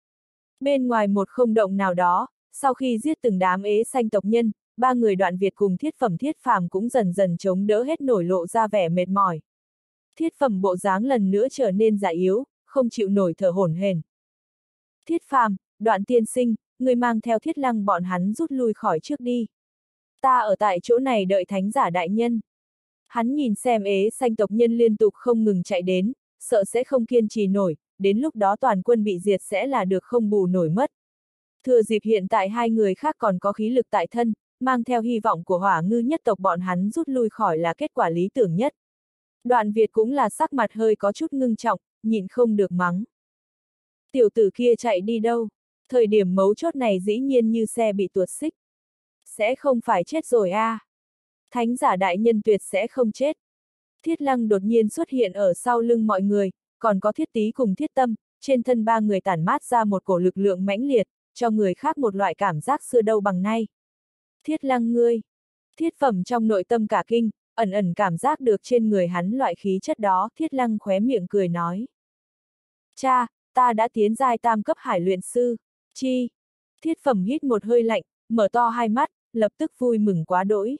Bên ngoài một không động nào đó, sau khi giết từng đám ế xanh tộc nhân, ba người Đoạn Việt cùng Thiết Phẩm Thiết Phàm cũng dần dần chống đỡ hết nổi lộ ra vẻ mệt mỏi. Thiết Phẩm bộ dáng lần nữa trở nên già yếu, không chịu nổi thở hổn hển. Thiết Phàm, Đoạn tiên sinh, người mang theo Thiết Lăng bọn hắn rút lui khỏi trước đi. Ta ở tại chỗ này đợi thánh giả đại nhân. Hắn nhìn xem ế xanh tộc nhân liên tục không ngừng chạy đến, sợ sẽ không kiên trì nổi, đến lúc đó toàn quân bị diệt sẽ là được không bù nổi mất. Thừa dịp hiện tại hai người khác còn có khí lực tại thân, mang theo hy vọng của Hỏa Ngư nhất tộc bọn hắn rút lui khỏi là kết quả lý tưởng nhất. Đoạn Việt cũng là sắc mặt hơi có chút ngưng trọng, nhịn không được mắng. Tiểu tử kia chạy đi đâu? Thời điểm mấu chốt này dĩ nhiên như xe bị tuột xích. Sẽ không phải chết rồi a? Thánh giả đại nhân tuyệt sẽ không chết. Thiết Lăng đột nhiên xuất hiện ở sau lưng mọi người, còn có Thiết Tý cùng Thiết Tâm, trên thân ba người tản mát ra một cổ lực lượng mãnh liệt, cho người khác một loại cảm giác xưa đâu bằng nay. Thiết Lăng ngươi! Thiết Phẩm trong nội tâm cả kinh, ẩn ẩn cảm giác được trên người hắn loại khí chất đó, Thiết Lăng khóe miệng cười nói. Cha, ta đã tiến giai tam cấp hải luyện sư. Chi? Thiết Phẩm hít một hơi lạnh, mở to hai mắt, lập tức vui mừng quá đỗi.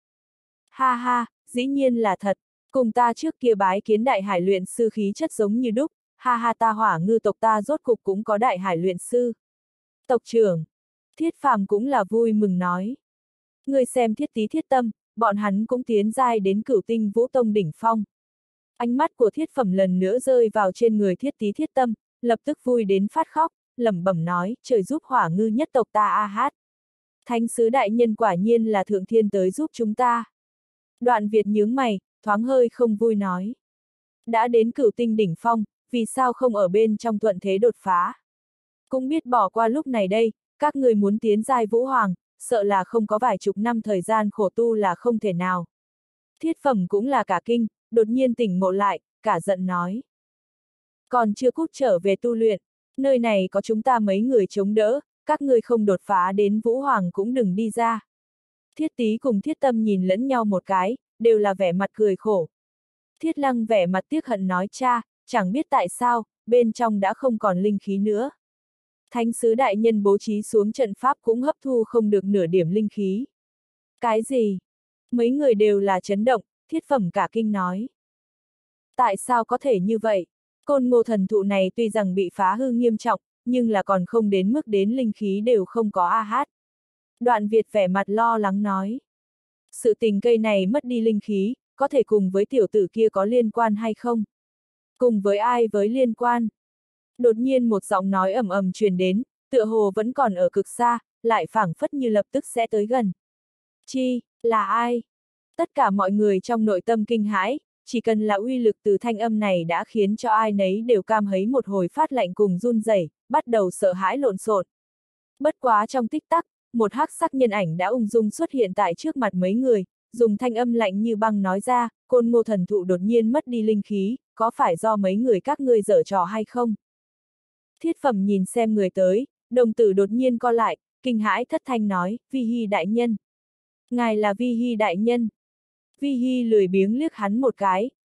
Ha ha, dĩ nhiên là thật, cùng ta trước kia bái kiến đại hải luyện sư khí chất giống như đúc, ha ha ta Hỏa Ngư tộc ta rốt cục cũng có đại hải luyện sư. Tộc trưởng, Thiết Phàm cũng là vui mừng nói. Người xem Thiết Tý Thiết Tâm, bọn hắn cũng tiến giai đến Cửu Tinh Vũ Tông đỉnh phong. Ánh mắt của Thiết Phẩm lần nữa rơi vào trên người Thiết Tý Thiết Tâm, lập tức vui đến phát khóc, lẩm bẩm nói, trời giúp Hỏa Ngư nhất tộc ta a hát. Thánh sứ đại nhân quả nhiên là thượng thiên tới giúp chúng ta. Đoạn Việt nhướng mày, thoáng hơi không vui nói. Đã đến Cửu Tinh đỉnh phong, vì sao không ở bên trong thuận thế đột phá? Cũng biết bỏ qua lúc này đây, các người muốn tiến giai Vũ Hoàng, sợ là không có vài chục năm thời gian khổ tu là không thể nào. Thiết Phẩm cũng là cả kinh, đột nhiên tỉnh ngộ lại, cả giận nói. Còn chưa cút trở về tu luyện, nơi này có chúng ta mấy người chống đỡ, các ngươi không đột phá đến Vũ Hoàng cũng đừng đi ra. Thiết Tý cùng Thiết Tâm nhìn lẫn nhau một cái, đều là vẻ mặt cười khổ. Thiết Lăng vẻ mặt tiếc hận nói cha, chẳng biết tại sao, bên trong đã không còn linh khí nữa. Thánh sứ đại nhân bố trí xuống trận pháp cũng hấp thu không được nửa điểm linh khí. Cái gì? Mấy người đều là chấn động, Thiết Phẩm cả kinh nói. Tại sao có thể như vậy? Côn Ngô thần thụ này tuy rằng bị phá hư nghiêm trọng, nhưng là còn không đến mức đến linh khí đều không có a hát. Đoạn Việt vẻ mặt lo lắng nói. Sự tình cây này mất đi linh khí, có thể cùng với tiểu tử kia có liên quan hay không? Cùng với ai với liên quan? Đột nhiên một giọng nói ầm ầm truyền đến, tựa hồ vẫn còn ở cực xa, lại phảng phất như lập tức sẽ tới gần. Chi, là ai? Tất cả mọi người trong nội tâm kinh hãi, chỉ cần là uy lực từ thanh âm này đã khiến cho ai nấy đều cam thấy một hồi phát lạnh cùng run rẩy, bắt đầu sợ hãi lộn xộn. Bất quá trong tích tắc, một hắc sắc nhân ảnh đã ung dung xuất hiện tại trước mặt mấy người, dùng thanh âm lạnh như băng nói ra, Côn Ngô thần thụ đột nhiên mất đi linh khí, có phải do mấy người các ngươi giở trò hay không? Thiết Phẩm nhìn xem người tới, đồng tử đột nhiên co lại, kinh hãi thất thanh nói, Vi Hi đại nhân. Ngài là Vi Hi đại nhân. Vi Hi lười biếng liếc hắn một cái,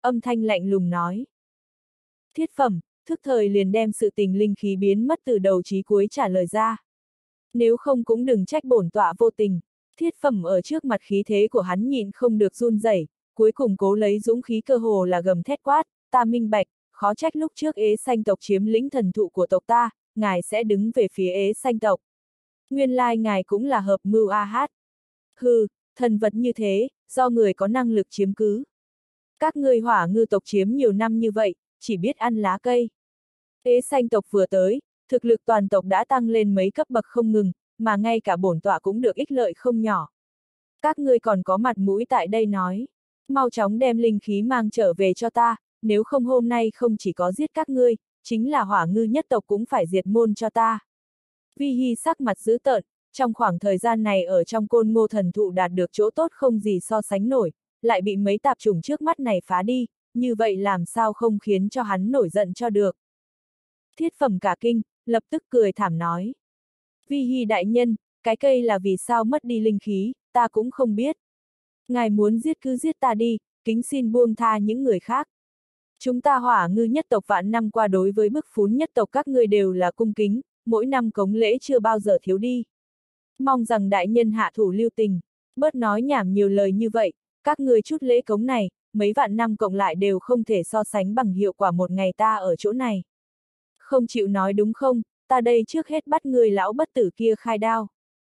âm thanh lạnh lùng nói. Thiết Phẩm, thức thời liền đem sự tình linh khí biến mất từ đầu chí cuối trả lời ra. Nếu không cũng đừng trách bổn tọa vô tình. Thiết Phẩm ở trước mặt khí thế của hắn nhịn không được run rẩy, cuối cùng cố lấy dũng khí cơ hồ là gầm thét quát, ta minh bạch, khó trách lúc trước ế xanh tộc chiếm lĩnh thần thụ của tộc ta, ngài sẽ đứng về phía ế xanh tộc. Nguyên lai ngài cũng là hợp mưu a hát. Hừ, thần vật như thế, do người có năng lực chiếm cứ. Các ngươi hỏa ngư tộc chiếm nhiều năm như vậy, chỉ biết ăn lá cây. Ế xanh tộc vừa tới, thực lực toàn tộc đã tăng lên mấy cấp bậc không ngừng, mà ngay cả bổn tọa cũng được ích lợi không nhỏ. Các ngươi còn có mặt mũi tại đây nói, mau chóng đem linh khí mang trở về cho ta, nếu không hôm nay không chỉ có giết các ngươi, chính là hỏa ngư nhất tộc cũng phải diệt môn cho ta. Vi Hy sắc mặt dữ tợn, trong khoảng thời gian này ở trong côn ngô thần thụ đạt được chỗ tốt không gì so sánh nổi, lại bị mấy tạp chủng trước mắt này phá đi, như vậy làm sao không khiến cho hắn nổi giận cho được. Thiết Phẩm cả kinh, lập tức cười thảm nói. Vi Hy đại nhân, cái cây là vì sao mất đi linh khí, ta cũng không biết. Ngài muốn giết cứ giết ta đi, kính xin buông tha những người khác. Chúng ta hỏa ngư nhất tộc vạn năm qua đối với bức phún nhất tộc các ngươi đều là cung kính, mỗi năm cống lễ chưa bao giờ thiếu đi. Mong rằng đại nhân hạ thủ lưu tình, bớt nói nhảm nhiều lời như vậy, các ngươi chút lễ cống này, mấy vạn năm cộng lại đều không thể so sánh bằng hiệu quả một ngày ta ở chỗ này. Không chịu nói đúng không, ta đây trước hết bắt người lão bất tử kia khai đao.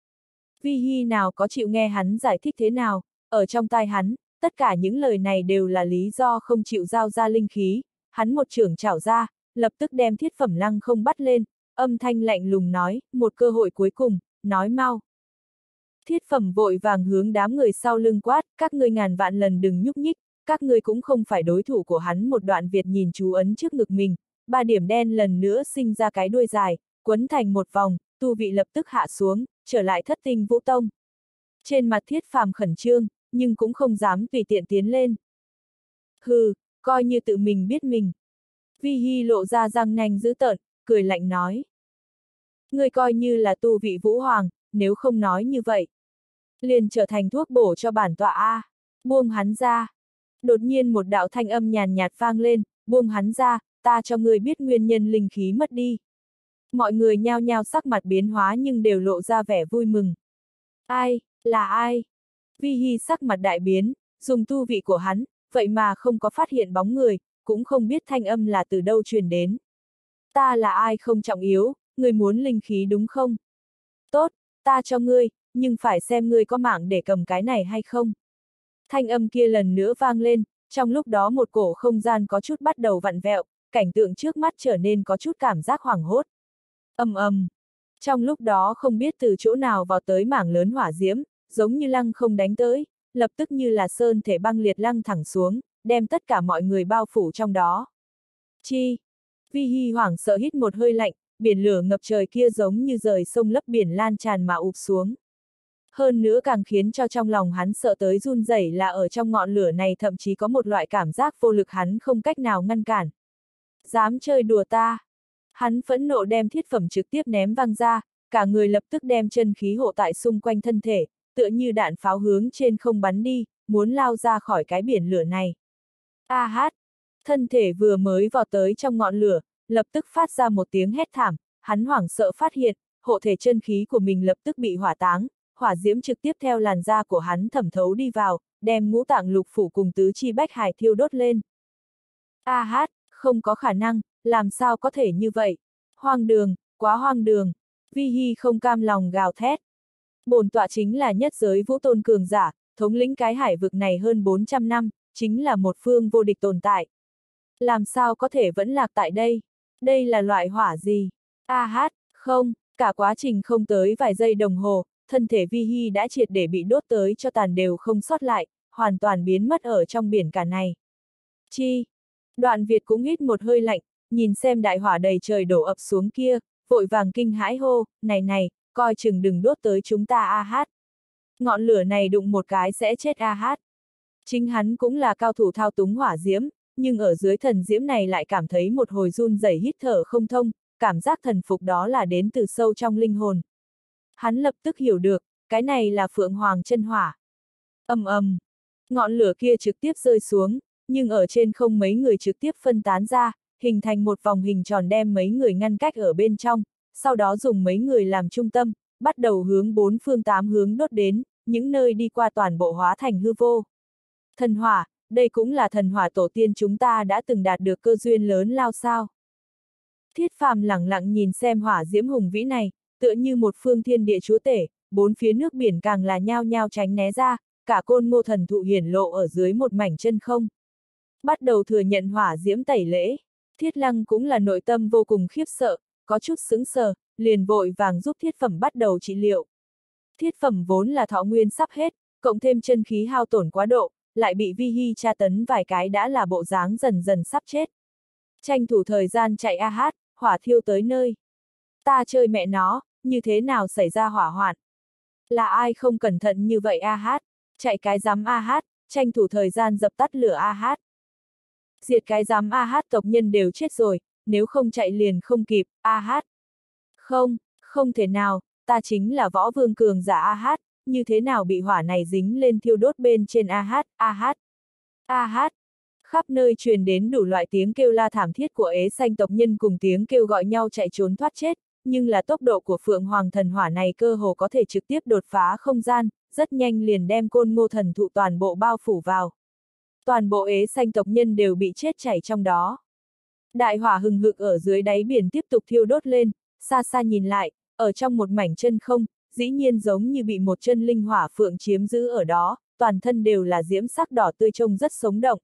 Vi Hy nào có chịu nghe hắn giải thích thế nào, ở trong tai hắn, tất cả những lời này đều là lý do không chịu giao ra linh khí, hắn một chưởng chảo ra, lập tức đem Thiết Phẩm lăng không bắt lên, âm thanh lạnh lùng nói, một cơ hội cuối cùng, nói mau. Thiết Phẩm vội vàng hướng đám người sau lưng quát, các ngươi ngàn vạn lần đừng nhúc nhích, các ngươi cũng không phải đối thủ của hắn. Một đoạn Việt nhìn chú ấn trước ngực mình, 3 điểm đen lần nữa sinh ra cái đuôi dài, quấn thành một vòng, tu vị lập tức hạ xuống, trở lại Thất Tinh Vũ Tông. Trên mặt Thiết Phàm khẩn trương, nhưng cũng không dám tùy tiện tiến lên. Hừ, coi như tự mình biết mình. Vi Hy lộ ra răng nanh dữ tợn, cười lạnh nói. Ngươi coi như là tu vị Vũ Hoàng, nếu không nói như vậy. Liền trở thành thuốc bổ cho bản tọa a. Buông hắn ra. Đột nhiên một đạo thanh âm nhàn nhạt vang lên, buông hắn ra, ta cho ngươi biết nguyên nhân linh khí mất đi. Mọi người nhao nhao sắc mặt biến hóa nhưng đều lộ ra vẻ vui mừng. Ai, là ai? Vi Hy sắc mặt đại biến, dùng tu vị của hắn, vậy mà không có phát hiện bóng người, cũng không biết thanh âm là từ đâu truyền đến. Ta là ai không trọng yếu, ngươi muốn linh khí đúng không? Tốt, ta cho ngươi, nhưng phải xem ngươi có mạng để cầm cái này hay không. Thanh âm kia lần nữa vang lên, trong lúc đó một cổ không gian có chút bắt đầu vặn vẹo, cảnh tượng trước mắt trở nên có chút cảm giác hoảng hốt. Ầm ầm. Trong lúc đó không biết từ chỗ nào vào tới mảng lớn hỏa diễm, giống như lăng không đánh tới, lập tức như là sơn thể băng liệt lăng thẳng xuống, đem tất cả mọi người bao phủ trong đó. Chi! Vi Hy hoảng sợ hít một hơi lạnh, biển lửa ngập trời kia giống như rời sông lấp biển lan tràn mà ụp xuống. Hơn nữa càng khiến cho trong lòng hắn sợ tới run rẩy là ở trong ngọn lửa này thậm chí có một loại cảm giác vô lực hắn không cách nào ngăn cản. Dám chơi đùa ta! Hắn phẫn nộ đem Thiết Phẩm trực tiếp ném văng ra, cả người lập tức đem chân khí hộ tại xung quanh thân thể, tựa như đạn pháo hướng trên không bắn đi, muốn lao ra khỏi cái biển lửa này. A hát! Thân thể vừa mới vào tới trong ngọn lửa, lập tức phát ra một tiếng hét thảm, hắn hoảng sợ phát hiện, hộ thể chân khí của mình lập tức bị hỏa táng, hỏa diễm trực tiếp theo làn da của hắn thẩm thấu đi vào, đem ngũ tạng lục phủ cùng tứ chi bách hải thiêu đốt lên. A hát! Không có khả năng, làm sao có thể như vậy? Hoang đường, quá hoang đường. Vi Hy không cam lòng gào thét. Bổn tọa chính là nhất giới vũ tôn cường giả, thống lĩnh cái hải vực này hơn 400 năm, chính là một phương vô địch tồn tại. Làm sao có thể vẫn lạc tại đây? Đây là loại hỏa gì? A hát, không, cả quá trình không tới vài giây đồng hồ, thân thể Vi Hy đã triệt để bị đốt tới cho tàn đều không sót lại, hoàn toàn biến mất ở trong biển cả này. Chi? Đoạn Việt cũng hít một hơi lạnh, nhìn xem đại hỏa đầy trời đổ ập xuống kia, vội vàng kinh hãi hô, này, coi chừng đừng đốt tới chúng ta a hát. Ngọn lửa này đụng một cái sẽ chết a hát. Chính hắn cũng là cao thủ thao túng hỏa diễm, nhưng ở dưới thần diễm này lại cảm thấy một hồi run rẩy hít thở không thông, cảm giác thần phục đó là đến từ sâu trong linh hồn. Hắn lập tức hiểu được, cái này là Phượng Hoàng chân hỏa. Ầm ầm, ngọn lửa kia trực tiếp rơi xuống, nhưng ở trên không mấy người trực tiếp phân tán ra, hình thành một vòng hình tròn đem mấy người ngăn cách ở bên trong, sau đó dùng mấy người làm trung tâm, bắt đầu hướng bốn phương tám hướng đốt đến, những nơi đi qua toàn bộ hóa thành hư vô. Thần hỏa, đây cũng là thần hỏa tổ tiên chúng ta đã từng đạt được cơ duyên lớn lao sao. Thiết Phàm lẳng lặng nhìn xem hỏa diễm hùng vĩ này, tựa như một phương thiên địa chúa tể, bốn phía nước biển càng là nhao nhao tránh né ra, cả côn ngô thần thụ hiển lộ ở dưới một mảnh chân không. Bắt đầu thừa nhận hỏa diễm tẩy lễ, Thiết Lăng cũng là nội tâm vô cùng khiếp sợ, có chút sững sờ, liền vội vàng giúp thiết phẩm bắt đầu trị liệu. Thiết phẩm vốn là thọ nguyên sắp hết, cộng thêm chân khí hao tổn quá độ, lại bị Vi Hy tra tấn vài cái đã là bộ dáng dần dần sắp chết. Tranh thủ thời gian chạy a hát, hỏa thiêu tới nơi. Ta chơi mẹ nó, như thế nào xảy ra hỏa hoạn? Là ai không cẩn thận như vậy a hát? Chạy cái rắm a hát, tranh thủ thời gian dập tắt lửa a hát. Diệt cái rắm a hát, tộc nhân đều chết rồi, nếu không chạy liền không kịp, a hát. Không, không thể nào, ta chính là võ vương cường giả a hát, như thế nào bị hỏa này dính lên thiêu đốt bên trên a hát, a hát, a hát. Khắp nơi truyền đến đủ loại tiếng kêu la thảm thiết của ế xanh tộc nhân cùng tiếng kêu gọi nhau chạy trốn thoát chết, nhưng là tốc độ của Phượng Hoàng thần hỏa này cơ hồ có thể trực tiếp đột phá không gian, rất nhanh liền đem côn ngô thần thụ toàn bộ bao phủ vào. Toàn bộ ế xanh tộc nhân đều bị chết chảy trong đó. Đại hỏa hừng hực ở dưới đáy biển tiếp tục thiêu đốt lên, xa xa nhìn lại, ở trong một mảnh chân không, dĩ nhiên giống như bị một chân linh hỏa phượng chiếm giữ ở đó, toàn thân đều là diễm sắc đỏ tươi trông rất sống động.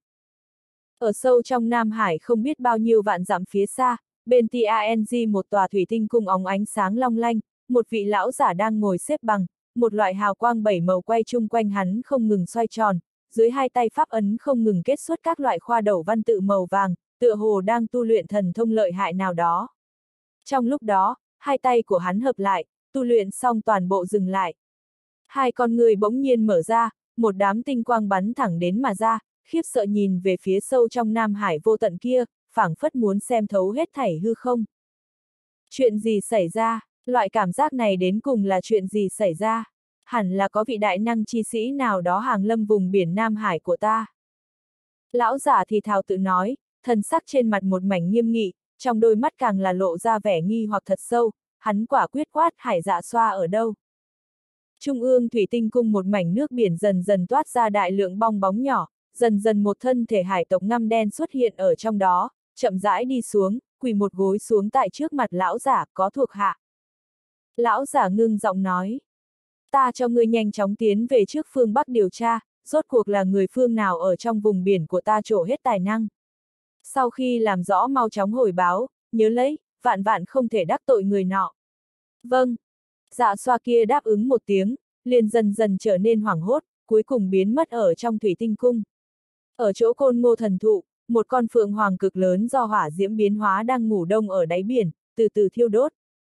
Ở sâu trong Nam Hải không biết bao nhiêu vạn dặm phía xa, bên TANG một tòa thủy tinh cung óng ánh sáng long lanh, một vị lão giả đang ngồi xếp bằng, một loại hào quang bảy màu quay chung quanh hắn không ngừng xoay tròn, dưới hai tay pháp ấn không ngừng kết xuất các loại khoa đẩu văn tự màu vàng, tựa hồ đang tu luyện thần thông lợi hại nào đó. Trong lúc đó, hai tay của hắn hợp lại, tu luyện xong toàn bộ dừng lại. Hai con người bỗng nhiên mở ra, một đám tinh quang bắn thẳng đến mà ra, khiếp sợ nhìn về phía sâu trong Nam Hải vô tận kia, phảng phất muốn xem thấu hết thảy hư không. Chuyện gì xảy ra? Loại cảm giác này đến cùng là chuyện gì xảy ra? Hẳn là có vị đại năng chi sĩ nào đó hàng lâm vùng biển Nam Hải của ta. Lão giả thì thào tự nói, thần sắc trên mặt một mảnh nghiêm nghị, trong đôi mắt càng là lộ ra vẻ nghi hoặc thật sâu, hắn quả quyết quát Hải Dạ Xoa ở đâu. Trung ương thủy tinh cung một mảnh nước biển dần dần toát ra đại lượng bong bóng nhỏ, dần dần một thân thể hải tộc ngăm đen xuất hiện ở trong đó, chậm rãi đi xuống, quỳ một gối xuống tại trước mặt lão giả có thuộc hạ. Lão giả ngưng giọng nói, ta cho ngươi nhanh chóng tiến về trước phương Bắc điều tra, rốt cuộc là người phương nào ở trong vùng biển của ta trổ hết tài năng. Sau khi làm rõ mau chóng hồi báo, nhớ lấy, vạn vạn không thể đắc tội người nọ. Vâng. Dạ xoa kia đáp ứng một tiếng, liền dần dần trở nên hoảng hốt, cuối cùng biến mất ở trong thủy tinh cung. Ở chỗ côn ngô thần thụ, một con phượng hoàng cực lớn do hỏa diễm biến hóa đang ngủ đông ở đáy biển, từ từ thiêu đốt.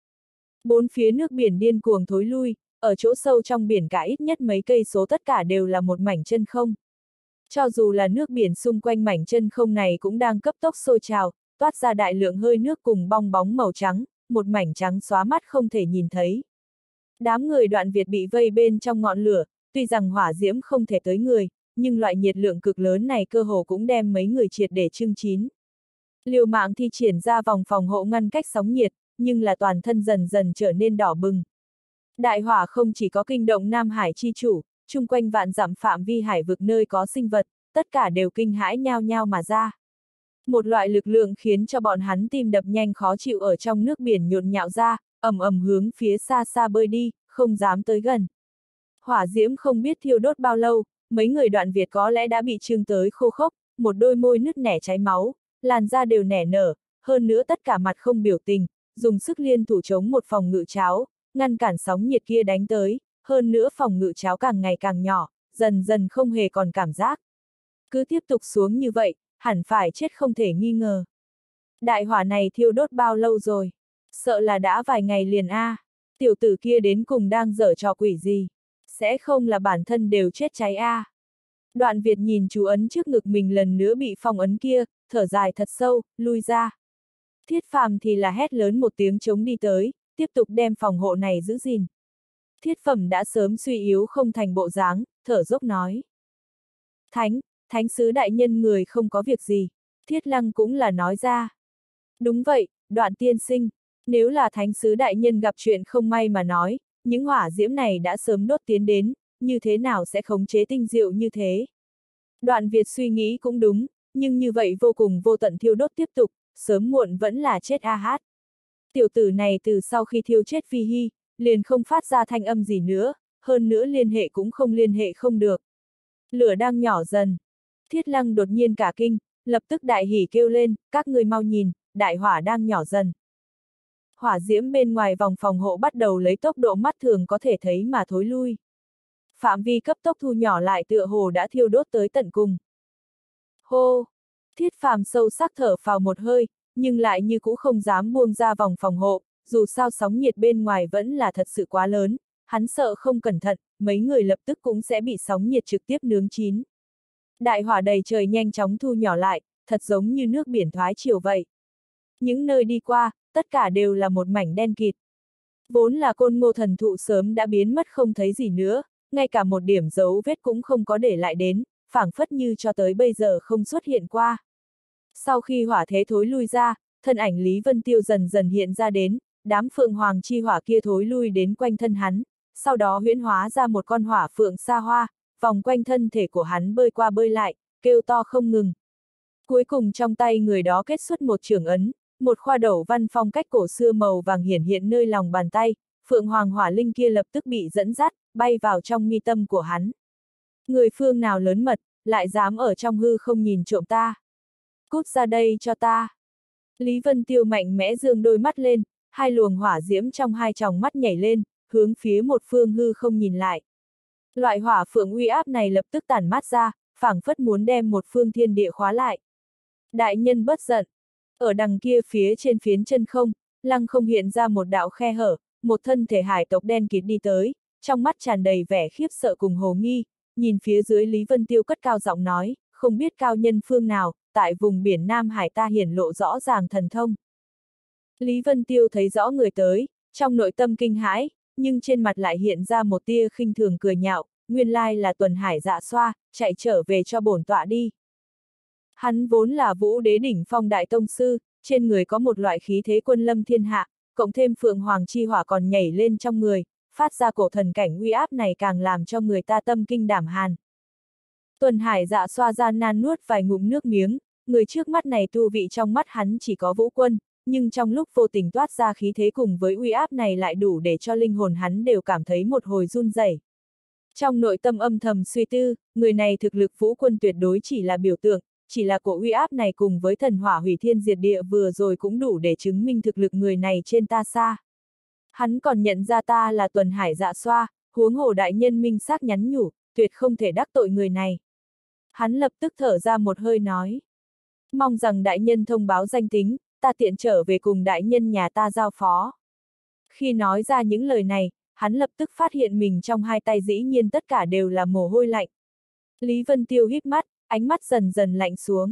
Bốn phía nước biển điên cuồng thối lui, ở chỗ sâu trong biển cả ít nhất mấy cây số tất cả đều là một mảnh chân không. Cho dù là nước biển xung quanh mảnh chân không này cũng đang cấp tốc sôi trào, toát ra đại lượng hơi nước cùng bong bóng màu trắng, một mảnh trắng xóa mắt không thể nhìn thấy. Đám người Đoạn Việt bị vây bên trong ngọn lửa, tuy rằng hỏa diễm không thể tới người, nhưng loại nhiệt lượng cực lớn này cơ hồ cũng đem mấy người triệt để chưng chín. Liều mạng thi triển ra vòng phòng hộ ngăn cách sóng nhiệt, nhưng là toàn thân dần dần trở nên đỏ bừng. Đại hỏa không chỉ có kinh động Nam Hải chi chủ, chung quanh vạn dặm phạm vi hải vực nơi có sinh vật, tất cả đều kinh hãi nhao nhao mà ra. Một loại lực lượng khiến cho bọn hắn tim đập nhanh khó chịu ở trong nước biển nhộn nhạo ra, ầm ầm hướng phía xa xa bơi đi, không dám tới gần. Hỏa diễm không biết thiêu đốt bao lâu, mấy người Đoạn Việt có lẽ đã bị trưng tới khô khốc, một đôi môi nứt nẻ cháy máu, làn da đều nẻ nở, hơn nữa tất cả mặt không biểu tình, dùng sức liên thủ chống một phòng ngự cháo, ngăn cản sóng nhiệt kia đánh tới, hơn nữa phòng ngự cháo càng ngày càng nhỏ, dần dần không hề còn cảm giác. Cứ tiếp tục xuống như vậy, hẳn phải chết không thể nghi ngờ. Đại hỏa này thiêu đốt bao lâu rồi? Sợ là đã vài ngày liền a. Tiểu tử kia đến cùng đang giở trò quỷ gì? Sẽ không là bản thân đều chết cháy a. Đoạn Việt nhìn chú ấn trước ngực mình lần nữa bị phong ấn kia, thở dài thật sâu, lui ra. Thiết Phàm thì là hét lớn một tiếng chống đi tới, tiếp tục đem phòng hộ này giữ gìn. Thiết Phẩm đã sớm suy yếu không thành bộ dáng, thở dốc nói. Thánh, thánh sứ đại nhân người không có việc gì. Thiết Lăng cũng là nói ra. Đúng vậy, Đoạn tiên sinh, nếu là thánh sứ đại nhân gặp chuyện không may mà nói, những hỏa diễm này đã sớm đốt tiến đến, như thế nào sẽ khống chế tinh diệu như thế? Đoạn Việt suy nghĩ cũng đúng, nhưng như vậy vô cùng vô tận thiêu đốt tiếp tục, sớm muộn vẫn là chết a hát. Tiểu tử này từ sau khi thiêu chết Phi Hy, liền không phát ra thanh âm gì nữa, hơn nữa liên hệ cũng không liên hệ không được. Lửa đang nhỏ dần. Thiết Lăng đột nhiên cả kinh, lập tức đại hỉ kêu lên, các người mau nhìn, đại hỏa đang nhỏ dần. Hỏa diễm bên ngoài vòng phòng hộ bắt đầu lấy tốc độ mắt thường có thể thấy mà thối lui. Phạm vi cấp tốc thu nhỏ lại tựa hồ đã thiêu đốt tới tận cùng. Hô! Thiết Phàm sâu sắc thở phào một hơi, nhưng lại như cũ không dám buông ra vòng phòng hộ, dù sao sóng nhiệt bên ngoài vẫn là thật sự quá lớn, hắn sợ không cẩn thận, mấy người lập tức cũng sẽ bị sóng nhiệt trực tiếp nướng chín. Đại hỏa đầy trời nhanh chóng thu nhỏ lại, thật giống như nước biển thoái chiều vậy. Những nơi đi qua, tất cả đều là một mảnh đen kịt. Vốn là Côn Ngô thần thụ sớm đã biến mất không thấy gì nữa, ngay cả một điểm dấu vết cũng không có để lại đến, phảng phất như cho tới bây giờ không xuất hiện qua. Sau khi hỏa thế thối lui ra, thân ảnh Lý Vân Tiêu dần dần hiện ra đến, đám phượng hoàng chi hỏa kia thối lui đến quanh thân hắn, sau đó huyễn hóa ra một con hỏa phượng xa hoa, vòng quanh thân thể của hắn bơi qua bơi lại, kêu to không ngừng. Cuối cùng trong tay người đó kết xuất một chưởng ấn, một khoa đẩu văn phong cách cổ xưa màu vàng hiển hiện nơi lòng bàn tay, phượng hoàng hỏa linh kia lập tức bị dẫn dắt, bay vào trong mi tâm của hắn. Người phương nào lớn mật, lại dám ở trong hư không nhìn trộm ta. Cút ra đây cho ta. Lý Vân Tiêu mạnh mẽ giương đôi mắt lên, hai luồng hỏa diễm trong hai tròng mắt nhảy lên, hướng phía một phương hư không nhìn lại. Loại hỏa phượng uy áp này lập tức tản mát ra, phảng phất muốn đem một phương thiên địa khóa lại. Đại nhân bất giận. Ở đằng kia phía trên phiến chân không, lăng không hiện ra một đạo khe hở, một thân thể hải tộc đen kịt đi tới, trong mắt tràn đầy vẻ khiếp sợ cùng hồ nghi, nhìn phía dưới Lý Vân Tiêu cất cao giọng nói, không biết cao nhân phương nào, tại vùng biển Nam Hải ta hiển lộ rõ ràng thần thông. Lý Vân Tiêu thấy rõ người tới, trong nội tâm kinh hãi, nhưng trên mặt lại hiện ra một tia khinh thường cười nhạo, nguyên lai là Tuần Hải Dạ Xoa, chạy trở về cho bổn tọa đi. Hắn vốn là Vũ Đế đỉnh phong đại tông sư, trên người có một loại khí thế quân lâm thiên hạ, cộng thêm Phượng Hoàng chi hỏa còn nhảy lên trong người, phát ra cổ thần cảnh uy áp này càng làm cho người ta tâm kinh đảm hàn. Tuần Hải Dạ Xoa gian nan nuốt vài ngụm nước miếng, người trước mắt này tu vị trong mắt hắn chỉ có Vũ Quân, nhưng trong lúc vô tình toát ra khí thế cùng với uy áp này lại đủ để cho linh hồn hắn đều cảm thấy một hồi run rẩy. Trong nội tâm âm thầm suy tư, người này thực lực Vũ Quân tuyệt đối chỉ là biểu tượng, chỉ là cổ uy áp này cùng với thần hỏa hủy thiên diệt địa vừa rồi cũng đủ để chứng minh thực lực người này trên ta xa. Hắn còn nhận ra ta là Tuần Hải Dạ Xoa, huống hồ đại nhân minh xác nhắn nhủ, tuyệt không thể đắc tội người này. Hắn lập tức thở ra một hơi nói. Mong rằng đại nhân thông báo danh tính, ta tiện trở về cùng đại nhân nhà ta giao phó. Khi nói ra những lời này, hắn lập tức phát hiện mình trong hai tay dĩ nhiên tất cả đều là mồ hôi lạnh. Lý Vân Tiêu híp mắt, ánh mắt dần dần lạnh xuống.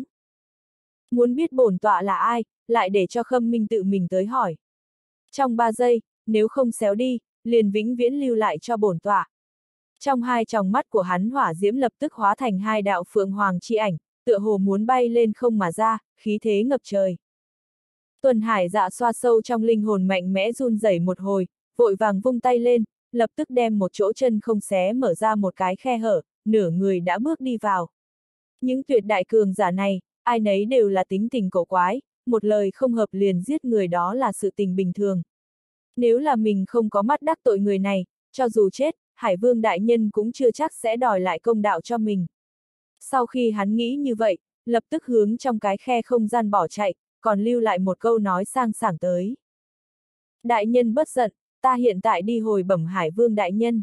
Muốn biết bổn tọa là ai, lại để cho Khâm Minh tự mình tới hỏi. Trong 3 giây, nếu không xéo đi, liền vĩnh viễn lưu lại cho bổn tọa. Trong hai tròng mắt của hắn hỏa diễm lập tức hóa thành hai đạo phượng hoàng chi ảnh, tựa hồ muốn bay lên không mà ra, khí thế ngập trời. Tuần Hải Dạ Xoa sâu trong linh hồn mạnh mẽ run rẩy một hồi, vội vàng vung tay lên, lập tức đem một chỗ chân không xé mở ra một cái khe hở, nửa người đã bước đi vào. Những tuyệt đại cường giả này, ai nấy đều là tính tình cổ quái, một lời không hợp liền giết người đó là sự tình bình thường. Nếu là mình không có mắt đắc tội người này, cho dù chết, Hải Vương đại nhân cũng chưa chắc sẽ đòi lại công đạo cho mình. Sau khi hắn nghĩ như vậy, lập tức hướng trong cái khe không gian bỏ chạy, còn lưu lại một câu nói sang sảng tới. Đại nhân bất giận, ta hiện tại đi hồi bẩm Hải Vương đại nhân.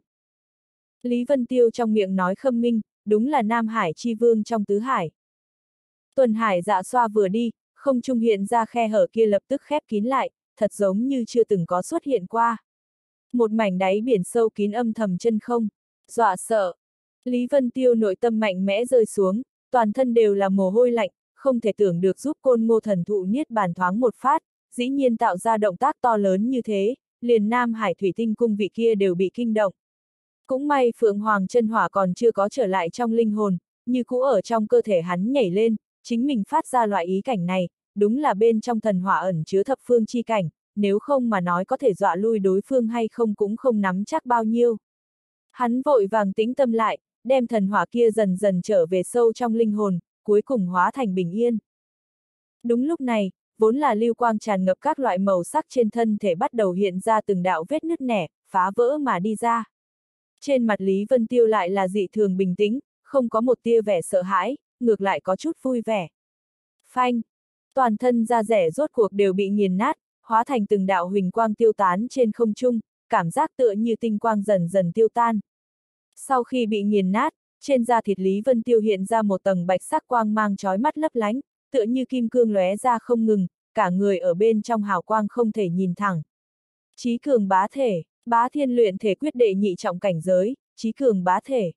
Lý Vân Tiêu trong miệng nói Khâm Minh, đúng là Nam Hải chi vương trong tứ hải. Tuần Hải Dạ Xoa vừa đi, không trung hiện ra khe hở kia lập tức khép kín lại, thật giống như chưa từng có xuất hiện qua. Một mảnh đáy biển sâu kín âm thầm chân không, dọa sợ. Lý Vân Tiêu nội tâm mạnh mẽ rơi xuống, toàn thân đều là mồ hôi lạnh, không thể tưởng được giúp Côn Ngô thần thụ niết bàn thoáng một phát, dĩ nhiên tạo ra động tác to lớn như thế, liền Nam Hải Thủy Tinh cung vị kia đều bị kinh động. Cũng may Phượng Hoàng chân hỏa còn chưa có trở lại trong linh hồn, như cũ ở trong cơ thể hắn nhảy lên, chính mình phát ra loại ý cảnh này, đúng là bên trong thần hỏa ẩn chứa thập phương chi cảnh, nếu không mà nói có thể dọa lui đối phương hay không cũng không nắm chắc bao nhiêu. Hắn vội vàng tĩnh tâm lại, đem thần hỏa kia dần dần trở về sâu trong linh hồn, cuối cùng hóa thành bình yên. Đúng lúc này, vốn là lưu quang tràn ngập các loại màu sắc trên thân thể bắt đầu hiện ra từng đạo vết nứt nẻ, phá vỡ mà đi ra. Trên mặt Lý Vân Tiêu lại là dị thường bình tĩnh, không có một tia vẻ sợ hãi, ngược lại có chút vui vẻ. Phanh! Toàn thân da rẻ rốt cuộc đều bị nghiền nát, hóa thành từng đạo huỳnh quang tiêu tán trên không trung, cảm giác tựa như tinh quang dần dần tiêu tan. Sau khi bị nghiền nát, trên da thịt Lý Vân Tiêu hiện ra một tầng bạch sắc quang mang chói mắt lấp lánh, tựa như kim cương lóe ra không ngừng, cả người ở bên trong hào quang không thể nhìn thẳng. Chí cường bá thể, Bá Thiên luyện thể quyết đệ nhị trọng cảnh giới, chí cường bá thể.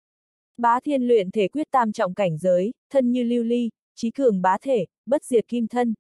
Bá Thiên luyện thể quyết tam trọng cảnh giới, thân như lưu ly, chí cường bá thể, bất diệt kim thân.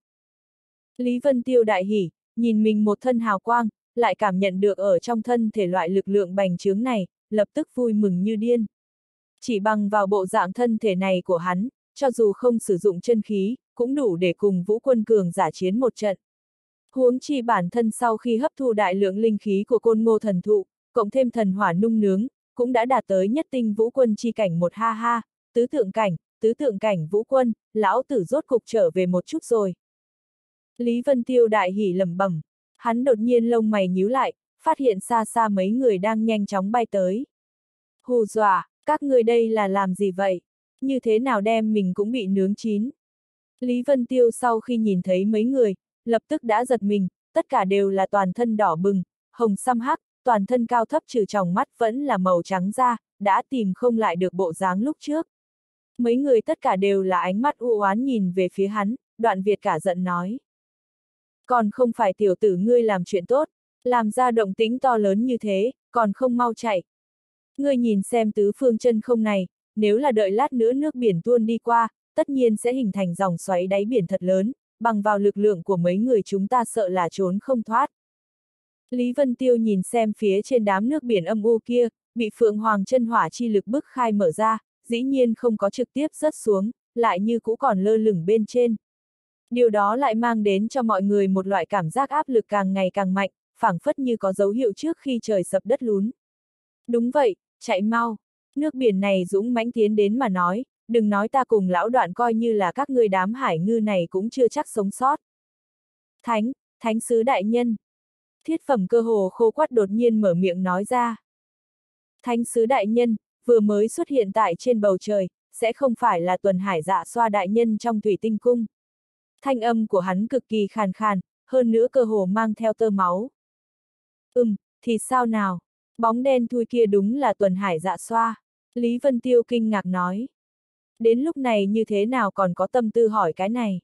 Lý Vân Tiêu đại hỉ, nhìn mình một thân hào quang, lại cảm nhận được ở trong thân thể loại lực lượng bành trướng này, lập tức vui mừng như điên. Chỉ bằng vào bộ dạng thân thể này của hắn, cho dù không sử dụng chân khí, cũng đủ để cùng Vũ Quân cường giả chiến một trận. Huống chi bản thân sau khi hấp thu đại lượng linh khí của Côn Ngô thần thụ, cộng thêm thần hỏa nung nướng, cũng đã đạt tới nhất tinh Vũ Quân chi cảnh một ha ha, tứ tượng cảnh Vũ Quân, lão tử rốt cục trở về một chút rồi. Lý Vân Tiêu đại hỉ lẩm bẩm, hắn đột nhiên lông mày nhíu lại, phát hiện xa xa mấy người đang nhanh chóng bay tới. Hù dọa, các người đây là làm gì vậy? Như thế nào đem mình cũng bị nướng chín? Lý Vân Tiêu sau khi nhìn thấy mấy người, lập tức đã giật mình, tất cả đều là toàn thân đỏ bừng, hồng xăm hắc, toàn thân cao thấp trừ tròng mắt vẫn là màu trắng da, đã tìm không lại được bộ dáng lúc trước. Mấy người tất cả đều là ánh mắt u oán nhìn về phía hắn, Đoạn Việt cả giận nói. Còn không phải tiểu tử ngươi làm chuyện tốt, làm ra động tĩnh to lớn như thế, còn không mau chạy. Ngươi nhìn xem tứ phương chân không này, nếu là đợi lát nữa nước biển tuôn đi qua, tất nhiên sẽ hình thành dòng xoáy đáy biển thật lớn, bằng vào lực lượng của mấy người chúng ta sợ là trốn không thoát. Lý Vân Tiêu nhìn xem phía trên đám nước biển âm u kia, bị Phượng Hoàng chân hỏa chi lực bức khai mở ra, dĩ nhiên không có trực tiếp rớt xuống, lại như cũ còn lơ lửng bên trên. Điều đó lại mang đến cho mọi người một loại cảm giác áp lực càng ngày càng mạnh, phảng phất như có dấu hiệu trước khi trời sập đất lún. Đúng vậy, chạy mau. Nước biển này dũng mãnh tiến đến mà nói, đừng nói ta cùng lão Đoạn coi như là các ngươi đám hải ngư này cũng chưa chắc sống sót. Thánh sứ đại nhân. Thiết phẩm cơ hồ khô quắt đột nhiên mở miệng nói ra. Thánh sứ đại nhân, vừa mới xuất hiện tại trên bầu trời, sẽ không phải là Tuần Hải Dạ Xoa đại nhân trong Thủy Tinh Cung. Thanh âm của hắn cực kỳ khàn khàn, hơn nữa cơ hồ mang theo tơ máu. Thì sao nào? Bóng đen thui kia đúng là Tuần Hải Dạ Xoa. Lý Vân Tiêu kinh ngạc nói. Đến lúc này như thế nào còn có tâm tư hỏi cái này?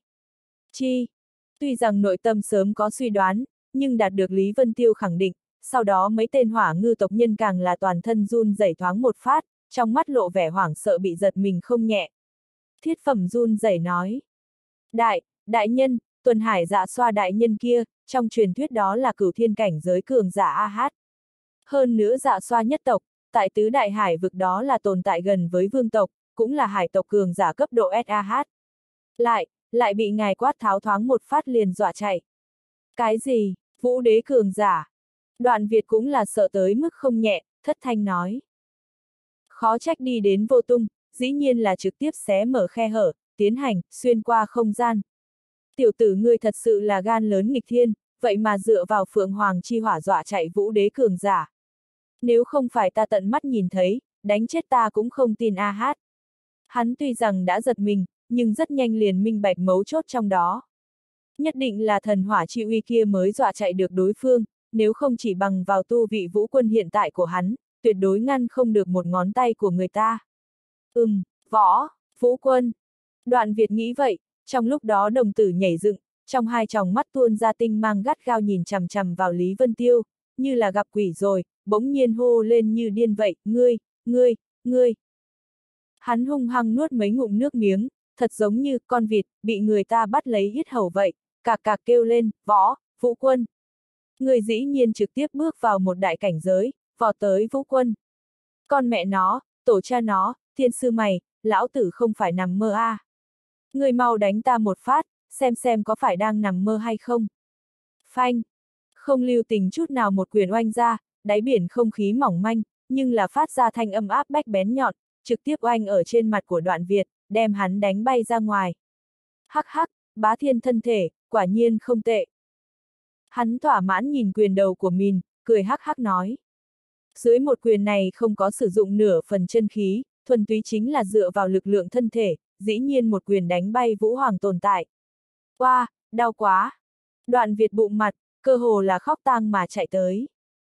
Tuy rằng nội tâm sớm có suy đoán, nhưng đạt được Lý Vân Tiêu khẳng định, sau đó mấy tên hỏa ngư tộc nhân càng là toàn thân run rẩy thoáng một phát, trong mắt lộ vẻ hoảng sợ bị giật mình không nhẹ. Thiết phẩm run rẩy nói. Đại nhân, Tuần Hải Dạ Xoa đại nhân kia, trong truyền thuyết đó là cửu thiên cảnh giới cường giả AH. Hơn nữa Dạ Xoa nhất tộc, tại tứ đại hải vực đó là tồn tại gần với vương tộc, cũng là hải tộc cường giả cấp độ SAH. Lại bị ngài quát tháo thoáng một phát liền dọa chạy. Cái gì, vũ đế cường giả? Đoạn Việt cũng là sợ tới mức không nhẹ, thất thanh nói. Khó trách đi đến vô tung, dĩ nhiên là trực tiếp xé mở khe hở, tiến hành, xuyên qua không gian. Tiểu tử ngươi thật sự là gan lớn nghịch thiên, vậy mà dựa vào Phượng Hoàng chi hỏa dọa chạy vũ đế cường giả. Nếu không phải ta tận mắt nhìn thấy, đánh chết ta cũng không tin AH. Hắn tuy rằng đã giật mình, nhưng rất nhanh liền minh bạch mấu chốt trong đó. Nhất định là thần hỏa chi uy kia mới dọa chạy được đối phương, nếu không chỉ bằng vào tu vị Vũ Quân hiện tại của hắn, tuyệt đối ngăn không được một ngón tay của người ta. Vũ Quân. Đoạn Việt nghĩ vậy, trong lúc đó đồng tử nhảy dựng, trong hai tròng mắt tuôn ra tinh mang gắt gao nhìn chằm chằm vào Lý Vân Tiêu, như là gặp quỷ rồi, bỗng nhiên hô lên như điên vậy, ngươi. Hắn hung hăng nuốt mấy ngụm nước miếng, thật giống như con vịt, bị người ta bắt lấy yết hầu vậy, cạc cạc kêu lên, Vũ Quân. Người dĩ nhiên trực tiếp bước vào một đại cảnh giới, vọt tới Vũ Quân. Con mẹ nó, tổ cha nó, thiên sư mày, lão tử không phải nằm mơ a. Người mau đánh ta một phát, xem có phải đang nằm mơ hay không. Phanh! Không lưu tình chút nào một quyền oanh ra, đáy biển không khí mỏng manh, nhưng là phát ra thanh âm áp bách bén nhọn, trực tiếp oanh ở trên mặt của Đoạn Việt, đem hắn đánh bay ra ngoài. Hắc hắc, Bá Thiên thân thể, quả nhiên không tệ. Hắn thỏa mãn nhìn quyền đầu của mình, cười hắc hắc nói. Dưới một quyền này không có sử dụng nửa phần chân khí, thuần túy chính là dựa vào lực lượng thân thể, dĩ nhiên một quyền đánh bay Vũ Hoàng tồn tại. Oa, đau quá! Đoạn Việt bụng mặt, cơ hồ là khóc tang mà chạy tới.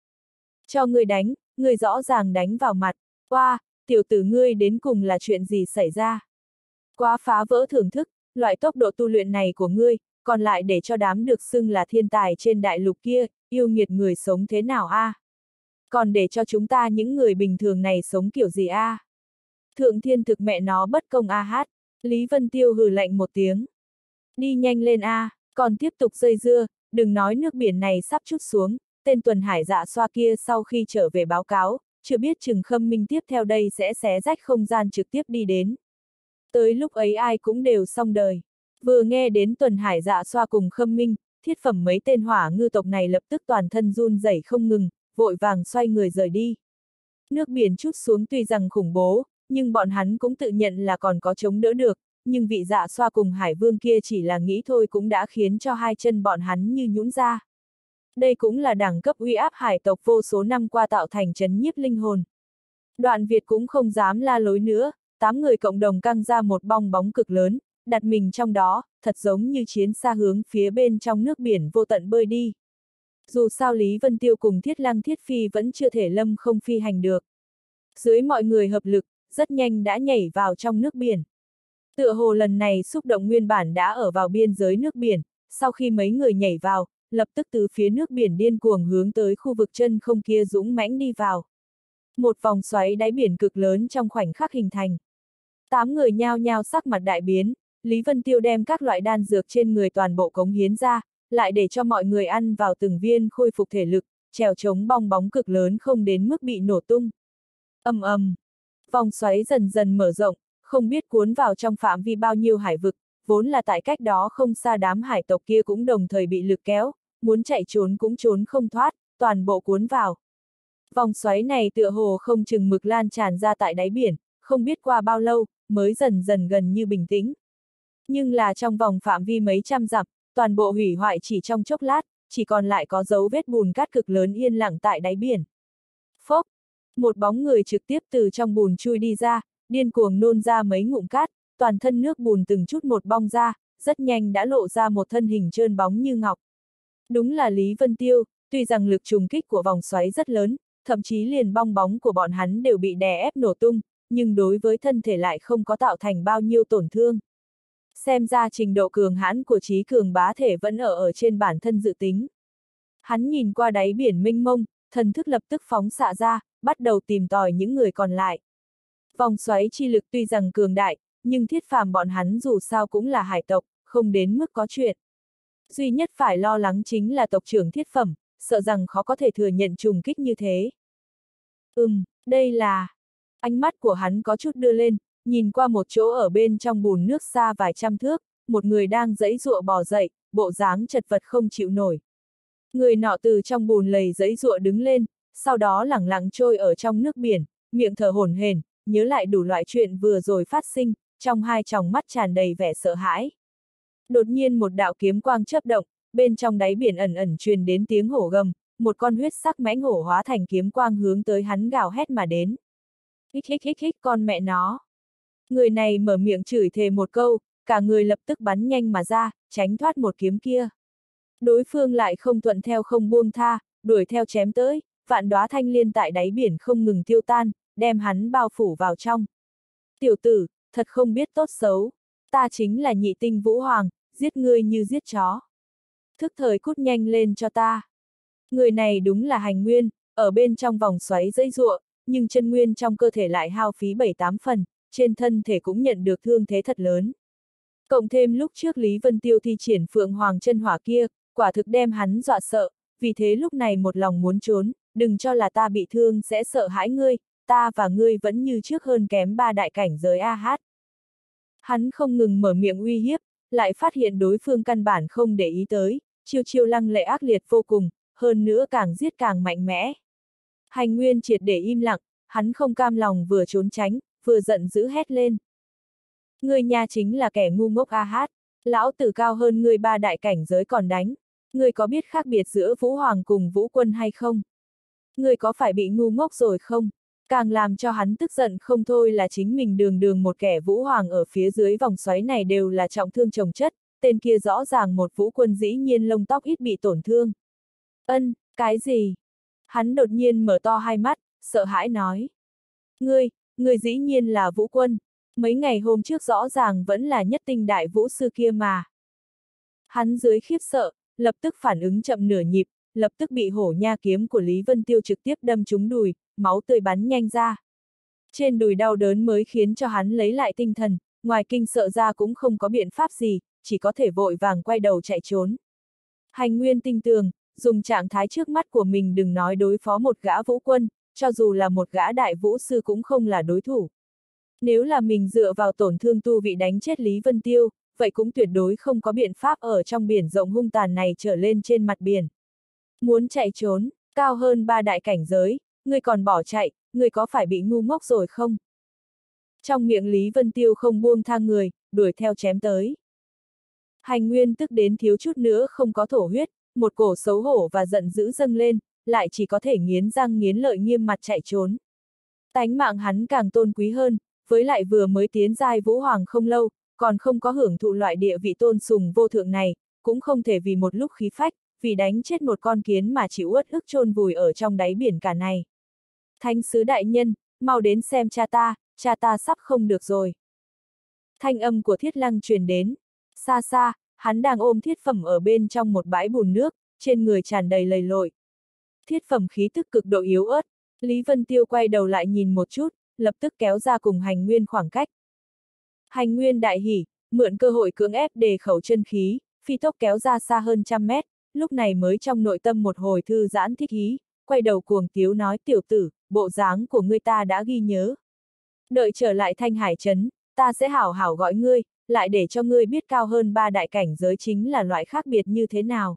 Cho ngươi đánh, ngươi rõ ràng đánh vào mặt. Oa, tiểu tử ngươi đến cùng là chuyện gì xảy ra? Quá phá vỡ thưởng thức, loại tốc độ tu luyện này của ngươi, còn lại để cho đám được xưng là thiên tài trên đại lục kia, yêu nghiệt người sống thế nào a? Còn để cho chúng ta những người bình thường này sống kiểu gì a? Thượng thiên thực mẹ nó bất công a hát. Lý Vân Tiêu hừ lạnh một tiếng. Đi nhanh lên a, còn tiếp tục dây dưa, đừng nói nước biển này sắp trút xuống, tên tuần hải dạ xoa kia sau khi trở về báo cáo, chưa biết chừng Khâm Minh tiếp theo đây sẽ xé rách không gian trực tiếp đi đến. Tới lúc ấy ai cũng đều xong đời. Vừa nghe đến tuần hải dạ xoa cùng Khâm Minh, thiết phẩm mấy tên hỏa ngư tộc này lập tức toàn thân run rẩy không ngừng, vội vàng xoay người rời đi. Nước biển trút xuống tuy rằng khủng bố, nhưng bọn hắn cũng tự nhận là còn có chống đỡ được, nhưng vị dạ xoa cùng hải vương kia chỉ là nghĩ thôi cũng đã khiến cho hai chân bọn hắn như nhũn ra. Đây cũng là đẳng cấp uy áp hải tộc vô số năm qua tạo thành trấn nhiếp linh hồn. Đoạn Việt cũng không dám la lối nữa, 8 người cộng đồng căng ra một bong bóng cực lớn, đặt mình trong đó, thật giống như chiến xa hướng phía bên trong nước biển vô tận bơi đi. Dù sao Lý Vân Tiêu cùng Thiết Lăng Thiết Phi vẫn chưa thể lâm không phi hành được. Dưới mọi người hợp lực, rất nhanh đã nhảy vào trong nước biển. Tựa hồ lần này xúc động nguyên bản đã ở vào biên giới nước biển, sau khi mấy người nhảy vào, lập tức từ phía nước biển điên cuồng hướng tới khu vực chân không kia dũng mãnh đi vào. Một vòng xoáy đáy biển cực lớn trong khoảnh khắc hình thành. 8 người nhao nhao sắc mặt đại biến, Lý Vân Tiêu đem các loại đan dược trên người toàn bộ cống hiến ra, lại để cho mọi người ăn vào từng viên khôi phục thể lực, trèo chống bong bóng cực lớn không đến mức bị nổ tung. Ầm ầm, vòng xoáy dần dần mở rộng, không biết cuốn vào trong phạm vi bao nhiêu hải vực, vốn là tại cách đó không xa đám hải tộc kia cũng đồng thời bị lực kéo, muốn chạy trốn cũng trốn không thoát, toàn bộ cuốn vào. Vòng xoáy này tựa hồ không chừng mực lan tràn ra tại đáy biển, không biết qua bao lâu, mới dần dần gần như bình tĩnh. Nhưng là trong vòng phạm vi mấy trăm dặm, toàn bộ hủy hoại chỉ trong chốc lát, chỉ còn lại có dấu vết bùn cát cực lớn yên lặng tại đáy biển. Phốc! Một bóng người trực tiếp từ trong bùn chui đi ra, điên cuồng nôn ra mấy ngụm cát, toàn thân nước bùn từng chút một bong ra, rất nhanh đã lộ ra một thân hình trơn bóng như ngọc. Đúng là Lý Vân Tiêu, tuy rằng lực trùng kích của vòng xoáy rất lớn, thậm chí liền bong bóng của bọn hắn đều bị đè ép nổ tung, nhưng đối với thân thể lại không có tạo thành bao nhiêu tổn thương. Xem ra trình độ cường hãn của trí cường bá thể vẫn ở trên bản thân dự tính. Hắn nhìn qua đáy biển mênh mông, thần thức lập tức phóng xạ ra, bắt đầu tìm tòi những người còn lại. Vòng xoáy chi lực tuy rằng cường đại, nhưng thiết phàm bọn hắn dù sao cũng là hải tộc, không đến mức có chuyện. Duy nhất phải lo lắng chính là tộc trưởng thiết phẩm, sợ rằng khó có thể thừa nhận trùng kích như thế. Đây là... Ánh mắt của hắn có chút đưa lên, nhìn qua một chỗ ở bên trong bùn nước xa vài trăm thước, một người đang giãy giụa bò dậy, bộ dáng chật vật không chịu nổi. Người nọ từ trong bùn lầy giãy giụa đứng lên, sau đó lẳng lặng trôi ở trong nước biển, miệng thở hổn hển, nhớ lại đủ loại chuyện vừa rồi phát sinh, trong hai tròng mắt tràn đầy vẻ sợ hãi. Đột nhiên một đạo kiếm quang chớp động, bên trong đáy biển ẩn ẩn truyền đến tiếng hổ gầm, một con huyết sắc mãnh hổ hóa thành kiếm quang hướng tới hắn gào hét mà đến. Hích con mẹ nó. Người này mở miệng chửi thề một câu, cả người lập tức bắn nhanh mà ra, tránh thoát một kiếm kia. Đối phương lại không thuận theo không buông tha, đuổi theo chém tới, vạn đóa thanh liên tại đáy biển không ngừng tiêu tan, đem hắn bao phủ vào trong. Tiểu tử, thật không biết tốt xấu, ta chính là nhị tinh Vũ Hoàng, giết ngươi như giết chó. Thức thời cút nhanh lên cho ta. Người này đúng là Hành Nguyên, ở bên trong vòng xoáy giãy giụa, nhưng chân nguyên trong cơ thể lại hao phí 7-8 phần, trên thân thể cũng nhận được thương thế thật lớn. Cộng thêm lúc trước Lý Vân Tiêu thi triển Phượng Hoàng chân hỏa kia, quả thực đem hắn dọa sợ, vì thế lúc này một lòng muốn trốn, đừng cho là ta bị thương sẽ sợ hãi ngươi, ta và ngươi vẫn như trước hơn kém 3 đại cảnh giới AH. Hắn không ngừng mở miệng uy hiếp, lại phát hiện đối phương căn bản không để ý tới, chiêu chiêu lăng lệ ác liệt vô cùng, hơn nữa càng giết càng mạnh mẽ. Hành Nguyên triệt để im lặng, hắn không cam lòng vừa trốn tránh, vừa giận dữ hét lên. Ngươi nha chính là kẻ ngu ngốc AH, lão tử cao hơn ngươi 3 đại cảnh giới còn đánh. Ngươi có biết khác biệt giữa Vũ Hoàng cùng Vũ Quân hay không? Ngươi có phải bị ngu ngốc rồi không? Càng làm cho hắn tức giận không thôi là chính mình đường đường một kẻ Vũ Hoàng ở phía dưới vòng xoáy này đều là trọng thương chồng chất, tên kia rõ ràng một Vũ Quân dĩ nhiên lông tóc ít bị tổn thương. Cái gì? Hắn đột nhiên mở to hai mắt, sợ hãi nói. Ngươi dĩ nhiên là Vũ Quân, mấy ngày hôm trước rõ ràng vẫn là nhất tinh đại vũ sư kia mà. Hắn dưới khiếp sợ, lập tức phản ứng chậm nửa nhịp, lập tức bị hổ nha kiếm của Lý Vân Tiêu trực tiếp đâm trúng đùi, máu tươi bắn nhanh ra. Trên đùi đau đớn mới khiến cho hắn lấy lại tinh thần, ngoài kinh sợ ra cũng không có biện pháp gì, chỉ có thể vội vàng quay đầu chạy trốn. Hành Nguyên tinh tường, dùng trạng thái trước mắt của mình đừng nói đối phó một gã Vũ Quân, cho dù là một gã đại vũ sư cũng không là đối thủ. Nếu là mình dựa vào tổn thương tu vị đánh chết Lý Vân Tiêu, vậy cũng tuyệt đối không có biện pháp ở trong biển rộng hung tàn này trở lên trên mặt biển. Muốn chạy trốn, cao hơn 3 đại cảnh giới, ngươi còn bỏ chạy, ngươi có phải bị ngu ngốc rồi không? Trong miệng Lý Vân Tiêu không buông tha người, đuổi theo chém tới. Hành Nguyên tức đến thiếu chút nữa không có thổ huyết, một cổ xấu hổ và giận dữ dâng lên, lại chỉ có thể nghiến răng nghiến lợi nghiêm mặt chạy trốn. Tánh mạng hắn càng tôn quý hơn, với lại vừa mới tiến giai Vũ Hoàng không lâu, còn không có hưởng thụ loại địa vị tôn sùng vô thượng này, cũng không thể vì một lúc khí phách, vì đánh chết một con kiến mà chịu uất ức chôn vùi ở trong đáy biển cả này. Thánh sứ đại nhân, mau đến xem cha ta sắp không được rồi. Thanh âm của Thiết Lăng truyền đến. Xa xa, hắn đang ôm Thiết Phẩm ở bên trong một bãi bùn nước, trên người tràn đầy lầy lội. Thiết Phẩm khí tức cực độ yếu ớt, Lý Vân Tiêu quay đầu lại nhìn một chút, lập tức kéo ra cùng Hành Nguyên khoảng cách. Hành Nguyên đại hỉ, mượn cơ hội cưỡng ép đề khẩu chân khí, phi tốc kéo ra xa hơn 100 mét, lúc này mới trong nội tâm một hồi thư giãn thích ý, quay đầu cuồng tiếu nói tiểu tử, bộ dáng của ngươi ta đã ghi nhớ. Đợi trở lại Thanh Hải Trấn, ta sẽ hảo hảo gọi ngươi, lại để cho ngươi biết cao hơn 3 đại cảnh giới chính là loại khác biệt như thế nào.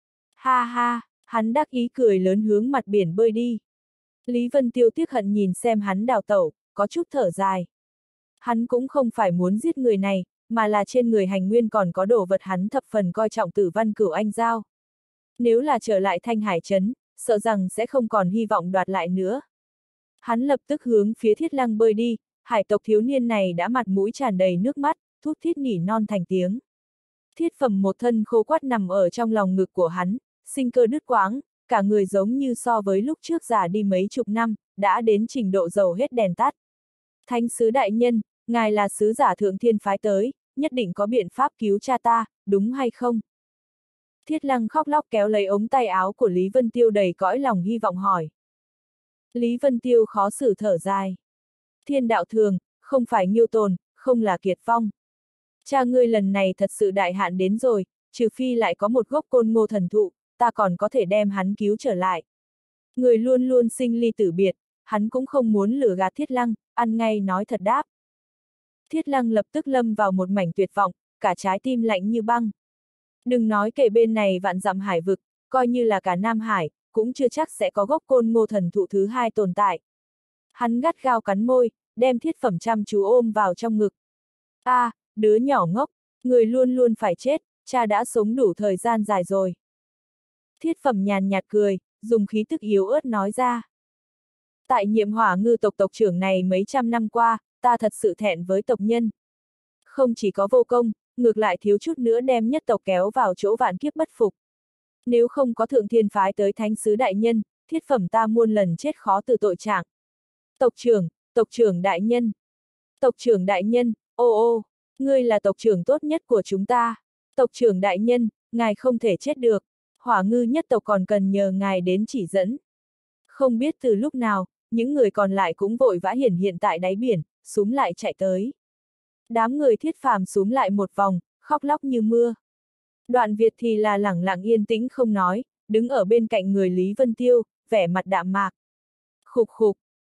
Ha ha, hắn đắc ý cười lớn hướng mặt biển bơi đi. Lý Vân Tiêu tiếc hận nhìn xem hắn đào tẩu, có chút thở dài. Hắn cũng không phải muốn giết người này, mà là trên người Hành Nguyên còn có đồ vật hắn thập phần coi trọng Tử Văn Cửu Anh Giao. Nếu là trở lại Thanh Hải Trấn, sợ rằng sẽ không còn hy vọng đoạt lại nữa. Hắn lập tức hướng phía Thiết Lăng bơi đi, hải tộc thiếu niên này đã mặt mũi tràn đầy nước mắt, thút thít nỉ non thành tiếng. Thiết Phẩm một thân khô quắt nằm ở trong lòng ngực của hắn, sinh cơ đứt quãng, cả người giống như so với lúc trước già đi mấy chục năm, đã đến trình độ dầu hết đèn tắt. Thánh sứ đại nhân, ngài là sứ giả thượng thiên phái tới, nhất định có biện pháp cứu cha ta, đúng hay không? Thiết Lăng khóc lóc kéo lấy ống tay áo của Lý Vân Tiêu đầy cõi lòng hy vọng hỏi. Lý Vân Tiêu khó xử thở dài. Thiên đạo thường, không phải Nghiêu Tồn, không là Kiệt Phong. Cha ngươi lần này thật sự đại hạn đến rồi, trừ phi lại có một gốc côn ngô thần thụ, ta còn có thể đem hắn cứu trở lại. Người luôn luôn sinh ly tử biệt, hắn cũng không muốn lừa gạt Thiết Lăng, ăn ngay nói thật đáp. Thiết Lăng lập tức lâm vào một mảnh tuyệt vọng, cả trái tim lạnh như băng. Đừng nói kể bên này vạn dặm hải vực, coi như là cả Nam Hải, cũng chưa chắc sẽ có gốc côn ngô thần thụ thứ hai tồn tại. Hắn gắt gao cắn môi, đem Thiết Phẩm chăm chú ôm vào trong ngực. Đứa nhỏ ngốc, người luôn luôn phải chết, cha đã sống đủ thời gian dài rồi. Thiết Phẩm nhàn nhạt cười, dùng khí tức yếu ớt nói ra. Tại nhiệm Hỏa Ngư tộc tộc trưởng này mấy trăm năm qua, ta thật sự thẹn với tộc nhân. Không chỉ có vô công, ngược lại thiếu chút nữa đem nhất tộc kéo vào chỗ vạn kiếp bất phục. Nếu không có thượng thiên phái tới thánh sứ đại nhân, Thiết Phẩm ta muôn lần chết khó từ tội trạng. Tộc trưởng đại nhân. Tộc trưởng đại nhân, ô, ngươi là tộc trưởng tốt nhất của chúng ta. Tộc trưởng đại nhân, ngài không thể chết được. Hỏa Ngư nhất tộc còn cần nhờ ngài đến chỉ dẫn. Không biết từ lúc nào, những người còn lại cũng vội vã hiện tại đáy biển, xúm lại chạy tới. Đám người Thiết Phàm xúm lại một vòng, khóc lóc như mưa. Đoạn Việt thì là lẳng lặng yên tĩnh không nói, đứng ở bên cạnh người Lý Vân Tiêu, vẻ mặt đạm mạc. Khục khục.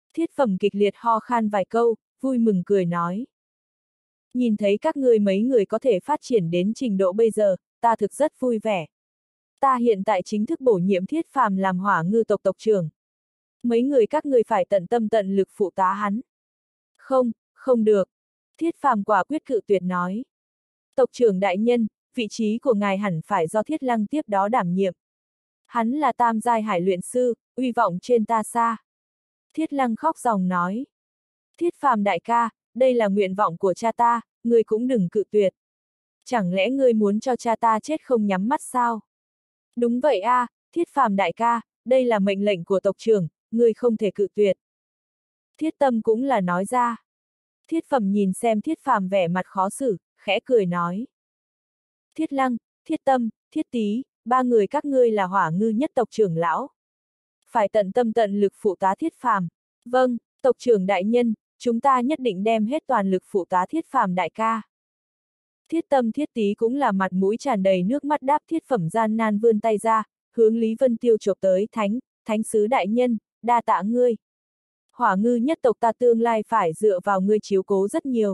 Thiết Phẩm kịch liệt ho khan vài câu, vui mừng cười nói. Nhìn thấy các ngươi mấy người có thể phát triển đến trình độ bây giờ, ta thực rất vui vẻ. Ta hiện tại chính thức bổ nhiệm Thiết Phàm làm Hỏa Ngư tộc tộc trưởng. Mấy người các ngươi phải tận tâm tận lực phụ tá hắn. Không, không được. Thiết Phàm quả quyết cự tuyệt nói. Tộc trưởng đại nhân, vị trí của ngài hẳn phải do Thiết Lăng tiếp đó đảm nhiệm. Hắn là tam giai hải luyện sư, uy vọng trên ta xa. Thiết Lăng khóc ròng nói. Thiết Phàm đại ca, đây là nguyện vọng của cha ta, ngươi cũng đừng cự tuyệt. Chẳng lẽ ngươi muốn cho cha ta chết không nhắm mắt sao? Đúng vậy a, Thiết Phàm đại ca, đây là mệnh lệnh của tộc trưởng, ngươi không thể cự tuyệt. Thiết Tâm cũng là nói ra. Thiết Phẩm nhìn xem Thiết Phàm vẻ mặt khó xử, khẽ cười nói. Thiết Lăng, Thiết Tâm, Thiết Tý, ba người các ngươi là Hỏa Ngư nhất tộc trưởng lão. Phải tận tâm tận lực phụ tá Thiết Phàm. Vâng, tộc trưởng đại nhân, chúng ta nhất định đem hết toàn lực phụ tá Thiết Phàm đại ca. Thiết Tâm Thiết Tý cũng là mặt mũi tràn đầy nước mắt đáp. Thiết Phẩm gian nan vươn tay ra, hướng Lý Vân Tiêu chộp tới. Thánh sứ đại nhân, đa tạ ngươi. Hỏa Ngư nhất tộc ta tương lai phải dựa vào ngươi chiếu cố rất nhiều.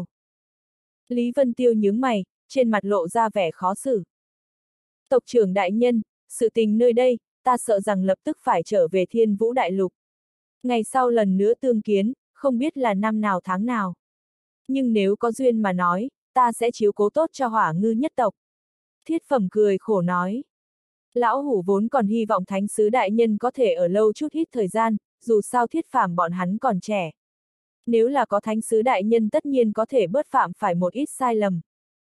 Lý Vân Tiêu nhướng mày, trên mặt lộ ra vẻ khó xử. Tộc trưởng đại nhân, sự tình nơi đây, ta sợ rằng lập tức phải trở về Thiên Vũ Đại Lục. Ngày sau lần nữa tương kiến, không biết là năm nào tháng nào. Nhưng nếu có duyên mà nói, ta sẽ chiếu cố tốt cho Hỏa Ngư nhất tộc. Thiết Phẩm cười khổ nói. Lão hủ vốn còn hy vọng thánh sứ đại nhân có thể ở lâu chút ít thời gian, dù sao Thiết Phàm bọn hắn còn trẻ. Nếu là có thánh sứ đại nhân tất nhiên có thể bớt phạm phải một ít sai lầm.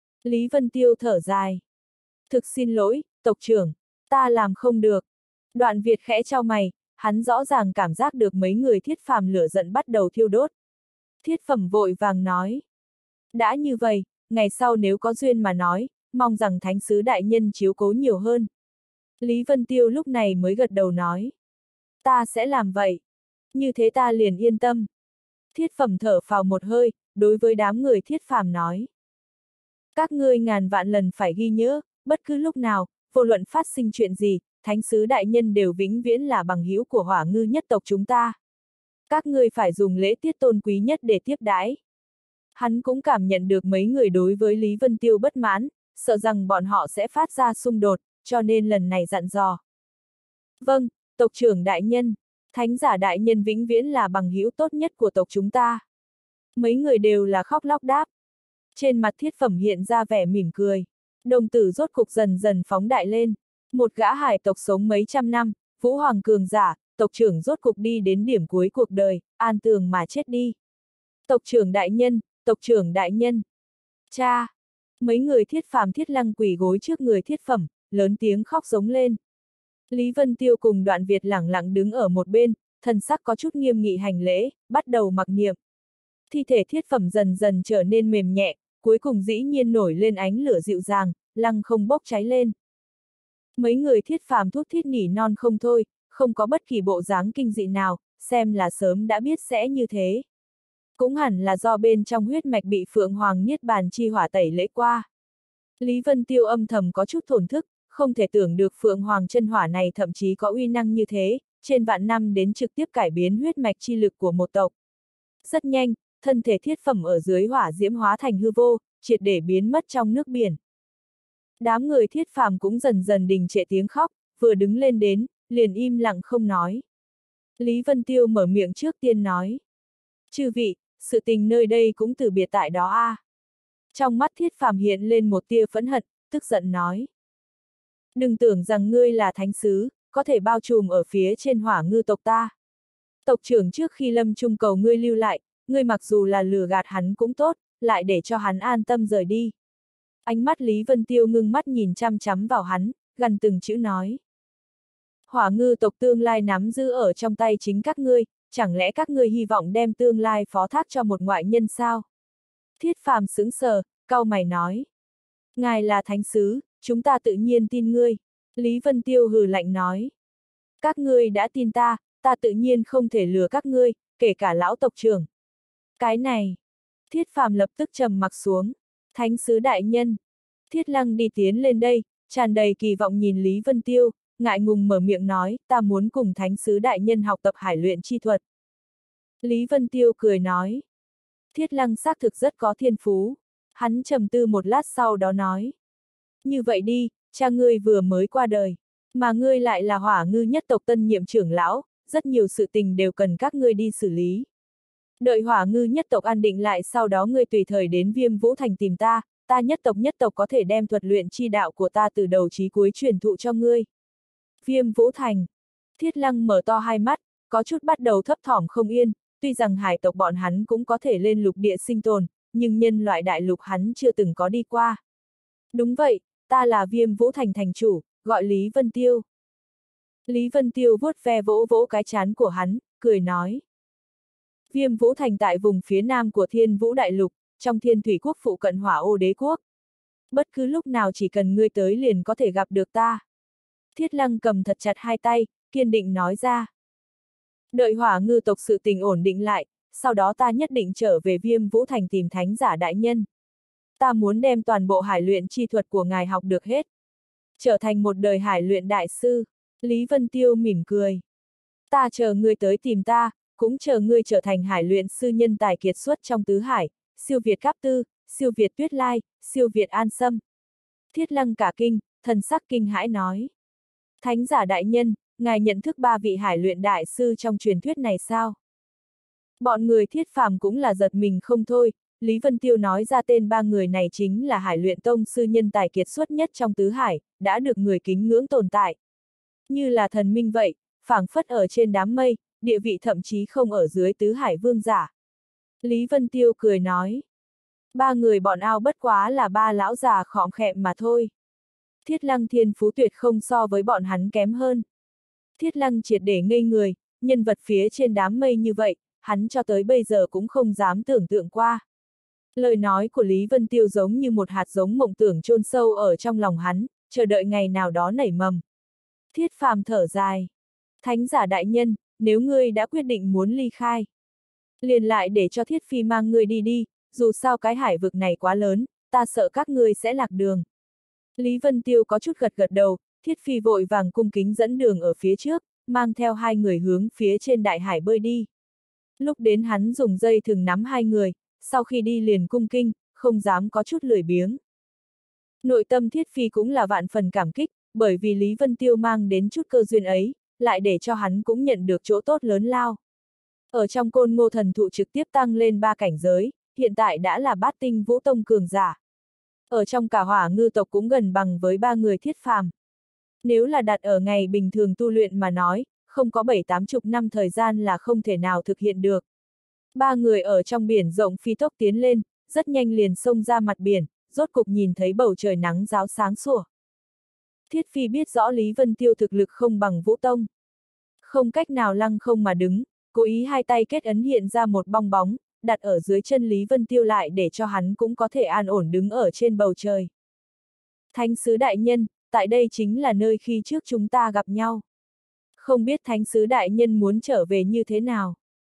Lý Vân Tiêu thở dài. Thực xin lỗi, tộc trưởng, ta làm không được. Đoạn Việt khẽ chau mày, hắn rõ ràng cảm giác được mấy người Thiết Phàm lửa giận bắt đầu thiêu đốt. Thiết Phẩm vội vàng nói. Đã như vậy, ngày sau nếu có duyên mà nói, mong rằng thánh sứ đại nhân chiếu cố nhiều hơn. Lý Vân Tiêu lúc này mới gật đầu nói. Ta sẽ làm vậy. Như thế ta liền yên tâm. Thiết Phẩm thở phào một hơi, đối với đám người Thiết Phàm nói. Các ngươi ngàn vạn lần phải ghi nhớ, bất cứ lúc nào, vô luận phát sinh chuyện gì, thánh sứ đại nhân đều vĩnh viễn là bằng hữu của Hỏa Ngư nhất tộc chúng ta. Các ngươi phải dùng lễ tiết tôn quý nhất để tiếp đãi. Hắn cũng cảm nhận được mấy người đối với Lý Vân Tiêu bất mãn, sợ rằng bọn họ sẽ phát ra xung đột, cho nên lần này dặn dò. Vâng, tộc trưởng đại nhân, thánh giả đại nhân vĩnh viễn là bằng hữu tốt nhất của tộc chúng ta. Mấy người đều là khóc lóc đáp. Trên mặt Thiết Phẩm hiện ra vẻ mỉm cười. Đồng tử rốt cục dần dần phóng đại lên. Một gã hải tộc sống mấy trăm năm, Vũ Hoàng cường giả, tộc trưởng rốt cục đi đến điểm cuối cuộc đời, an tường mà chết đi. Tộc trưởng đại nhân, tộc trưởng đại nhân. Cha! Mấy người Thiết Phàm Thiết Lăng quỳ gối trước người Thiết Phẩm, lớn tiếng khóc giống lên. Lý Vân Tiêu cùng Đoạn Việt lẳng lặng đứng ở một bên, thần sắc có chút nghiêm nghị hành lễ, bắt đầu mặc niệm. Thi thể Thiết Phẩm dần dần trở nên mềm nhẹ, cuối cùng dĩ nhiên nổi lên ánh lửa dịu dàng, lăng không bốc cháy lên. Mấy người Thiết Phàm thút thít nỉ non không thôi, không có bất kỳ bộ dáng kinh dị nào, xem là sớm đã biết sẽ như thế. Cũng hẳn là do bên trong huyết mạch bị Phượng Hoàng Niết Bàn chi hỏa tẩy lễ qua. Lý Vân Tiêu âm thầm có chút thổn thức, không thể tưởng được Phượng Hoàng chân hỏa này thậm chí có uy năng như thế, trên vạn năm đến trực tiếp cải biến huyết mạch chi lực của một tộc. Rất nhanh, thân thể Thiết Phẩm ở dưới hỏa diễm hóa thành hư vô, triệt để biến mất trong nước biển. Đám người Thiết Phàm cũng dần dần đình trệ tiếng khóc, vừa đứng lên đến, liền im lặng không nói. Lý Vân Tiêu mở miệng trước tiên nói. Chư vị, sự tình nơi đây cũng từ biệt tại đó a. Trong mắt Thiết Phàm hiện lên một tia phẫn hận, tức giận nói. Đừng tưởng rằng ngươi là thánh sứ, có thể bao trùm ở phía trên Hỏa Ngư tộc ta. Tộc trưởng trước khi lâm chung cầu ngươi lưu lại, ngươi mặc dù là lừa gạt hắn cũng tốt, lại để cho hắn an tâm rời đi. Ánh mắt Lý Vân Tiêu ngưng mắt nhìn chăm chăm vào hắn, gần từng chữ nói. Hỏa Ngư tộc tương lai nắm giữ ở trong tay chính các ngươi, chẳng lẽ các ngươi hy vọng đem tương lai phó thác cho một ngoại nhân sao? Thiết Phàm sững sờ, cau mày nói. Ngài là thánh sứ, chúng ta tự nhiên tin ngươi. Lý Vân Tiêu hừ lạnh nói. Các ngươi đã tin ta, ta tự nhiên không thể lừa các ngươi, kể cả lão tộc trưởng. Cái này. Thiết Phàm lập tức trầm mặc xuống. Thánh sứ đại nhân. Thiết Lăng đi tiến lên đây, tràn đầy kỳ vọng nhìn Lý Vân Tiêu, ngại ngùng mở miệng nói, ta muốn cùng thánh sứ đại nhân học tập hải luyện chi thuật. Lý Vân Tiêu cười nói. Thiết Lăng xác thực rất có thiên phú. Hắn trầm tư một lát sau đó nói. Như vậy đi, cha ngươi vừa mới qua đời, mà ngươi lại là Hỏa Ngư nhất tộc tân nhiệm trưởng lão, rất nhiều sự tình đều cần các ngươi đi xử lý. Đợi Hỏa Ngư nhất tộc an định lại sau đó ngươi tùy thời đến Viêm Vũ Thành tìm ta, ta nhất tộc có thể đem thuật luyện chi đạo của ta từ đầu chí cuối truyền thụ cho ngươi. Viêm Vũ Thành. Thiết Lăng mở to hai mắt, có chút bắt đầu thấp thỏm không yên, tuy rằng hải tộc bọn hắn cũng có thể lên lục địa sinh tồn, nhưng nhân loại đại lục hắn chưa từng có đi qua. Đúng vậy, ta là Viêm Vũ Thành thành chủ, gọi Lý Vân Tiêu. Lý Vân Tiêu vuốt ve vỗ vỗ cái trán của hắn, cười nói. Viêm Vũ Thành tại vùng phía nam của Thiên Vũ Đại Lục, trong Thiên Thủy Quốc phụ cận Hỏa Ô Đế Quốc. Bất cứ lúc nào chỉ cần ngươi tới liền có thể gặp được ta. Thiết Lăng cầm thật chặt hai tay, kiên định nói ra. Đợi Hỏa Ngư tộc sự tình ổn định lại, sau đó ta nhất định trở về Viêm Vũ Thành tìm thánh giả đại nhân. Ta muốn đem toàn bộ hải luyện chi thuật của ngài học được hết. Trở thành một đời hải luyện đại sư. Lý Vân Tiêu mỉm cười. Ta chờ ngươi tới tìm ta, cũng chờ ngươi trở thành hải luyện sư nhân tài kiệt xuất trong tứ hải, siêu việt Cáp Tư, siêu việt Tuyết Lai, siêu việt An Sâm. Thiết Lăng cả kinh, thần sắc kinh hãi nói. Thánh giả đại nhân, ngài nhận thức ba vị hải luyện đại sư trong truyền thuyết này sao? Bọn người Thiết Phàm cũng là giật mình không thôi, Lý Vân Tiêu nói ra tên ba người này chính là hải luyện tông sư nhân tài kiệt xuất nhất trong tứ hải, đã được người kính ngưỡng tồn tại. Như là thần minh vậy, phảng phất ở trên đám mây, địa vị thậm chí không ở dưới tứ hải vương giả. Lý Vân Tiêu cười nói. Ba người bọn ao bất quá là ba lão già khọm khẹm mà thôi. Thiết Lăng thiên phú tuyệt không so với bọn hắn kém hơn. Thiết Lăng triệt để ngây người, nhân vật phía trên đám mây như vậy, hắn cho tới bây giờ cũng không dám tưởng tượng qua. Lời nói của Lý Vân Tiêu giống như một hạt giống mộng tưởng chôn sâu ở trong lòng hắn, chờ đợi ngày nào đó nảy mầm. Thiết Phàm thở dài. Thánh giả đại nhân, nếu ngươi đã quyết định muốn ly khai, liền lại để cho Thiết Phi mang ngươi đi đi, dù sao cái hải vực này quá lớn, ta sợ các ngươi sẽ lạc đường. Lý Vân Tiêu có chút gật gật đầu, Thiết Phi vội vàng cung kính dẫn đường ở phía trước, mang theo hai người hướng phía trên đại hải bơi đi. Lúc đến hắn dùng dây thừng nắm hai người, sau khi đi liền cung kinh, không dám có chút lười biếng. Nội tâm Thiết Phi cũng là vạn phần cảm kích, bởi vì Lý Vân Tiêu mang đến chút cơ duyên ấy, lại để cho hắn cũng nhận được chỗ tốt lớn lao. Ở trong Côn Ngô thần thụ trực tiếp tăng lên 3 cảnh giới, hiện tại đã là bát tinh vũ tông cường giả. Ở trong cả Hỏa Ngư tộc cũng gần bằng với ba người Thiết Phàm. Nếu là đặt ở ngày bình thường tu luyện mà nói, không có 7-80 năm thời gian là không thể nào thực hiện được. Ba người ở trong biển rộng phi tốc tiến lên, rất nhanh liền xông ra mặt biển, rốt cục nhìn thấy bầu trời nắng ráo sáng sủa. Thiết Phi biết rõ Lý Vân Tiêu thực lực không bằng Vũ Tông. Không cách nào lăng không mà đứng, cố ý hai tay kết ấn hiện ra một bong bóng, đặt ở dưới chân Lý Vân Tiêu lại để cho hắn cũng có thể an ổn đứng ở trên bầu trời. Thánh sứ đại nhân, tại đây chính là nơi khi trước chúng ta gặp nhau. Không biết thánh sứ đại nhân muốn trở về như thế nào?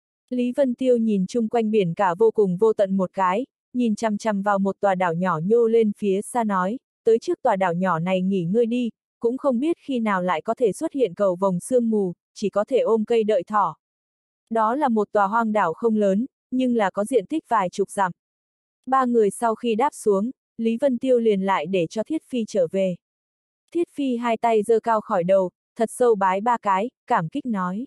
Lý Vân Tiêu nhìn chung quanh biển cả vô cùng vô tận một cái, nhìn chằm chằm vào một tòa đảo nhỏ nhô lên phía xa nói, tới trước tòa đảo nhỏ này nghỉ ngơi đi, cũng không biết khi nào lại có thể xuất hiện cầu vồng sương mù, chỉ có thể ôm cây đợi thỏ. Đó là một tòa hoang đảo không lớn, nhưng là có diện tích vài chục dặm. Ba người sau khi đáp xuống, Lý Vân Tiêu liền lại để cho Thiết Phi trở về. Thiết Phi hai tay giơ cao khỏi đầu, thật sâu bái ba cái, cảm kích nói.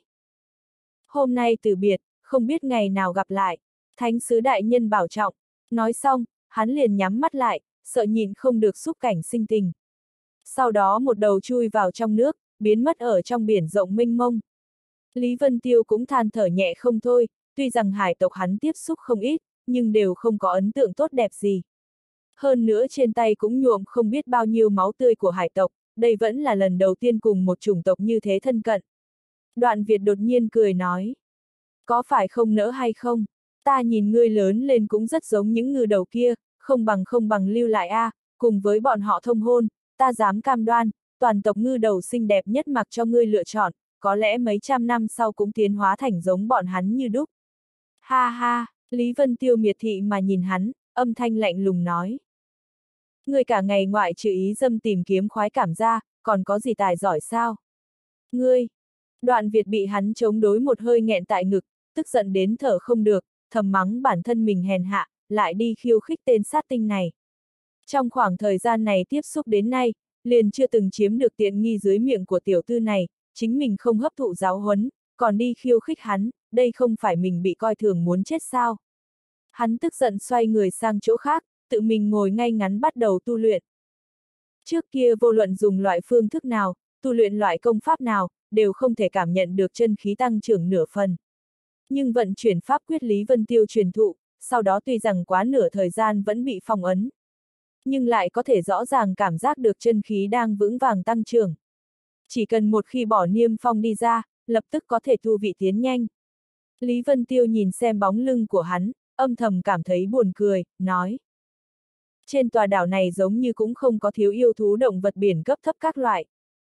Hôm nay từ biệt, không biết ngày nào gặp lại, thánh sứ đại nhân bảo trọng. Nói xong, hắn liền nhắm mắt lại, sợ nhìn không được xúc cảnh sinh tình. Sau đó một đầu chui vào trong nước, biến mất ở trong biển rộng mênh mông. Lý Vân Tiêu cũng than thở nhẹ không thôi, tuy rằng hải tộc hắn tiếp xúc không ít, nhưng đều không có ấn tượng tốt đẹp gì. Hơn nữa trên tay cũng nhuộm không biết bao nhiêu máu tươi của hải tộc, đây vẫn là lần đầu tiên cùng một chủng tộc như thế thân cận. Đoạn Việt đột nhiên cười nói. Có phải không nỡ hay không? Ta nhìn ngươi lớn lên cũng rất giống những ngư đầu kia, không bằng lưu lại a, cùng với bọn họ thông hôn, ta dám cam đoan, toàn tộc ngư đầu xinh đẹp nhất mặc cho ngươi lựa chọn, có lẽ mấy trăm năm sau cũng tiến hóa thành giống bọn hắn như đúc. Ha ha, Lý Vân Tiêu miệt thị mà nhìn hắn, âm thanh lạnh lùng nói. Ngươi cả ngày ngoại trừ ý dâm tìm kiếm khoái cảm ra, còn có gì tài giỏi sao? Ngươi! Đoạn Việt bị hắn chống đối một hơi nghẹn tại ngực, tức giận đến thở không được, thầm mắng bản thân mình hèn hạ, lại đi khiêu khích tên sát tinh này. Trong khoảng thời gian này tiếp xúc đến nay, liền chưa từng chiếm được tiện nghi dưới miệng của tiểu tư này, chính mình không hấp thụ giáo huấn, còn đi khiêu khích hắn, đây không phải mình bị coi thường muốn chết sao. Hắn tức giận xoay người sang chỗ khác, tự mình ngồi ngay ngắn bắt đầu tu luyện. Trước kia vô luận dùng loại phương thức nào, tu luyện loại công pháp nào, đều không thể cảm nhận được chân khí tăng trưởng nửa phần. Nhưng vận chuyển pháp quyết Lý Vân Tiêu truyền thụ, sau đó tuy rằng quá nửa thời gian vẫn bị phong ấn, nhưng lại có thể rõ ràng cảm giác được chân khí đang vững vàng tăng trưởng. Chỉ cần một khi bỏ niêm phong đi ra, lập tức có thể tu vị tiến nhanh. Lý Vân Tiêu nhìn xem bóng lưng của hắn, âm thầm cảm thấy buồn cười, nói. Trên tòa đảo này giống như cũng không có thiếu yêu thú động vật biển cấp thấp các loại.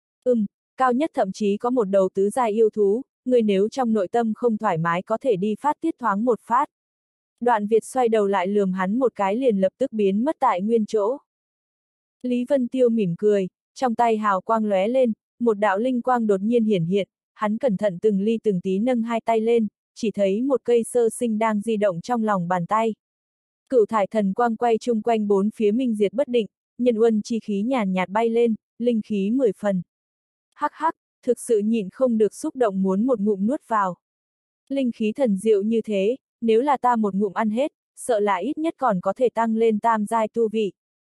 Cao nhất thậm chí có một đầu tứ giai yêu thú, người nếu trong nội tâm không thoải mái có thể đi phát tiết thoáng một phát. Đoạn Việt xoay đầu lại lườm hắn một cái liền lập tức biến mất tại nguyên chỗ. Lý Vân Tiêu mỉm cười, trong tay hào quang lóe lên, một đạo linh quang đột nhiên hiển hiện, hắn cẩn thận từng ly từng tí nâng hai tay lên, chỉ thấy một cây sơ sinh đang di động trong lòng bàn tay. Cửu thải thần quang quay chung quanh bốn phía minh diệt bất định, nhân uân chi khí nhàn nhạt bay lên, linh khí 10 phần. Hắc hắc, thực sự nhịn không được xúc động muốn một ngụm nuốt vào. Linh khí thần diệu như thế, nếu là ta một ngụm ăn hết, sợ là ít nhất còn có thể tăng lên tam giai tu vị.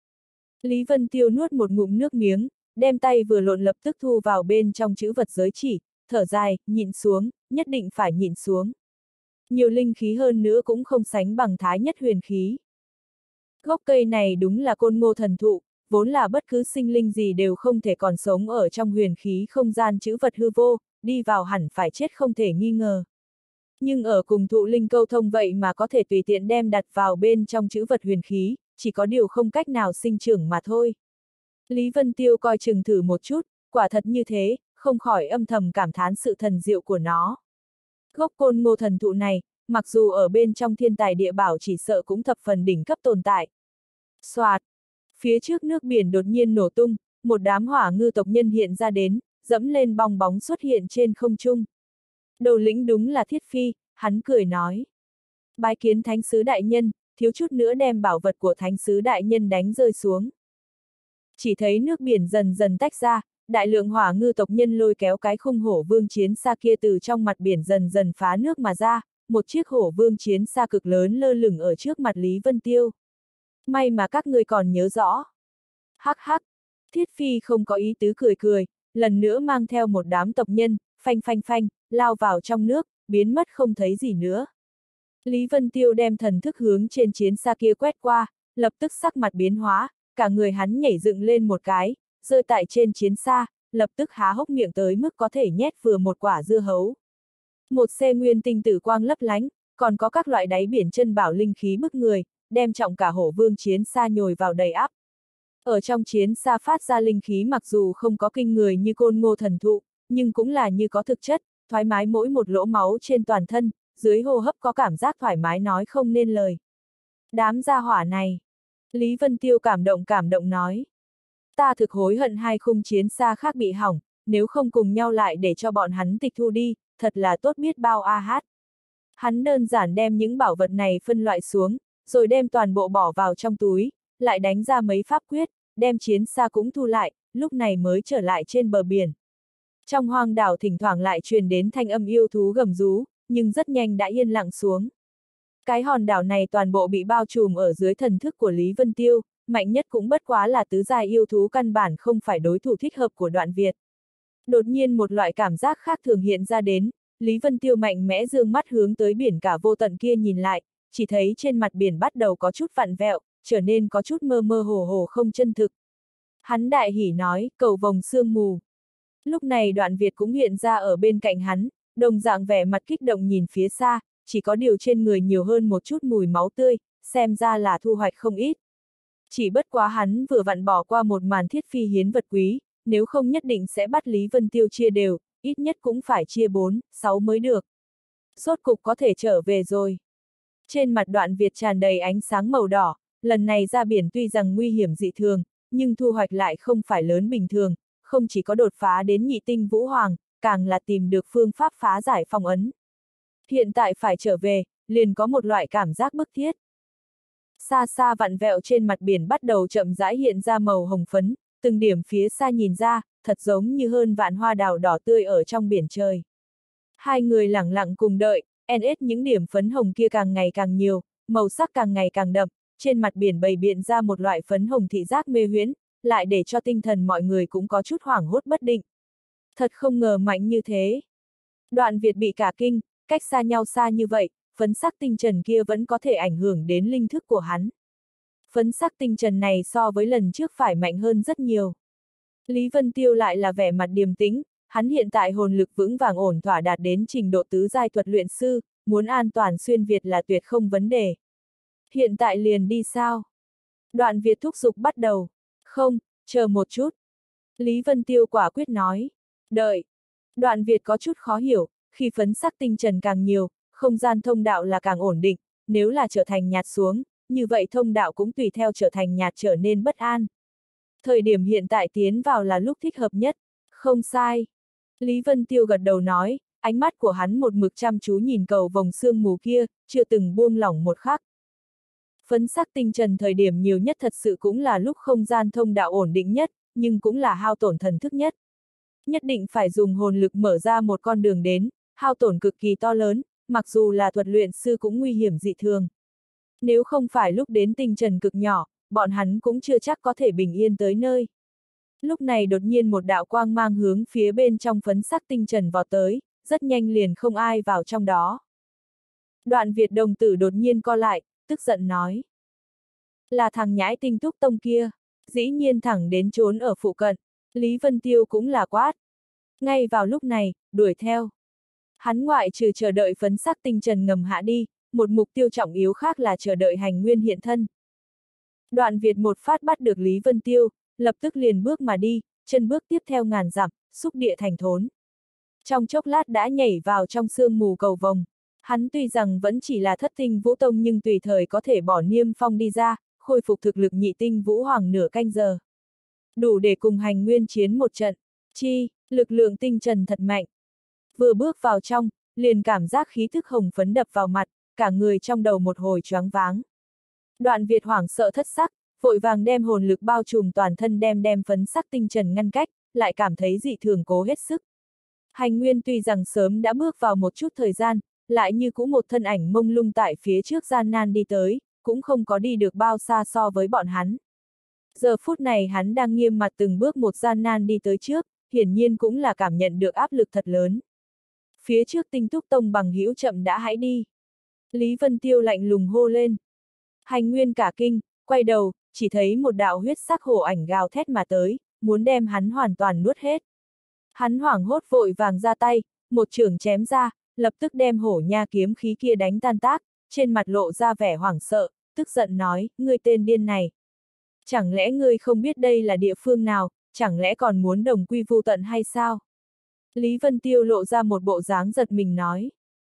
Lý Vân Tiêu nuốt một ngụm nước miếng, đem tay vừa lộn lập tức thu vào bên trong chữ vật giới chỉ, thở dài, nhịn xuống, nhất định phải nhịn xuống. Nhiều linh khí hơn nữa cũng không sánh bằng thái nhất huyền khí. Gốc cây này đúng là côn ngô thần thụ, vốn là bất cứ sinh linh gì đều không thể còn sống ở trong huyền khí không gian chữ vật hư vô, đi vào hẳn phải chết không thể nghi ngờ. Nhưng ở cùng thụ linh câu thông vậy mà có thể tùy tiện đem đặt vào bên trong chữ vật huyền khí, chỉ có điều không cách nào sinh trưởng mà thôi. Lý Vân Tiêu coi chừng thử một chút, quả thật như thế, không khỏi âm thầm cảm thán sự thần diệu của nó. Gốc côn ngô thần thụ này, mặc dù ở bên trong thiên tài địa bảo chỉ sợ cũng thập phần đỉnh cấp tồn tại. Soạt, phía trước nước biển đột nhiên nổ tung, một đám hỏa ngư tộc nhân hiện ra đến, dẫm lên bong bóng xuất hiện trên không trung. Đầu lĩnh đúng là Thiết Phi, hắn cười nói. Bái kiến thánh sứ đại nhân, thiếu chút nữa đem bảo vật của thánh sứ đại nhân đánh rơi xuống. Chỉ thấy nước biển dần dần tách ra, đại lượng hỏa ngư tộc nhân lôi kéo cái khung hổ vương chiến xa kia từ trong mặt biển dần dần phá nước mà ra, một chiếc hổ vương chiến xa cực lớn lơ lửng ở trước mặt Lý Vân Tiêu. May mà các ngươi còn nhớ rõ. Hắc hắc, Thiết Phi không có ý tứ cười cười, lần nữa mang theo một đám tộc nhân, phanh phanh phanh, lao vào trong nước, biến mất không thấy gì nữa. Lý Vân Tiêu đem thần thức hướng trên chiến xa kia quét qua, lập tức sắc mặt biến hóa, cả người hắn nhảy dựng lên một cái, rơi tại trên chiến xa, lập tức há hốc miệng tới mức có thể nhét vừa một quả dưa hấu. Một xe nguyên tinh tử quang lấp lánh, còn có các loại đáy biển chân bảo linh khí bức người, đem trọng cả hổ vương chiến xa nhồi vào đầy ắp. Ở trong chiến xa phát ra linh khí mặc dù không có kinh người như côn ngô thần thụ, nhưng cũng là như có thực chất, thoải mái mỗi một lỗ máu trên toàn thân, dưới hô hấp có cảm giác thoải mái nói không nên lời. Đám gia hỏa này. Lý Vân Tiêu cảm động nói. Ta thực hối hận hai khung chiến xa khác bị hỏng, nếu không cùng nhau lại để cho bọn hắn tịch thu đi, thật là tốt biết bao a hát. Hắn đơn giản đem những bảo vật này phân loại xuống, rồi đem toàn bộ bỏ vào trong túi, lại đánh ra mấy pháp quyết, đem chiến xa cũng thu lại, lúc này mới trở lại trên bờ biển. Trong hoang đảo thỉnh thoảng lại truyền đến thanh âm yêu thú gầm rú, nhưng rất nhanh đã yên lặng xuống. Cái hòn đảo này toàn bộ bị bao trùm ở dưới thần thức của Lý Vân Tiêu, mạnh nhất cũng bất quá là tứ giai yêu thú căn bản không phải đối thủ thích hợp của Đoạn Việt. Đột nhiên một loại cảm giác khác thường hiện ra đến, Lý Vân Tiêu mạnh mẽ dương mắt hướng tới biển cả vô tận kia nhìn lại, chỉ thấy trên mặt biển bắt đầu có chút vặn vẹo, trở nên có chút mơ mơ hồ hồ không chân thực. Hắn đại hỉ nói, cầu vồng sương mù. Lúc này Đoạn Việt cũng hiện ra ở bên cạnh hắn, đồng dạng vẻ mặt kích động nhìn phía xa, chỉ có điều trên người nhiều hơn một chút mùi máu tươi, xem ra là thu hoạch không ít. Chỉ bất quá hắn vừa vặn bỏ qua một màn Thiết Phi hiến vật quý, nếu không nhất định sẽ bắt Lý Vân Tiêu chia đều, ít nhất cũng phải chia 4, 6 mới được. Rốt cục có thể trở về rồi. Trên mặt Đoạn Việt tràn đầy ánh sáng màu đỏ, lần này ra biển tuy rằng nguy hiểm dị thường, nhưng thu hoạch lại không phải lớn bình thường, không chỉ có đột phá đến nhị tinh vũ hoàng, càng là tìm được phương pháp phá giải phong ấn. Hiện tại phải trở về, liền có một loại cảm giác bức thiết. Xa xa vặn vẹo trên mặt biển bắt đầu chậm rãi hiện ra màu hồng phấn, từng điểm phía xa nhìn ra, thật giống như hơn vạn hoa đào đỏ tươi ở trong biển trời. Hai người lẳng lặng cùng đợi, những điểm phấn hồng kia càng ngày càng nhiều, màu sắc càng ngày càng đậm, trên mặt biển bày biện ra một loại phấn hồng thị giác mê huyễn, lại để cho tinh thần mọi người cũng có chút hoảng hốt bất định. Thật không ngờ mạnh như thế. Đoạn Việt bị cả kinh, cách xa nhau xa như vậy, phấn sắc tinh trần kia vẫn có thể ảnh hưởng đến linh thức của hắn. Phấn sắc tinh trần này so với lần trước phải mạnh hơn rất nhiều. Lý Vân Tiêu lại là vẻ mặt điềm tĩnh, hắn hiện tại hồn lực vững vàng ổn thỏa đạt đến trình độ tứ giai thuật luyện sư, muốn an toàn xuyên Việt là tuyệt không vấn đề. Hiện tại liền đi sao? Đoạn Việt thúc giục bắt đầu. Không, chờ một chút. Lý Vân Tiêu quả quyết nói. Đợi. Đoạn Việt có chút khó hiểu, khi phấn sắc tinh trần càng nhiều, không gian thông đạo là càng ổn định, nếu là trở thành nhạt xuống, như vậy thông đạo cũng tùy theo trở thành nhạt trở nên bất an. Thời điểm hiện tại tiến vào là lúc thích hợp nhất. Không sai. Lý Vân Tiêu gật đầu nói, ánh mắt của hắn một mực chăm chú nhìn cầu vòng sương mù kia, chưa từng buông lỏng một khắc. Phấn sắc tinh trần thời điểm nhiều nhất thật sự cũng là lúc không gian thông đạo ổn định nhất, nhưng cũng là hao tổn thần thức nhất. Nhất định phải dùng hồn lực mở ra một con đường đến, hao tổn cực kỳ to lớn, mặc dù là thuật luyện sư cũng nguy hiểm dị thường. Nếu không phải lúc đến tinh trần cực nhỏ, bọn hắn cũng chưa chắc có thể bình yên tới nơi. Lúc này đột nhiên một đạo quang mang hướng phía bên trong phấn sắc tinh trần vọt tới, rất nhanh liền không ai vào trong đó. Đoạn Việt đồng tử đột nhiên co lại, tức giận nói. Là thằng nhãi Tinh Túc Tông kia, dĩ nhiên thẳng đến trốn ở phụ cận, Lý Vân Tiêu cũng là quát. Ngay vào lúc này, đuổi theo. Hắn ngoại trừ chờ đợi phấn sắc tinh trần ngầm hạ đi, một mục tiêu trọng yếu khác là chờ đợi Hành Nguyên hiện thân. Đoạn Việt một phát bắt được Lý Vân Tiêu, lập tức liền bước mà đi, chân bước tiếp theo ngàn dặm, xúc địa thành thốn. Trong chốc lát đã nhảy vào trong sương mù cầu vồng. Hắn tuy rằng vẫn chỉ là thất tinh vũ tông nhưng tùy thời có thể bỏ Niêm Phong đi ra, khôi phục thực lực nhị tinh vũ hoàng nửa canh giờ. Đủ để cùng Hành Nguyên chiến một trận. Lực lượng tinh trần thật mạnh. Vừa bước vào trong, liền cảm giác khí thức hồng phấn đập vào mặt, cả người trong đầu một hồi choáng váng. Đoạn Việt hoảng sợ thất sắc, vội vàng đem hồn lực bao trùm toàn thân đem phấn sắc tinh trần ngăn cách, lại cảm thấy dị thường cố hết sức. Hành Nguyên tuy rằng sớm đã bước vào một chút thời gian, lại như cũng một thân ảnh mông lung tại phía trước gian nan đi tới, cũng không có đi được bao xa so với bọn hắn. Giờ phút này hắn đang nghiêm mặt từng bước một gian nan đi tới trước, hiển nhiên cũng là cảm nhận được áp lực thật lớn. Phía trước Tinh Túc Tông bằng hữu chậm đã hãy đi. Lý Vân Tiêu lạnh lùng hô lên. Hành Nguyên cả kinh, quay đầu, chỉ thấy một đạo huyết sắc hổ ảnh gào thét mà tới, muốn đem hắn hoàn toàn nuốt hết. Hắn hoảng hốt vội vàng ra tay, một chưởng chém ra, lập tức đem hổ nha kiếm khí kia đánh tan tác, trên mặt lộ ra vẻ hoảng sợ, tức giận nói, ngươi tên điên này. Chẳng lẽ ngươi không biết đây là địa phương nào, chẳng lẽ còn muốn đồng quy vu tận hay sao? Lý Vân Tiêu lộ ra một bộ dáng giật mình nói.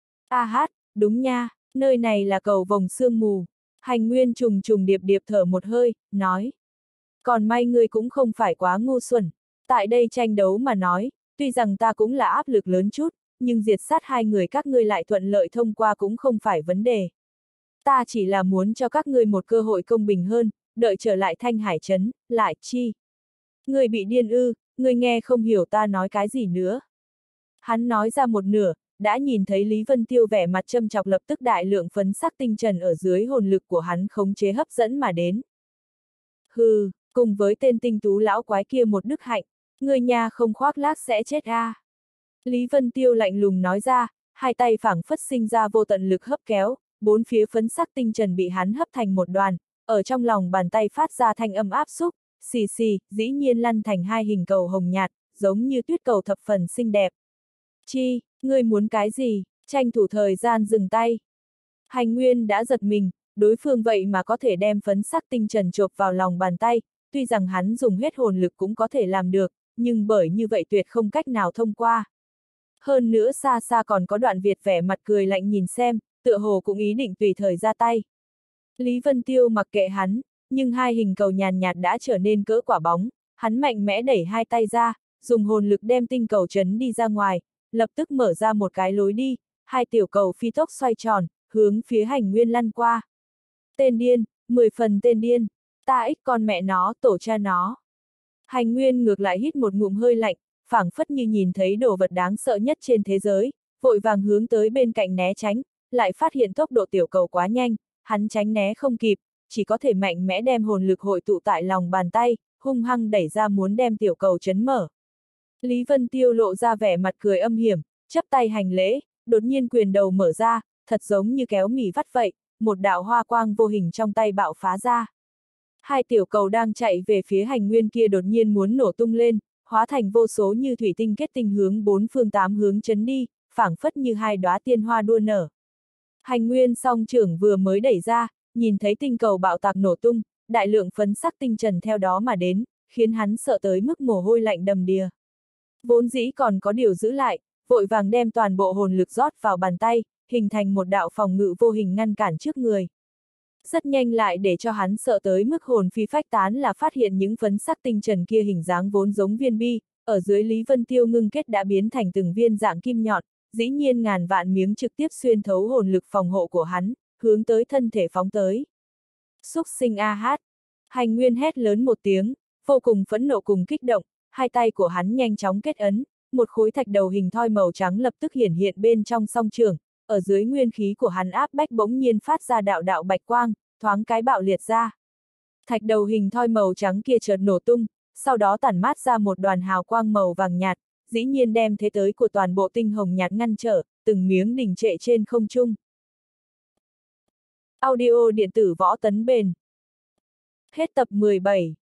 A hát, đúng nha, nơi này là cầu vồng sương mù. Hành Nguyên trùng trùng điệp điệp thở một hơi, nói. Còn may ngươi cũng không phải quá ngu xuẩn. Tại đây tranh đấu mà nói, tuy rằng ta cũng là áp lực lớn chút, nhưng diệt sát hai người các ngươi lại thuận lợi thông qua cũng không phải vấn đề. Ta chỉ là muốn cho các ngươi một cơ hội công bình hơn, đợi trở lại Thanh Hải Trấn, lại chi. Ngươi bị điên ư, ngươi nghe không hiểu ta nói cái gì nữa. Hắn nói ra một nửa, đã nhìn thấy Lý Vân Tiêu vẻ mặt châm chọc lập tức đại lượng phấn sắc tinh trần ở dưới hồn lực của hắn khống chế hấp dẫn mà đến. Hừ, cùng với tên tinh tú lão quái kia một đức hạnh, người nhà không khoác lác sẽ chết a. Lý Vân Tiêu lạnh lùng nói ra, hai tay phảng phất sinh ra vô tận lực hấp kéo, bốn phía phấn sắc tinh trần bị hắn hấp thành một đoàn, ở trong lòng bàn tay phát ra thanh âm áp xúc, xì xì, dĩ nhiên lăn thành hai hình cầu hồng nhạt, giống như tuyết cầu thập phần xinh đẹp. Ngươi muốn cái gì, tranh thủ thời gian dừng tay. Hành Nguyên đã giật mình, đối phương vậy mà có thể đem phấn sắc tinh trần chộp vào lòng bàn tay, tuy rằng hắn dùng hết hồn lực cũng có thể làm được, nhưng bởi như vậy tuyệt không cách nào thông qua. Hơn nữa xa xa còn có Đoạn Việt vẻ mặt cười lạnh nhìn xem, tựa hồ cũng ý định tùy thời ra tay. Lý Vân Tiêu mặc kệ hắn, nhưng hai hình cầu nhàn nhạt đã trở nên cỡ quả bóng, hắn mạnh mẽ đẩy hai tay ra, dùng hồn lực đem tinh cầu trấn đi ra ngoài, lập tức mở ra một cái lối đi, hai tiểu cầu phi tốc xoay tròn, hướng phía Hành Nguyên lăn qua. Tên điên, 10 phần tên điên, ta ích con mẹ nó, tổ cha nó. Hành Nguyên ngược lại hít một ngụm hơi lạnh, phảng phất như nhìn thấy đồ vật đáng sợ nhất trên thế giới, vội vàng hướng tới bên cạnh né tránh, lại phát hiện tốc độ tiểu cầu quá nhanh, hắn tránh né không kịp, chỉ có thể mạnh mẽ đem hồn lực hội tụ tại lòng bàn tay, hung hăng đẩy ra muốn đem tiểu cầu chấn mở. Lý Vân Tiêu lộ ra vẻ mặt cười âm hiểm, chắp tay hành lễ, đột nhiên quyền đầu mở ra, thật giống như kéo mì vắt vậy, một đạo hoa quang vô hình trong tay bạo phá ra. Hai tiểu cầu đang chạy về phía Hành Nguyên kia đột nhiên muốn nổ tung lên, hóa thành vô số như thủy tinh kết tinh hướng bốn phương tám hướng chấn đi, phảng phất như hai đóa tiên hoa đua nở. Hành Nguyên song trưởng vừa mới đẩy ra, nhìn thấy tinh cầu bạo tạc nổ tung, đại lượng phấn sắc tinh trần theo đó mà đến, khiến hắn sợ tới mức mồ hôi lạnh đầm đìa. Vốn dĩ còn có điều giữ lại, vội vàng đem toàn bộ hồn lực rót vào bàn tay, hình thành một đạo phòng ngự vô hình ngăn cản trước người. Rất nhanh lại để cho hắn sợ tới mức hồn phi phách tán là phát hiện những phấn sắc tinh trần kia hình dáng vốn giống viên bi, ở dưới Lý Vân Tiêu ngưng kết đã biến thành từng viên dạng kim nhọn, dĩ nhiên ngàn vạn miếng trực tiếp xuyên thấu hồn lực phòng hộ của hắn, hướng tới thân thể phóng tới. Xúc sinh a hát! Hành Nguyên hét lớn một tiếng, vô cùng phẫn nộ cùng kích động, hai tay của hắn nhanh chóng kết ấn, một khối thạch đầu hình thoi màu trắng lập tức hiển hiện bên trong song trường, ở dưới nguyên khí của hắn áp bách bỗng nhiên phát ra đạo đạo bạch quang, thoáng cái bạo liệt ra. Thạch đầu hình thoi màu trắng kia chợt nổ tung, sau đó tản mát ra một đoàn hào quang màu vàng nhạt, dĩ nhiên đem thế tới của toàn bộ tinh hồng nhạt ngăn trở, từng miếng đình trệ trên không trung. Audio điện tử Võ Tấn Bền. Hết tập 17.